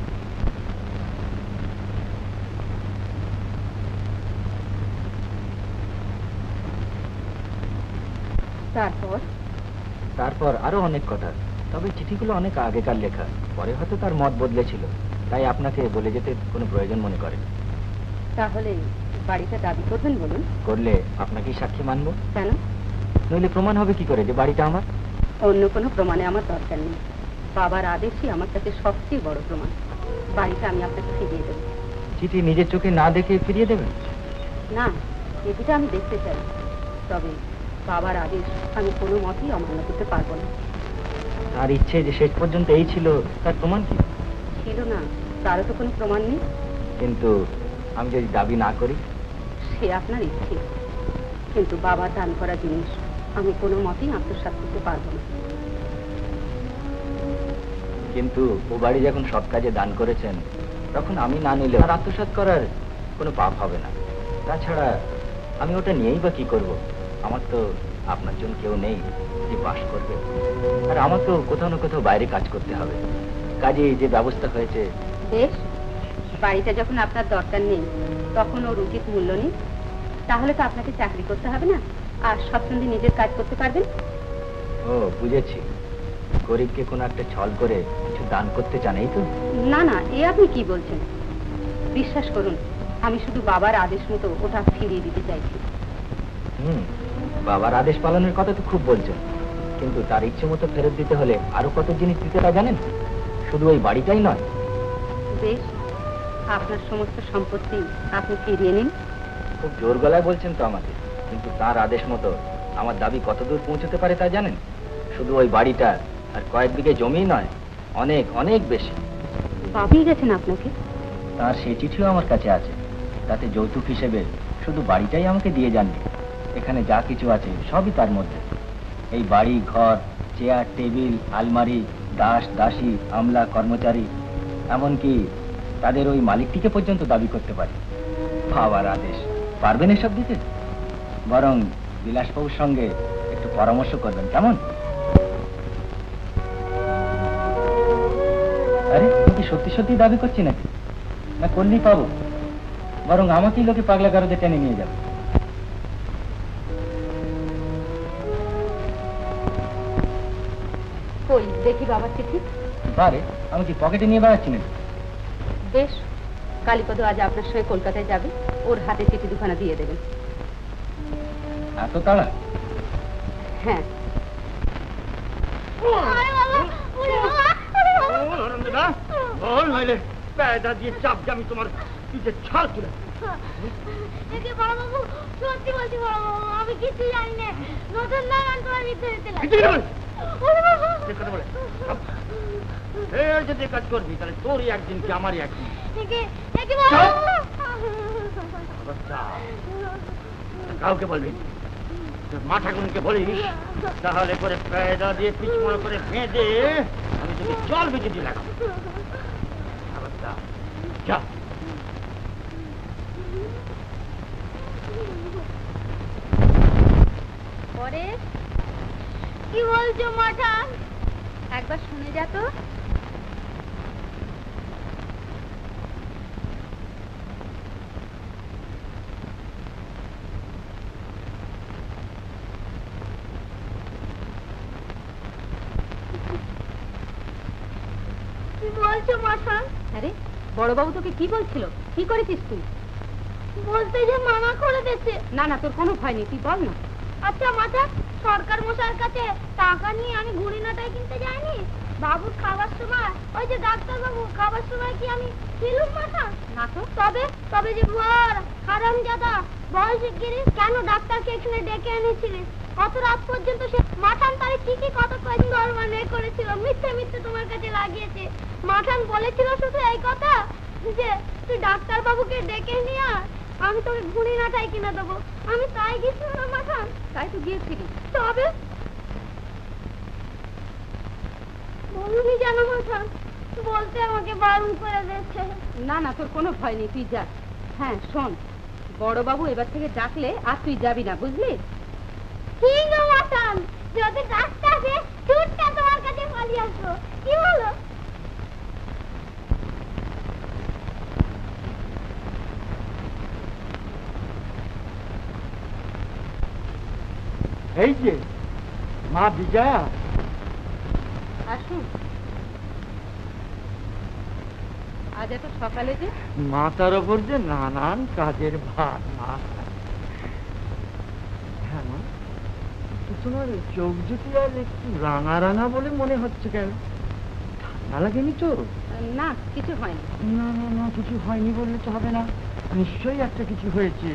তারপর
তারপর আরো অনেক কথা, তবে চিঠিগুলো অনেক আগেকার লেখা, পরে হয়তো তার মত বদলেছিল, তাই আপনাকে বলে যেতে কোনো প্রয়োজন মনে করেন।
তাহলে বাড়িটা দাবি করবেন বলুন।
করলে আপনাকেই সাক্ষী মানবো।
কেন?
নইলে প্রমাণ হবে কি করে যে বাড়িটা আমার?
অন্য কোনো প্রমাণে আমার দরকার নেই, বাবার আদেশই আমার কাছে সবচেয়ে বড় প্রমাণ। বাড়িটা আমি আপনাকে ফিরিয়ে দেবো।
চিঠি নিজের চোখে না দেখে ফিরিয়ে দেবেন?
না, চিঠিটা আমি দেখতে চাই, তবে বাবার আদেশ আমি কোনো মতেই অমান্য করতে পারবো না।
তার ইচ্ছে যে শেষ পর্যন্ত এই ছিল, তার প্রমাণ কি?
ছিল না, তারও তো কোনো প্রমাণ নেই।
কিন্তু আমি যদি দাবি না করি?
সে আপনার ইচ্ছে, কিন্তু বাবার দান করা জিনিস আমি কোনো মতেই আত্মসাৎ করতে পারবো না।
কিন্তু ও বাড়ি যখন সৎ কাজে দান করেছেন, তখন আমি না নিলে আর আত্মসাৎ করার কোনো পাপ হবে না। তাছাড়া আমি ওটা নিয়েই বা কি করব? আমার তো আপনার জন্য কেউ নেই যে বাস করবে, আর আমাকেও কোথাও না কোথাও বাইরে কাজ করতে হবে। কাজে যে ব্যবস্থা হয়েছে।
বেশ, বাড়িটা যখন আপনার দরকার নেই, তখন ওর উচিত মূল্য নেই, তাহলে তো আপনাকে চাকরি করতে হবে না, আর স্বচ্ছন্দে নিজের কাজ করতে পারবেন।
ও বুঝেছি, গরিবকে কোনো একটা ছল করে কিছু দান করতে চান, এই তো?
না না, এ আপনি কি বলছেন? বিশ্বাস করুন, আমি শুধু বাবার আদেশ মতো ওটা ফিরিয়ে দিতে চাইছি।
হুম, বাবার আদেশ পালনের কথা তো খুব বলছেন, কিন্তু তার ইচ্ছে মতো ফেরত দিতে হলে আরো কত জিনিস দিতে তা জানেন? শুধু ওই বাড়িটাই নয়।
বেশ, আপনার সমস্ত সম্পত্তি আপনি ফিরিয়ে নিন।
খুব জোর গলায় বলছেন তো আমাকে, কিন্তু তার আদেশ মতো আমার দাবি কতদূর পৌঁছতে পারে তা জানেন? শুধু ওই বাড়িটা আর কয়েক বিঘে জমি নয়, অনেক অনেক বেশি।
পাবিয়ে গেছেন আপনাকে?
তার সেই চিঠিও আমার কাছে আছে, তাতে যৌতুক হিসেবে শুধু বাড়িটাই আমাকে দিয়ে যাননি, এখানে যা কিছু আছে সবই তার মধ্যে। এই বাড়ি, ঘর, চেয়ার, টেবিল, আলমারি, দাস, দাসী, আমলা, কর্মচারী, এমনকি তাদের ওই মালিকটিকে পর্যন্ত দাবি করতে পারে। বাবার আদেশ, পারবেন এসব দিতে? বরং বিলাসবাবুর সঙ্গে একটু পরামর্শ করবেন, কেমন? আরে কি সত্যি সত্যি দাবি করছি নাকি? না করলেই পাবো, বরং আমাকেই লোকে পাগলা গারদে টেনে নিয়ে যাবে।
কই দেখি বাবার চিঠি।
বারে, আমি কি পকেটে নিয়ে বেড়াচ্ছি নাকি?
বেশ, কালীপদ আজ আপনার সঙ্গে কলকাতায় যাবে, ওর হাতে চিঠি দুখানা দিয়ে দেবেন।
এত তাড়া?
হ্যাঁ।
বল নইলে প্যাদা দিয়ে চাপ দিয়ে আমি তোমার পিঠে ছাল তুলে।
একে বড়বাবু, সত্যি বলছি বড়বাবু, আমি কিছু জানি না, নতুন নাগান তোমার ভিতরে
যদি কাজ করবি তাহলে তোরই একদিন কি আমারই একদিন। কাউকে বলবি, মাথা গুনকে বলিস, তাহলে করে প্যাদা দিয়ে পিছমড় করে বেঁধে আমি তোকে জল বেঁচে দিয়ে লাগাবো। যা।
পরে
কি বলছো মাথা?
একবার শুনে যা তো।
কি বলছো মাথা?
আরে বড়বাবু তোকে কি বলছিল? কি করেছিস তুই?
বলতে যে মানা করে দিয়েছে।
না না, তোর কোনো ভয় নেই, তুই বল না।
আচ্ছা মাথা, সরকার মশাইয়ের কাছে টাকা নিয়ে আমি ঘুড়িনাটাই কিনতে যাইনি? বাবুর খাবার সময়, ওই যে ডাক্তার বাবু খাবার সময় কি আমি ছিলুম মাথা?
না তো।
তবে তবে যে ভর হারামজাদা বয়সে গিরি কেন ডাক্তারকে এখানে ডেকে এনেছিলিস? কত রাত পর্যন্ত সে মাঠান তারে কি কি কত কয়েকদিন মানে করেছিল, মিথ্যে মিথ্যে তোমার কাছে লাগিয়েছে। মাঠান বলেছিল শুধু এই কথা যে তুই ডাক্তার বাবুকে ডেকে নিয়ে আয়, আমি তোকে ঘুড়ি নাটাই কিনে দেবো। আমি তাই গেছিলাম মাঠান।
তাই তো গিয়েছিলি।
তবে বলুনি জানো মাঠান, বলতে আমাকে বারণ করে দিচ্ছে।
না না, তোর কোনো ভয় নেই, তুই যা। হ্যাঁ শোন, বড়বাবু এবার থেকে ডাকলে আর তুই যাবি না, বুঝলি?
ঠিক আছে মাঠান, যদি ডাক্তার আসে ছুটটা তোমার কাছে পালিয়ে আসবো, কি বলো?
এই যে মা বিজয়া,
আসুন। আজ এত সকালে যে?
মাথার ওপর যে নানান কাজের ভার মা। হ্যাঁ মা, তো তোমার চোখ দুটি আর একটু রাঙা রাঙা বলে মনে হচ্ছে কেন? ঠান্ডা লাগেনি তো?
না, কিছু হয়নি।
না না না, কিছু হয়নি বললে তো হবে না, নিশ্চয়ই একটা কিছু হয়েছে।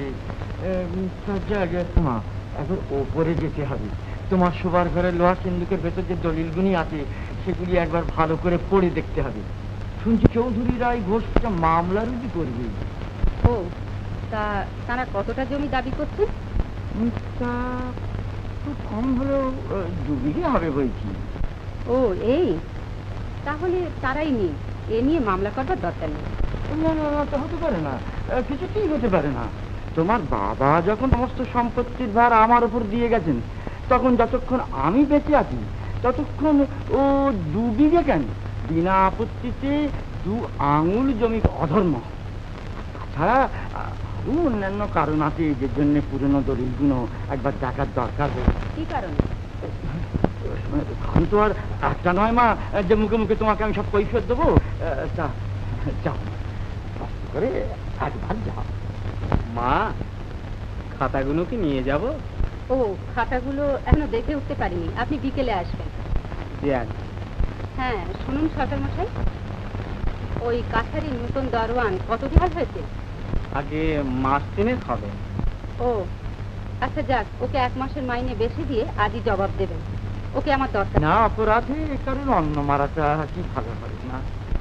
মা, এখন ওপরে যেতে হবে। তোমার শোবার ঘরের লোহা সিন্ধুকের ভেতর যে দলিলগুলি আছে সেগুলি একবার ভালো করে পড়ে দেখতে হবে। শুনছি চৌধুরী রায় ঘোষটা মামলা রুজু করবে।
ও, তা তারা কতটা জমি দাবি করছে?
তা খুব কম হলেও দু বিঘে হবে বলছি।
ও এই, তাহলে তারাই নিয়ে এ নিয়ে মামলা করবার দরকার নেই।
না না না, তা হতে পারে না, কিছুতেই হতে পারে না। তোমার বাবা যখন সমস্ত সম্পত্তির ভার আমার উপর দিয়ে গেছেন, তখন যতক্ষণ আমি বেঁচে আছি ততক্ষণ ও দু বিঘে কেন, বিনা আপত্তিতে দু আঙুল জমি অধর্ম। তাছাড়া আরো অন্যান্য কারণ আছে যে জন্য পুরনো দলিলগুলো একবার দেখার দরকার।
কি কারণ?
আমি তো আর একটা নয় মা যে মুখে মুখে তোমাকে আমি সব কৈফিয়ত দেবো। তা যাও কষ্ট করে একবার যাও।
মা, খাতাগুলো কি নিয়ে যাব?
ও, খাতাগুলো এখনো দেখে উঠতে পারিনি, আপনি বিকেলে আসবেন। হ্যাঁ শুনুন সরকার মশাই, ওই কাছারি নতুন দরওয়ান কত ঢাল হয়েছে?
আগে মাস তিনেক হবে।
ও আচ্ছা, যাক, ওকে এক মাসের মাইনে বেশি দিয়ে আজই জবাব দেবেন। ওকে আমার দরকার।
না, অপরাধে কারণ অন্য মারাটা কি ভালো হয় না।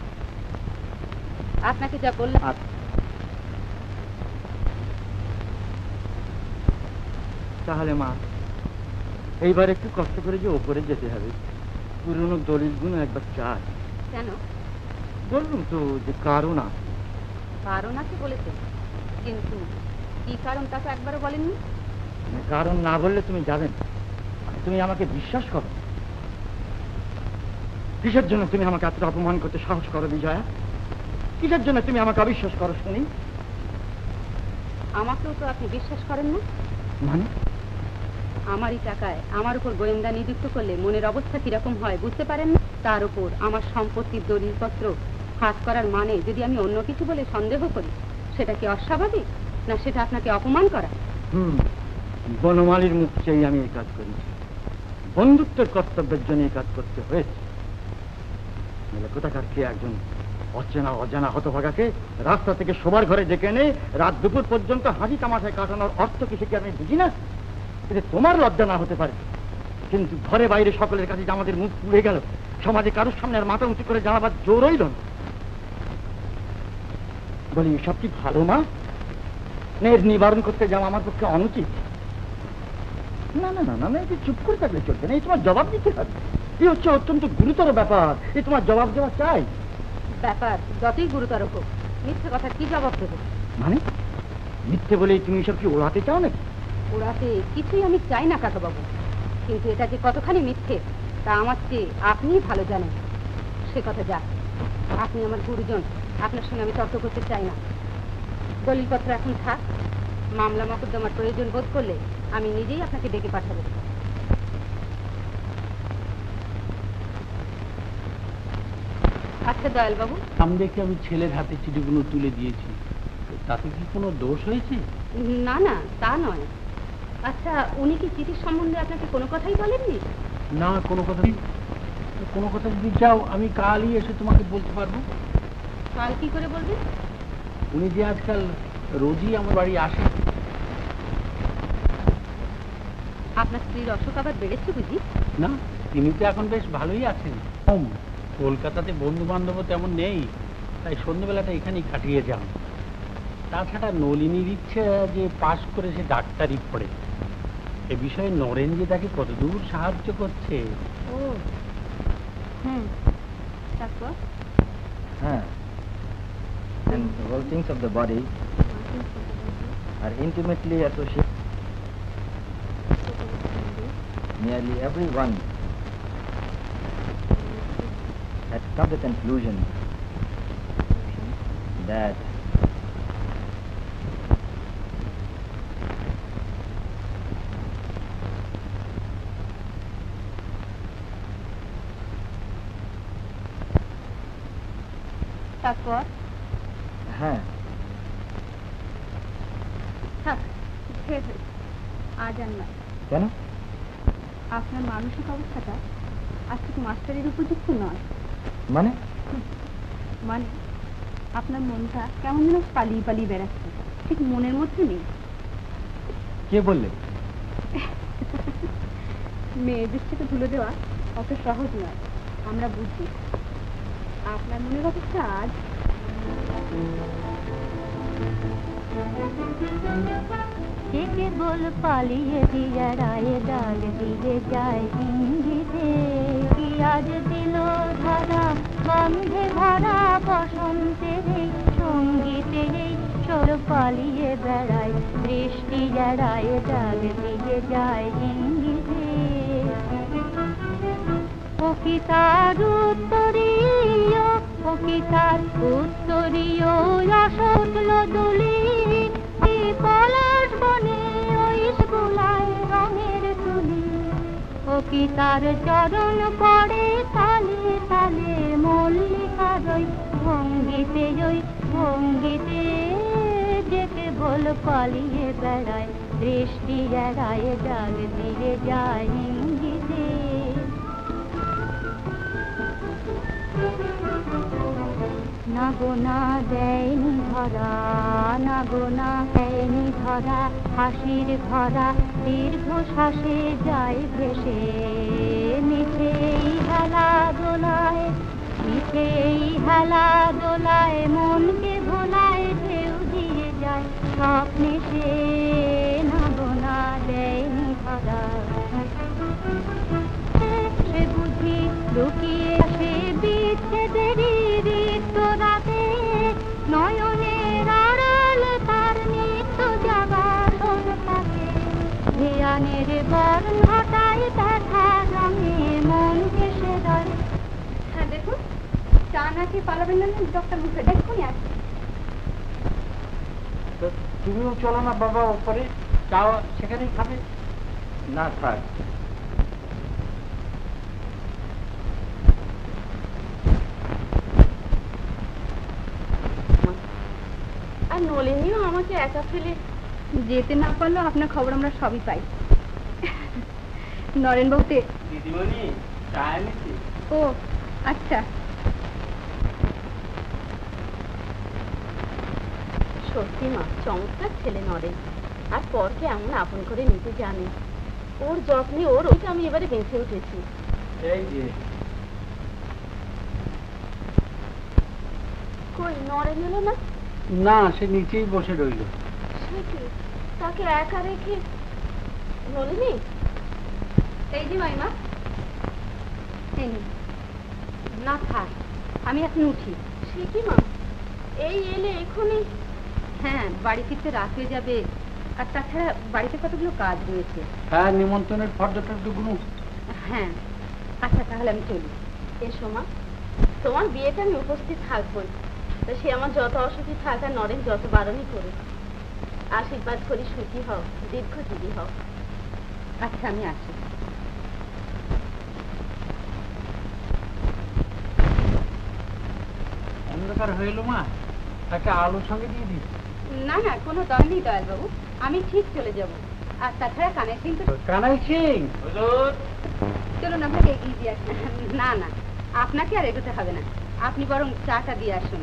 আপনাকে যা বললাম।
তাহলে মা, এইবার একটু কষ্ট করে যে ওপরে যেতে হবে, পুরনো দলিলগুলো একবার চাই।
কেন?
বললুম তো যে কারণ আছে।
কারণ আছে বলেছেন, কিন্তু কি কারণ তা তো একবারও বলেননি।
কারণ না বললে তুমি যাবেন, তুমি আমাকে বিশ্বাস করো। কিসের জন্য তুমি আমাকে এত অপমান করতে সাহস করো বিজয়া? কিসের জন্য তুমি আমাকে অবিশ্বাস করো শুনি?
আমাকেও তো আপনি বিশ্বাস করেন না।
মানে?
আমারই টাকায় আমার উপর গোয়েন্দা নিযুক্ত করলে মনের অবস্থা কিরকম হয় বুঝতে পারেন না? তার উপর আমার সম্পত্তির দলিলপত্র ফাঁস করার মানে যদি আমি অন্য কিছু বলে সন্দেহ করি, সেটা কি অস্বাভাবিক না? সেটা আপনাকে অপমান করা।
হুম, বনমালীর মুখ চেয়ে আমি এই কাজ করেছি, বন্ধুত্বের কর্তব্যের জন্য এই কাজ করতে হয়েছে। কোথাকার কে একজন অচেনা অজানা হতভাগাকে রাস্তা থেকে শোবার ঘরে ডেকে এনে রাত দুপুর পর্যন্ত হাসি তামাশায় কাটানোর অর্থ কি সেটা আমি বুঝি না? এতে তোমার লজ্জা না হতে পারে, কিন্তু ঘরে বাইরে সকলের কাছে যে আমাদের মুখ পুড়ে গেল, সমাজে কারোর সামনে আর মাথা উঁচু করে জানাবার জোর হইল না। বলি এসব কি ভালো মা? এর নিবারণ করতে যাওয়া আমার পক্ষে অনুচিত। না না না না, এটি চুপ করে থাকলে চলবে না, এই তোমার জবাব দিতে হবে। এই হচ্ছে অত্যন্ত গুরুতর ব্যাপার, এই তোমার জবাব দেওয়া চাই।
ব্যাপার যতই গুরুতর হোক, মিথ্যে কথা কি জবাব দেবো?
মানে মিথ্যে বলেই তুমি সব কি ওড়াতে চাও নাকি?
ওড়াতে কিছুই আমি চাই না কাকাবাবু, কিন্তু এটা যে কতখানি মিথ্যে তা আমার চেয়ে আপনিই ভালো জানেন। সে কথা যা, আপনি আমার গুরুজন, আপনার সঙ্গে আমি তর্ক করতে চাই না। দলিলপত্র এখন থাক, মামলা মকদ্দমার প্রয়োজন বোধ করলে আমি নিজেই আপনাকে ডেকে পাঠাবো। আচ্ছা দয়াল বাবু,
আমি দেখি আমি ছেলের হাতে চিঠিগুলো তুলে দিয়েছি, তাতে কি কোনো দোষ হয়েছে?
না না, তা নয়। আচ্ছা, উনি কি চিঠির সম্বন্ধে আপনাকে কোনো কথাই বলেননি?
না, কোনো কথা নেই। কোনো কথা যদি চাও আমি কালই এসে তোমাকে বলতে পারবো।
কাল কি করে বলবেন?
উনি যে আজকাল রোজই আমার বাড়ি আসে।
আপনার স্ত্রীর অসুখ আবার বেড়েছে বুঝি?
না, তিনি তো এখন বেশ ভালোই আছেন। কম কলকাতাতে বন্ধু বান্ধব তেমন নেই, তাই সন্ধ্যেবেলাটা এখানেই কাটিয়ে যান। তাছাড়া নলিনীর ইচ্ছে যে পাশ করে সে ডাক্তারি পড়ে। এ বিষয়ে নরেন যে তাকে কতদূর সাহায্য করছে।
ও হুম, তারপর
হ্যাঁ, and all things of the body are intimately associated. Nearly everyone has come to the conclusion that
তারপর
হ্যাঁ,
থাক, শেষ হয়েছে। আজ আর নয়।
কেন?
আপনার মানসিক অবস্থাটা আজ থেকে মাস্টারের উপযুক্ত নয়।
মানে
মানে আপনার মনটা কেমন যেন পালিয়ে পালিয়ে বেড়াচ্ছে, ঠিক মনের মধ্যে নেই।
কে বললে?
মেয়েদের থেকে ধুলো দেওয়া অত সহজ নয়, আমরা বুঝি। আপনার মনের অবস্থা আজ
কেবল পালিয়ে দিয়ে রায়ে ডাল দিয়ে যায় ইঙ্গিতে, কি আজ দিল ধরা গন্ধে ভরা বসন্তের এই সঙ্গীতে, এই চোর পালিয়ে বেড়ায় দৃষ্টি এড়ায় ডাল দিয়ে যায় ইঙ্গিতে। ও কি তার উত্তরীয়, ও কি তার উত্তরীয় রসগোল দুলি, পলাশ বনে ওই গোলায় রঙের তুলি। ও কি তার চরণ পড়ে তালে তালে মল্লিকার ওই ভঙ্গিতে, ওই ভঙ্গিতে যে কেবল পালিয়ে বেড়ায় দৃষ্টি এড়ায় ডাক দিয়ে যায় ইঙ্গিতে। না গোনা দেয়নি ধরা, না গোনা দেয়নি ধরা, হাসির ভরা দীর্ঘ শ্বাসে যায় ভেসে। মিছেই হেলা দোলায়, মিছেই হেলা দোলায় মনকে ভোলায় ঢেউ দিয়ে যায় স্বপ্নে সে। না গোনা দেয়নি ধরা, সে বুঝি লুকিয়ে আসে বিচ্ছেদেরই রিক্ত রাতে, নয়নের আড়াল তার নিত্য জাগার থাকে। ধ্যানের বরণ ঘটায় ব্যথা রঙে মনকে সে ধরে।
হ্যাঁ দেখুন, চা না খেয়ে পালাবেন না, ডক্টর মুখে দেখুন আসছে।
তুমিও চলো না বাবা, ওপরে চা সেখানেই খাবে।
না থাক,
আর নলিনীও আমাকে একা ফেলে যেতে না পারলেও আপনার খবর আমরা সবই পাই। নরেন বাবুতে
দিদিমণি চা এনেছি।
ও আচ্ছা, সত্যি মা চমৎকার ছেলে নরেন, আর পরকে এমন আপন করে নিতে জানে। ওর যত্নে ওর ওইটা আমি এবারে বেঁচে উঠেছি।
এই যে
কই নরেন এলো না?
না, সে নিচেই বসে রইল।
সে কি, তাকে একা রেখে নলিনী? এই যে মাইমা, এই নিন। না থাক, আমি এখন উঠি। সে কি মা, এই এলে এখনই? হ্যাঁ, বাড়ি ফিরতে রাত হয়ে যাবে, আর তাছাড়া বাড়িতে কতগুলো কাজ রয়েছে।
হ্যাঁ, নিমন্ত্রণের ফর্দটাগুলো।
হ্যাঁ আচ্ছা, তাহলে আমি চলি। এসো মা, তোমার বিয়েতে আমি উপস্থিত থাকবই, তো সে আমার যত অসুখী থাক আর নরেন যত বারণই করুক। আশীর্বাদ করি সুখী হও, দীর্ঘজীবী হও। আচ্ছা, আমি আসি।
অন্ধকার হয়ে এলো মা, একটা আলোর সঙ্গে দিয়ে দিই।
না না, কোনো দরকার নেই দয়াল বাবু, আমি ঠিক চলে যাব। আর তাছাড়া কানের সিং তো
কানাই সিং,
চলুন আপনাকে এগিয়ে দিয়ে আসুন। না না, আপনাকে আর এগোতে হবে না, আপনি বরং চাটা দিয়ে আসুন।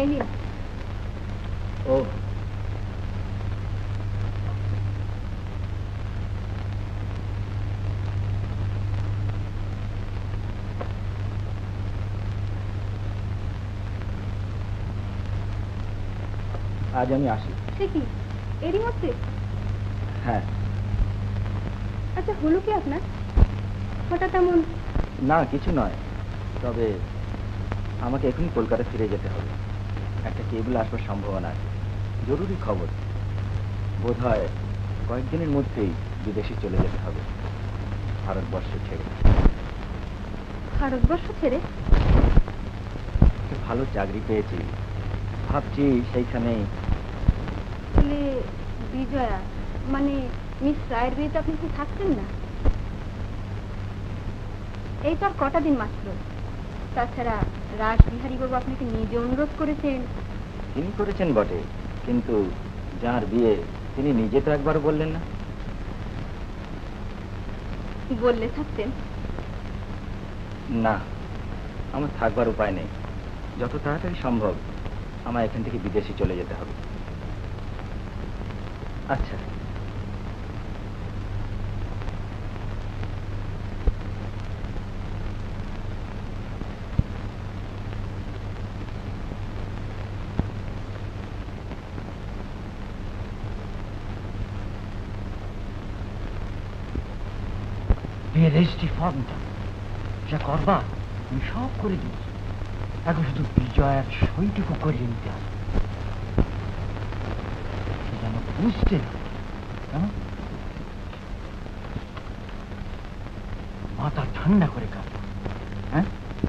এই নিন।
ও আজ আমি আসি।
সে কি এরই মধ্যে?
হ্যাঁ।
আচ্ছা হলো কি আপনার? হঠাৎ এমন?
না কিছু নয়, তবে আমাকে এখনই কলকাতা ফিরে যেতে হবে। একটা কেবল আসবার সম্ভাবনা আছে, জরুরি খবর। বোধ হয় কয়েকদিনের মধ্যেই বিদেশে চলে যেতে হবে, ভারতবর্ষ ছেড়ে।
ভারতবর্ষ ছেড়ে?
একটা ভালো চাকরি পেয়েছি, ভাবছি সেইখানেই।
তাহলে বিজয়া মানে মিস রায়ের বিয়েতে আপনি কি থাকতেন না? এই তো আর কটা দিন মাত্র। তাছাড়া রাসবিহারী বাবু আপনাকে নিজে অনুরোধ করেছেন।
তিনি করেছেন বটে, কিন্তু যার বিয়ে তিনি নিজে তো একবার বললেন না।
বললে থাকতেন?
না, আমার থাকবার উপায় নেই। যত তাড়াতাড়ি সম্ভব আমার এখান থেকে বিদেশে চলে যেতে হবে। আচ্ছা,
রেজিস্ট্রি ফর্মটা যা করবা আমি সব করে দিচ্ছি, এখন শুধু বিজয়ার সইটুকু করিয়ে নিতে হবে। যেন বুঝতে মাথা ঠান্ডা করে কাটবো। হ্যাঁ,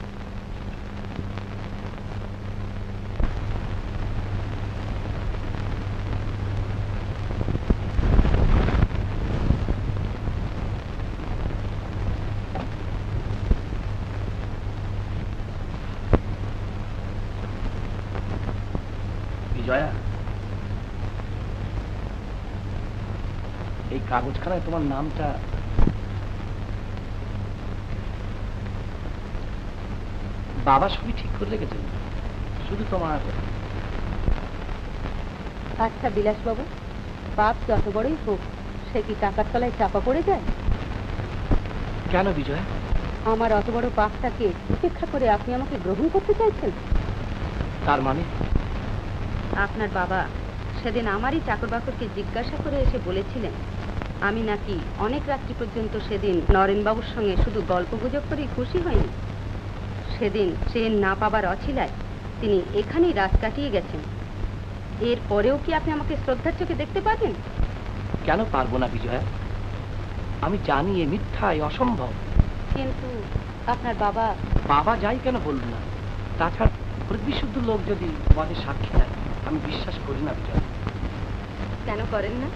বিজয়া, এই কাগজখানায় তোমার নামটা বাবা সবই ঠিক করে রেখেছেন, শুধু তোমার।
আচ্ছা বিলাসবাবু, বাপ যত বড়ই হোক সে কি টাকার তলায় চাপা পড়ে যায়?
কেন বিজয়া?
আমার অত বড় পাপটাকে উপেক্ষা করে আপনি আমাকে গ্রহণ করতে চাইছেন?
তার মানে?
আপনার বাবা সেদিন আমারই চাকর বাকরকে জিজ্ঞাসা করে এসে বলেছিলেন আমি নাকি অনেক রাত্রি পর্যন্ত সেদিন নরেনবাবুর সঙ্গে শুধু গল্প গুজব করেই খুশি হয়নি। সেদিন ট্রেন না পাবার অছিলায় তিনি এখানেই রাত কাটিয়ে গেছেন। এর পরেও কি আপনি আমাকে শ্রদ্ধার চোখে দেখতে পাবেন?
কেন পারবো না বিজয়া? আমি জানি এ মিথ্যা, এ অসম্ভব।
কিন্তু আপনার বাবা
বাবা যাই কেন বলুন না, তাছাড়া প্রতিবিশুদ্ধ লোক যদি আমাদের সাক্ষী দেয় আমি বিশ্বাস করি না বিজয়া।
কেন করেন না?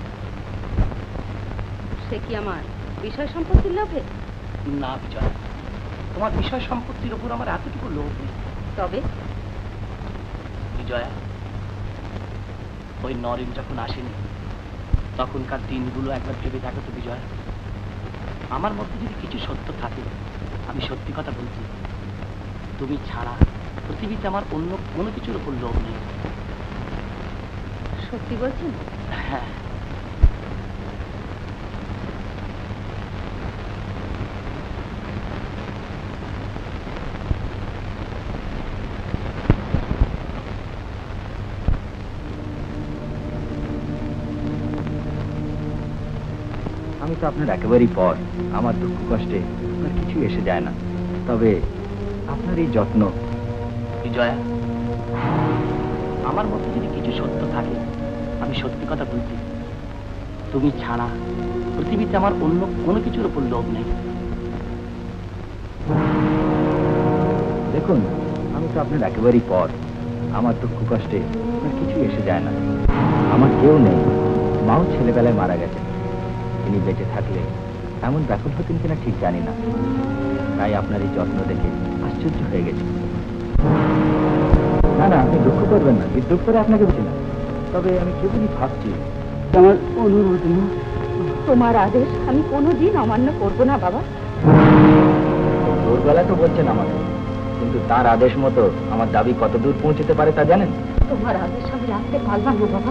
সে কি আমার বিষয় সম্পত্তির লোভে?
না বিজয়া, তোমার বিষয় সম্পত্তির উপর আমার এতটুকু লোভ নেই।
তবে
বিজয়া, ওই নরেন যখন আসেনি তখনকার দিনগুলো একবার ভেবে দেখো তো বিজয়া। আমার মধ্যে যদি কিছু সত্য থাকে, আমি সত্যি কথা বলছি, তুমি ছাড়া পৃথিবীতে আমার অন্য কোনো কিছুর উপর লোভ নেই।
সত্যি বলছেন?
হ্যাঁ।
আমি তো আপনার একেবারেই পর, আমার দুঃখ কষ্টে আপনার কিছু এসে যায় না, তবে আপনার এই যত্ন।
বিজয়া, আমার মধ্যে যদি কিছু সত্য থাকে, আমি সত্যি কথা বলছি, তুমি ছাড়া পৃথিবীতে আমার অন্য কোনো কিছুর উপর লোভ নেই।
দেখুন, আমি তো আপনার একেবারেই পর, আমার দুঃখ কষ্টে আপনার কিছু এসে যায় না। আমার কেউ নেই, মাও ছেলেবেলায় মারা গেছে। তিনি বেঁচে থাকলে এমন ব্যাকুল হতেন কিনা ঠিক জানি না, তাই আপনার এই যত্ন দেখে আশ্চর্য হয়ে গেছে। না না, আপনি দুঃখ করবেন না, বিদ্রুপ করে আপনাকে বুঝি না, তবে আমি কেবলই ভাবছি।
আমার অনুরোধ না।
তোমার আদেশ আমি কোনোদিন অমান্য করব না বাবা।
জোর গলায় তো বলছেন আমাকে, কিন্তু তার আদেশ মতো আমার দাবি কত দূর পৌঁছতে পারে তা জানেন?
তোমার আদেশ আমি রাখতে পারলাম না বাবা।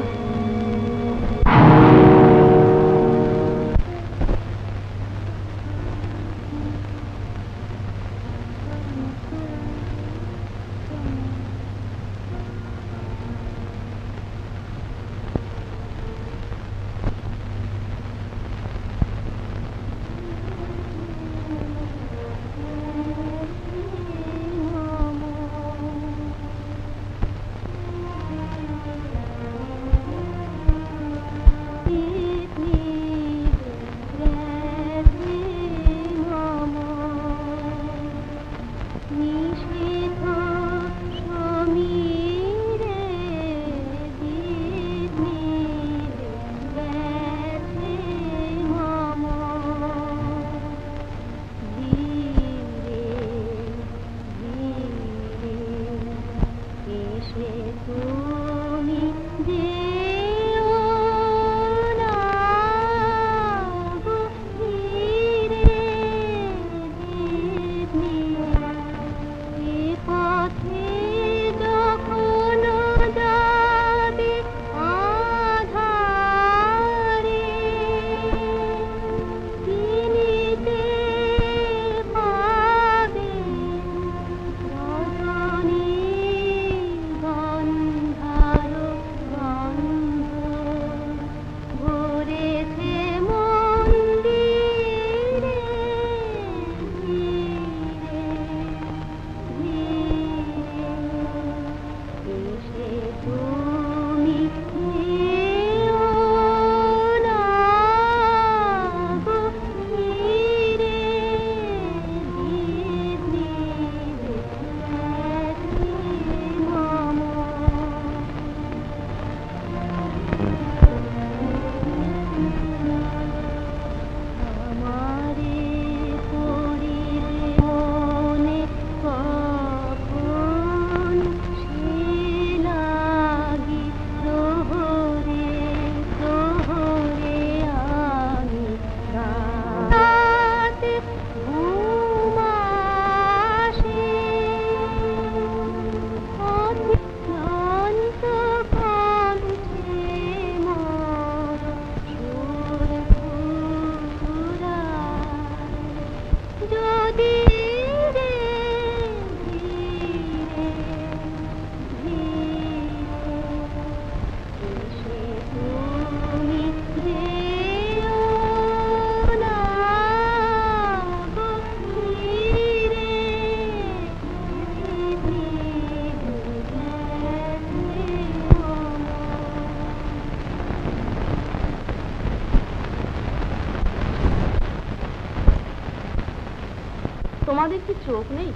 তোমাদের কি চোখ নেই?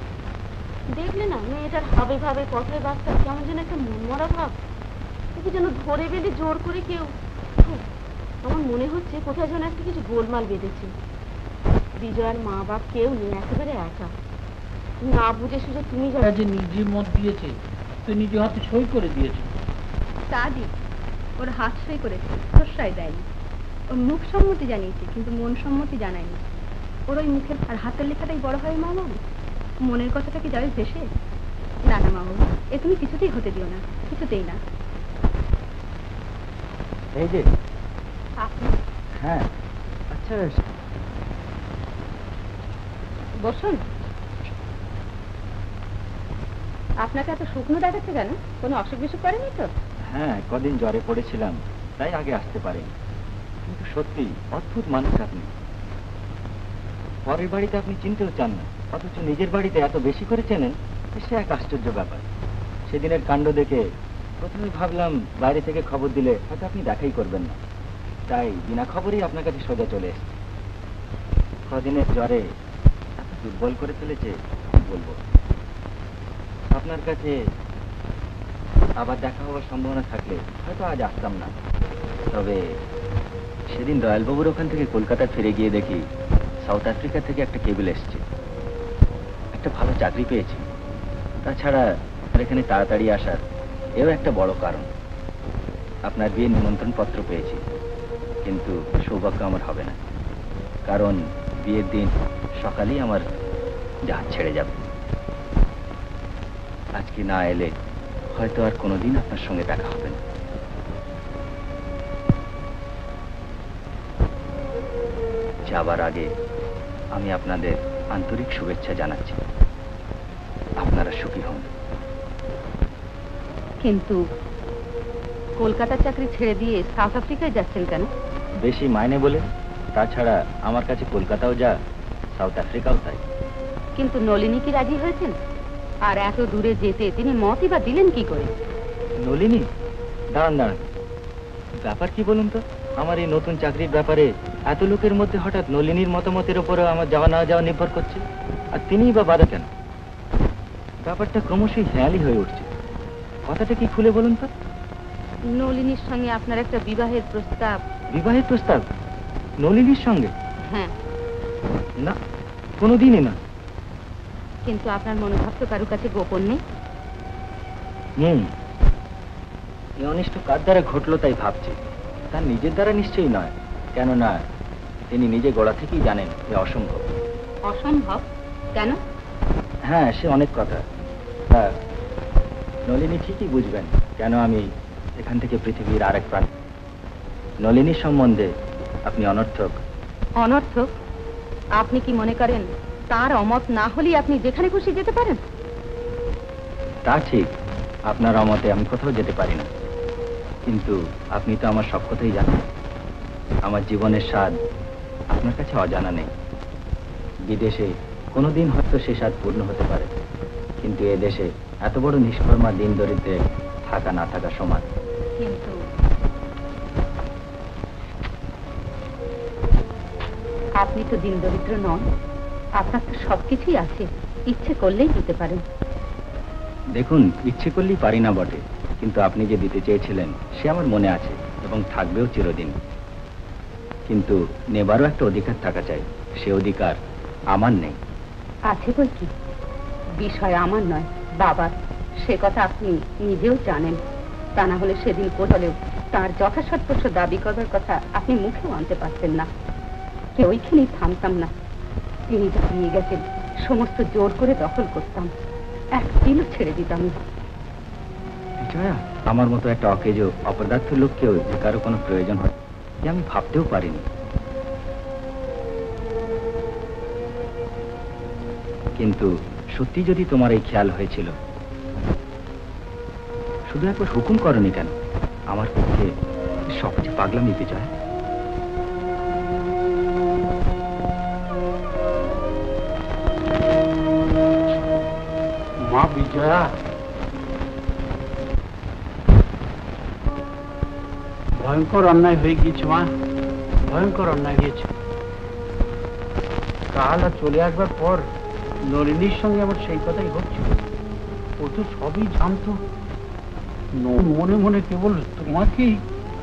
দেখলে না মেয়েটার ভাবে ভাবে কথায় বার্তা কেমন যেন একটা মনমরা ভাব, ওকে যেন ধরে বেঁধে জোর করে কেউ। আমার মনে হচ্ছে কোথায় যেন একটা কিছু গোলমাল বেঁধেছে। বিজয়ার মা বাপ কেউ নেই, একেবারে একা। না বুঝে সুঝে তুমি
যে নিজে মত দিয়েছে, তুই নিজে হাতে সই করে দিয়েছে।
তা দি ওর হাত সই করেছে, প্রশ্রয় দেয়নি। ওর মুখ সম্মতি জানিয়েছে, কিন্তু মন সম্মতি জানায়নি। ওর ওই মুখের আর হাতের লেখাটাই বড় হয় মা বাবু, মনের কথাটা কি যাবে ভেসে? না না মা বাবু, এ তুমি কিছুতেই হতে দিও না, কিছুতেই না।
এই যে
আপনি?
হ্যাঁ, আচ্ছা
বসুন। আপনাকে এত শুকনো দেখাচ্ছে কেন? কোনো অসুখ বিসুখ করেনি তো?
হ্যাঁ, কদিন জ্বরে পড়েছিলাম, তাই আগে আসতে পারিনি। কিন্তু সত্যি অদ্ভুত মানুষ আপনি। পরের বাড়িতে আপনি চিনতেও চান না, অথচ নিজের বাড়িতে এত বেশি করে চেনেন, সে এক আশ্চর্য ব্যাপার। সেদিনের কাণ্ড দেখে প্রথমে ভাবলাম বাইরে থেকে খবর দিলে হয়তো আপনি দেখাই করবেন না, তাই বিনা খবরেই আপনার কাছে সোজা চলে এসেছি। কদিনের জ্বরে এত দুর্বল করে ফেলেছে, কি বলবো। আপনার কাছে আবার দেখা হওয়ার সম্ভাবনা থাকলে হয়তো আজ আসতাম না। তবে সেদিন দয়ালবাবুর ওখান থেকে কলকাতা ফিরে গিয়ে দেখি সাউথ আফ্রিকা থেকে একটা কেবল এসছে, একটা ভালো চাকরি পেয়েছি। তাছাড়া এখানে তাড়াতাড়ি আসার এও একটা বড় কারণ। আপনার বিয়ের নিমন্ত্রণ পত্র পেয়েছি, কিন্তু সৌভাগ্য আমার হবে না, কারণ বিয়ের দিন সকালেই আমার জাহাজ ছেড়ে যাবে। আজকে না এলে হয়তো আর কোনোদিন আপনার সঙ্গে দেখা হবে না। যাবার আগে আমি আপনাদের আন্তরিক শুভেচ্ছা জানাচ্ছি। আপনারা সুখী হন।
কিন্তু কলকাতার চাকরি ছেড়ে দিয়ে সাউথ আফ্রিকায় যাচ্ছেন কেন?
বেশি মাইনে বলে। তাছাড়া আমার কাছে কলকাতাও যা, সাউথ আফ্রিকাও তাই।
কিন্তু নলিনী কি রাজি হয়েছেন? আর এত দূরে যেতে তিনি মতই বা দিলেন কি করে?
নলিনী? দাঁড়ান দাঁড়ান, ব্যাপার কি বলুন তো? আমার এই নতুন চাকরির ব্যাপারে এত লোকের মধ্যে হঠাৎ নলিনীর মতামতের উপরে আমার যাওয়া না যাওয়া নির্ভর করছে, আর তিনিই বা বাধা কেন? ব্যাপারটা ক্রমশই হেয়ালি হয়ে উঠছে। কথাটা কি খুলে বলুন তো?
নলিনীর সঙ্গে আপনার একটা বিবাহের প্রস্তাব।
বিবাহের প্রস্তাব? নলিনীর সঙ্গে?
হ্যাঁ।
না, কোনোদিনই না।
কিন্তু আপনার মনোভাব তো কারো কাছে গোপন নেই।
হুম, এই অনিষ্ট কার দ্বারা ঘটলো তাই ভাবছি। তার নিজের দ্বারা নিশ্চয়ই নয়, কেননা তিনি নিজে গোড়া থেকেই জানেন যে অসম্ভব।
অসম্ভব কেন?
হ্যাঁ, সে অনেক কথা। তা নলিনী ঠিকই বুঝবেন কেন আমি এখান থেকে পৃথিবীর আরেক প্রান্ত। নলিনীর সম্বন্ধে আপনি অনর্থক।
অনর্থক? আপনি কি মনে করেন তার অমত না হলেই আপনি যেখানে খুশি যেতে পারেন?
তা ঠিক, আপনার অমতে আমি কোথাও যেতে পারি না। কিন্তু আপনি তো আমার সব কথাই জানেন। আমার জীবনের স্বাদ আপনার কাছে অজানা নেই। বিদেশে কোনোদিন হয়তো সে স্বাদ পূর্ণ হতে পারে, কিন্তু এ দেশে এত বড় নিষ্কর্মা দিন দরিদ্রে থাকা না থাকা সমান।
কিন্তু আপনি তো দিন দরিদ্র নন, আপনার তো সবকিছুই আছে, ইচ্ছে করলেই দিতে পারেন।
দেখুন, ইচ্ছে করলেই পারি না বটে, কিন্তু আপনি যে দিতে চেয়েছিলেন সে আমার মনে আছে এবং থাকবেও চিরদিন। কিন্তু নেবারও একটা অধিকার থাকা চাই, সে অধিকার আমার নেই।
আছে বই কি, বিষয় আমার নয় বাবার, সে কথা আপনি নিজেও জানেন। তা না হলে সেদিন কোথাও তার যথাসাধ্য দাবি করবার কথা আপনি মুখেও আনতে পারতেন না। কে ওইখানেই থামতাম না। তিনি যা নিয়ে গেছেন সমস্ত জোর করে দখল করতাম, এক দিনও ছেড়ে দিতাম না।
বিজয়া, আমার মতো একটা অকেজো অপদার্থ লোককেও যে কারো কোনো প্রয়োজন হয় যে আমি ভাবতেও পারিনি। কিন্তু সত্যি যদি তোমার এই খেয়াল হয়েছিল, শুধু একবার হুকুম করনি কেন? আমার পক্ষে সবচেয়ে পাগলামি বিজয়।
মা বিজয়া, ভয়ঙ্কর অন্যায় হয়ে গিয়েছে মা, ভয়ঙ্কর অন্যায় হয়েছে। কাল আর চলে আসবার পর নলিনীর সঙ্গে আমার সেই কথাই হচ্ছিল। ও তো সবই জানতো, মনে মনে কেবল তোমাকেই।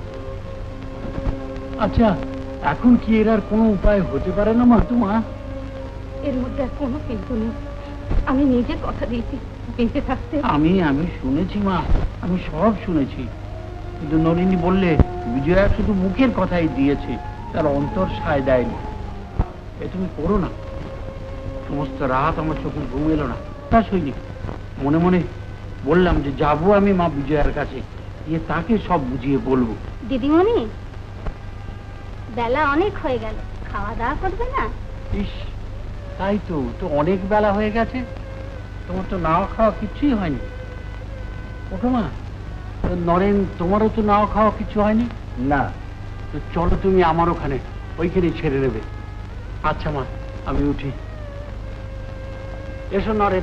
আচ্ছা, এখন কি এর আর কোনো উপায় হতে পারে না মা? তোমা
এর মধ্যে আর কোনো কিন্তু নেই। আমি নিজে কথা দিয়েছি বেঁচে থাকতে।
আমি আমি শুনেছি মা, আমি সব শুনেছি। কিন্তু নলিনী বললে বিজয়া শুধু মুখের কথাই দিয়েছে, তার অন্তর সায় দেয়নি। এ তুমি করো না। সমস্ত রাত আমার চোখে ঘুম এলো না। তা সৈনিক মনে মনে বললাম যে যাবো আমি মা বিজয়ার কাছে, গিয়ে তাকে সব বুঝিয়ে বলবো।
দিদিমণি, বেলা অনেক হয়ে গেল, খাওয়া দাওয়া করবে না?
ইস, তাই তো, তো অনেক বেলা হয়ে গেছে। তোমার তো নাওয়া খাওয়া কিছুই হয়নি। ওঠো মা। নরেন, তোমারও তো নাওয়া খাওয়া কিছু হয়নি?
না।
তো চলো তুমি আমার ওখানে, ওইখানে ছেড়ে নেবে। আচ্ছা মা, আমি উঠি। এসো নরেন।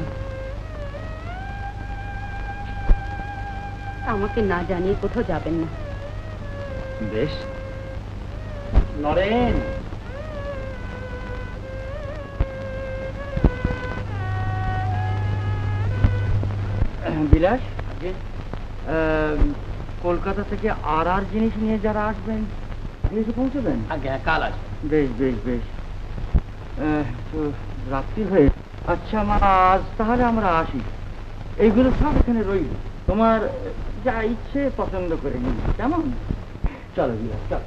আমাকে না জানিয়ে কোথাও যাবেন না।
বেশ।
নরেন,
বিলাস, কলকাতা থেকে আর আর জিনিস নিয়ে যারা আসবেন এসে পৌঁছবেন?
আগে কাল আসবে।
বেশ বেশ বেশ। আহ, তো রাত্রি হয়ে, আচ্ছা মা, আজ তাহলে আমরা আসি। এইগুলো সব এখানে রইল, তোমার যা ইচ্ছে পছন্দ করে নিন, কেমন? চলো বিলাস, চলো।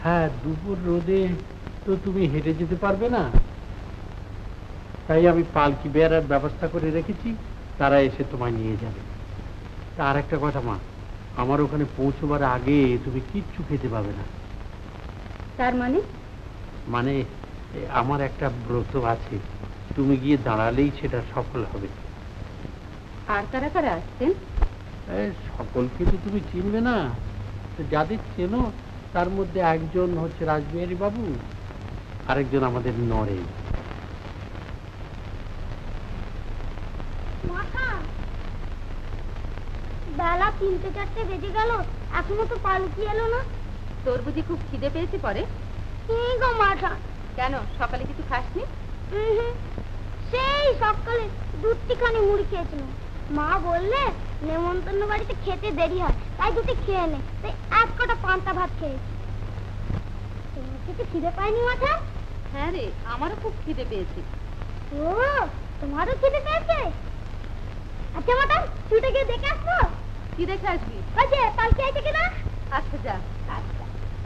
হ্যাঁ, দুপুর রোদে তো তুমি হেঁটে যেতে পারবে না, তাই আমি পালকি বেড়ার ব্যবস্থা করে রেখেছি, তারা এসে তোমায় নিয়ে যাবে। আর একটা কথা মা, আমার ওখানে পৌঁছবার আগে তুমি কিচ্ছু খেতে পাবে না।
তার মানে?
মানে আমার একটা ব্রত আছে, তুমি গিয়ে দাঁড়ালেই সেটা সফল হবে।
আর কারা কারা আসছেন?
সকলকে তো তুমি চিনবে না, যাদের চেনো তার মধ্যে একজন হচ্ছে রাসবিহারী বাবু, আরেকজন আমাদের নরেন।
বেলা তিনটে চারটে বেজে গেল, এখনো তো পালকি এলো না।
তোর বুঝি খুব খিদে পেয়েছে পরে?
গো মাথা,
কেন সকালে কিছু খাসনি?
সেই সকালে দুটিখানি মুড়ি খেয়েছিলাম। মা বললে নেমন্তন্ন বাড়িতে খেতে দেরি হয়, তাই দুটি খেয়ে নে, তাই এক কটা পান্তা ভাত খেয়েছি। তোমার কিছু খিদে পায়নি মাথা?
হ্যাঁ রে, আমারও খুব খিদে পেয়েছে।
ও, তোমারও খিদে পেয়েছে? আচ্ছা মাথা, ছুটে গিয়ে দেখে আসবো।
কি দেখে আসবি?
ওই যে পালকি আছে কিনা।
আচ্ছা যা।
আচ্ছা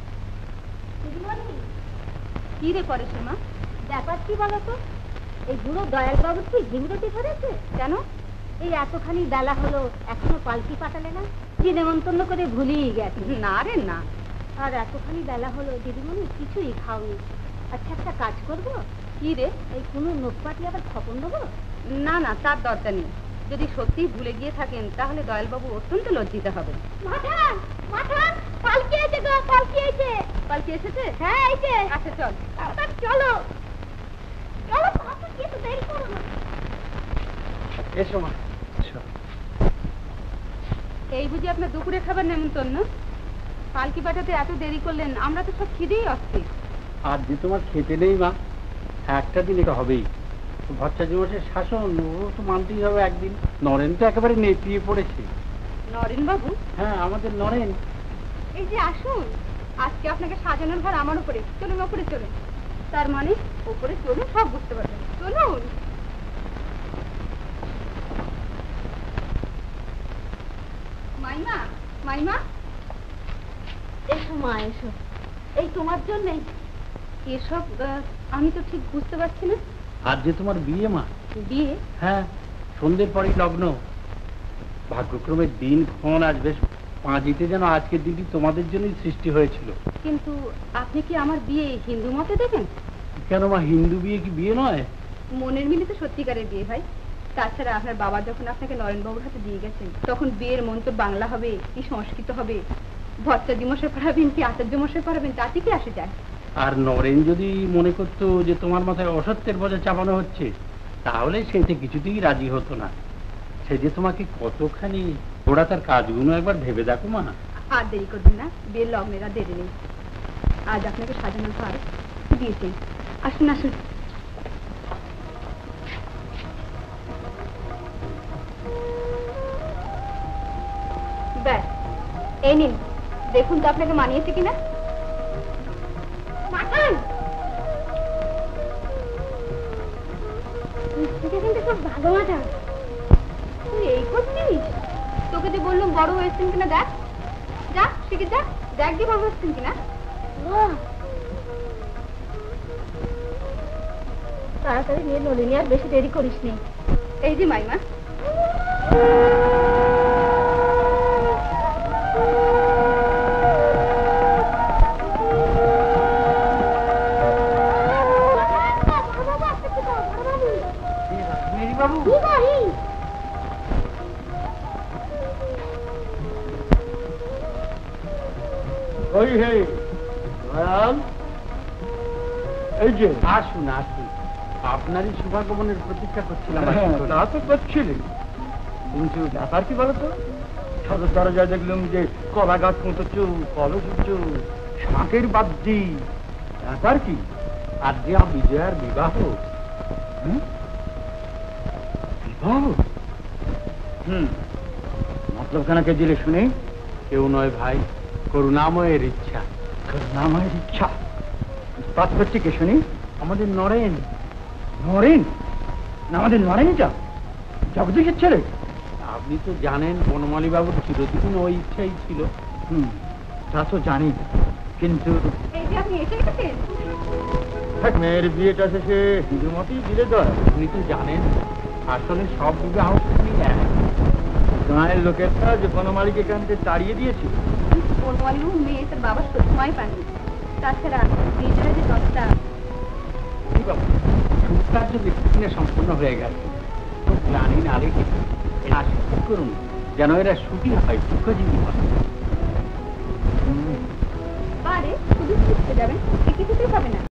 কি রে করে মা?
ব্যাপার কি বলতো, এই বুড়ো দয়াল বাবুর কি ঘিমরতি ধরেছে?
কেন?
এই এতখানি বেলা হলো এখনো পালকি পাঠালে না, কি নেমন্তন্ন করে ভুলিয়ে গেছে।
না রে না।
আর এতখানি বেলা হলো দিদিমণি কিছুই খাওনি। আচ্ছা একটা কাজ করবো।
কি রে?
এই কোনো নোকপাটি আবার খবর নেবো?
না না, তার দরকার নেই। যদি সত্যি ভুলে গিয়ে থাকেন তাহলে দয়ালবাবু অত্যন্ত লজ্জিত হবেন।
মাঠান, মাঠান, পালকি এসে গো, পালকি এসে।
পালকি এসেছে?
হ্যাঁ এসে।
আচ্ছা চল
তাড়াতাড়ি চলো চলো, পাপা কিছু দেরি করো না।
এসো মা।
এই বুঝি আপনার দুপুরে খাবার নেমন্তন্ন? পালকি পাঠাতে এত দেরি করলেন, আমরা তো সব খিদেই অস্থির।
আর যে তোমার খেতে নেই মা, একটা দিন এটা হবেই। ভরসা জীবনের শাসন, ও তো মানতেই হবে একদিন। নরেন তো একেবারে নেতিয়ে পড়েছে।
নরেন বাবু?
হ্যাঁ, আমাদের নরেন।
এই যে আসুন, আজকে আপনাকে সাজানোর ভার আমার উপরে। চলুন ওপরে চলুন। তার মানে ওপরে চলুন, সব বুঝতে পারবেন। চলুন। মাইমা, মাইমা
এসো মা এসো, এই তোমার জন্যে।
এসব আমি তো ঠিক বুঝতে পারছি না।
আর যে তোমার বিয়ে মা।
বিয়ে?
হ্যাঁ, সন্ধ্যের পরেই লগ্ন। ভাগ্যক্রমে দিন ক্ষণ আজ বেশ পাঁচিতে যেন আজকের দিনটি তোমাদের জন্যই সৃষ্টি হয়েছিল।
কিন্তু আপনি কি আমার বিয়ে হিন্দু মতে দেবেন?
কেন মা, হিন্দু বিয়ে কি বিয়ে নয়?
মনের মিলে তো সত্যিকারের বিয়ে হয়। তাছাড়া আপনার বাবা যখন আপনাকে নরেনবাবুর হাতে দিয়ে গেছেন, তখন বিয়ের মন তো বাংলা হবে কি সংস্কৃত হবে, ভট্টাচার্য মশাই পড়াবেন কি আচার্য মশাই পড়াবেন, তাতে কি আসে যায়?
আর নরেন যদি মনে করতো যে তোমার মাথায় অসত্যের বোঝা চাপানো হচ্ছে, তাহলে সেতে কিছুতেই রাজি হতো না। সে যে তোমাকে কতখানি ওরা তার কাজগুলো একবার ভেবে দেখো মা।
আর দেরি করবেন না, বিয়ের লগ্নের আর দেরি নেই। আজ আপনাকে সাজানোর ভার দিয়েছেন। আসুন আসুন। ব্যাস, এই নিন, দেখুন তো আপনাকে মানিয়েছে কিনা।
মাঠান, এটা কিন্তু খুব ভালো মাঠান।
তুই এই করছিস? তোকে যে বললাম বড় হয়েছেন কিনা দেখ। যা শিখে যা, দেখ যে বড় হচ্ছেন কিনা।
তাড়াতাড়ি নিয়ে নলিনী, আর বেশি দেরি করিস নি।
এই যে মাইমা।
এই যে আসুন আসুন, আপনারই শুভাগমনের প্রতীক্ষা করছিলাম।
তা তো করছিলি, কিন্তু ব্যাপার কি বলতো, সদর দরজায় দেখলাম যে কলা গাছ পুঁতোচ্ছু, কলস উঠছু, শাঁখের বাদ্যি, ব্যাপার কি?
আর যে বিজয়ার বিবাহ।
বিবাহ? হুম, মতলব খানাকে দিলে শুনে?
কেউ নয় ভাই, করুণাময়ের ইচ্ছা।
করুণাময়ের ইচ্ছা? পাঠ করছে কে শুনি?
আমাদের নরেন।
নরেন? না, আমাদের নরেনটা জগদীশের ছেলে।
আপনি তো জানেন বনমালী বাবুর চিরদিন ওই ইচ্ছাই ছিল।
হুম, তা তো জানি, কিন্তু
এই যে আপনি এসে গেছেন।
মেয়ের বিয়েটা শেষে হিন্দুমতেই দিলে তো
আপনি তো জানেন আসলে সব বিবাহ এক।
গাঁয়ের লোকেরটা যে বনমালীকে এখান থেকে তাড়িয়ে দিয়েছিল।
বনমালী মেয়ে তার বাবার সময় পাননি। তাছাড়া নিজেরা যে দশটা
সুকার্য ব্যক্তিদিনে সম্পূর্ণ হয়ে গেছে, তো গ্লানি না রেখে আশীর্বাদ করুন যেন এরা সুখী হয়, দুঃখজীবী হয়।
পারে শুধু শিখতে যাবেন, এ কিছুতেই হবে না।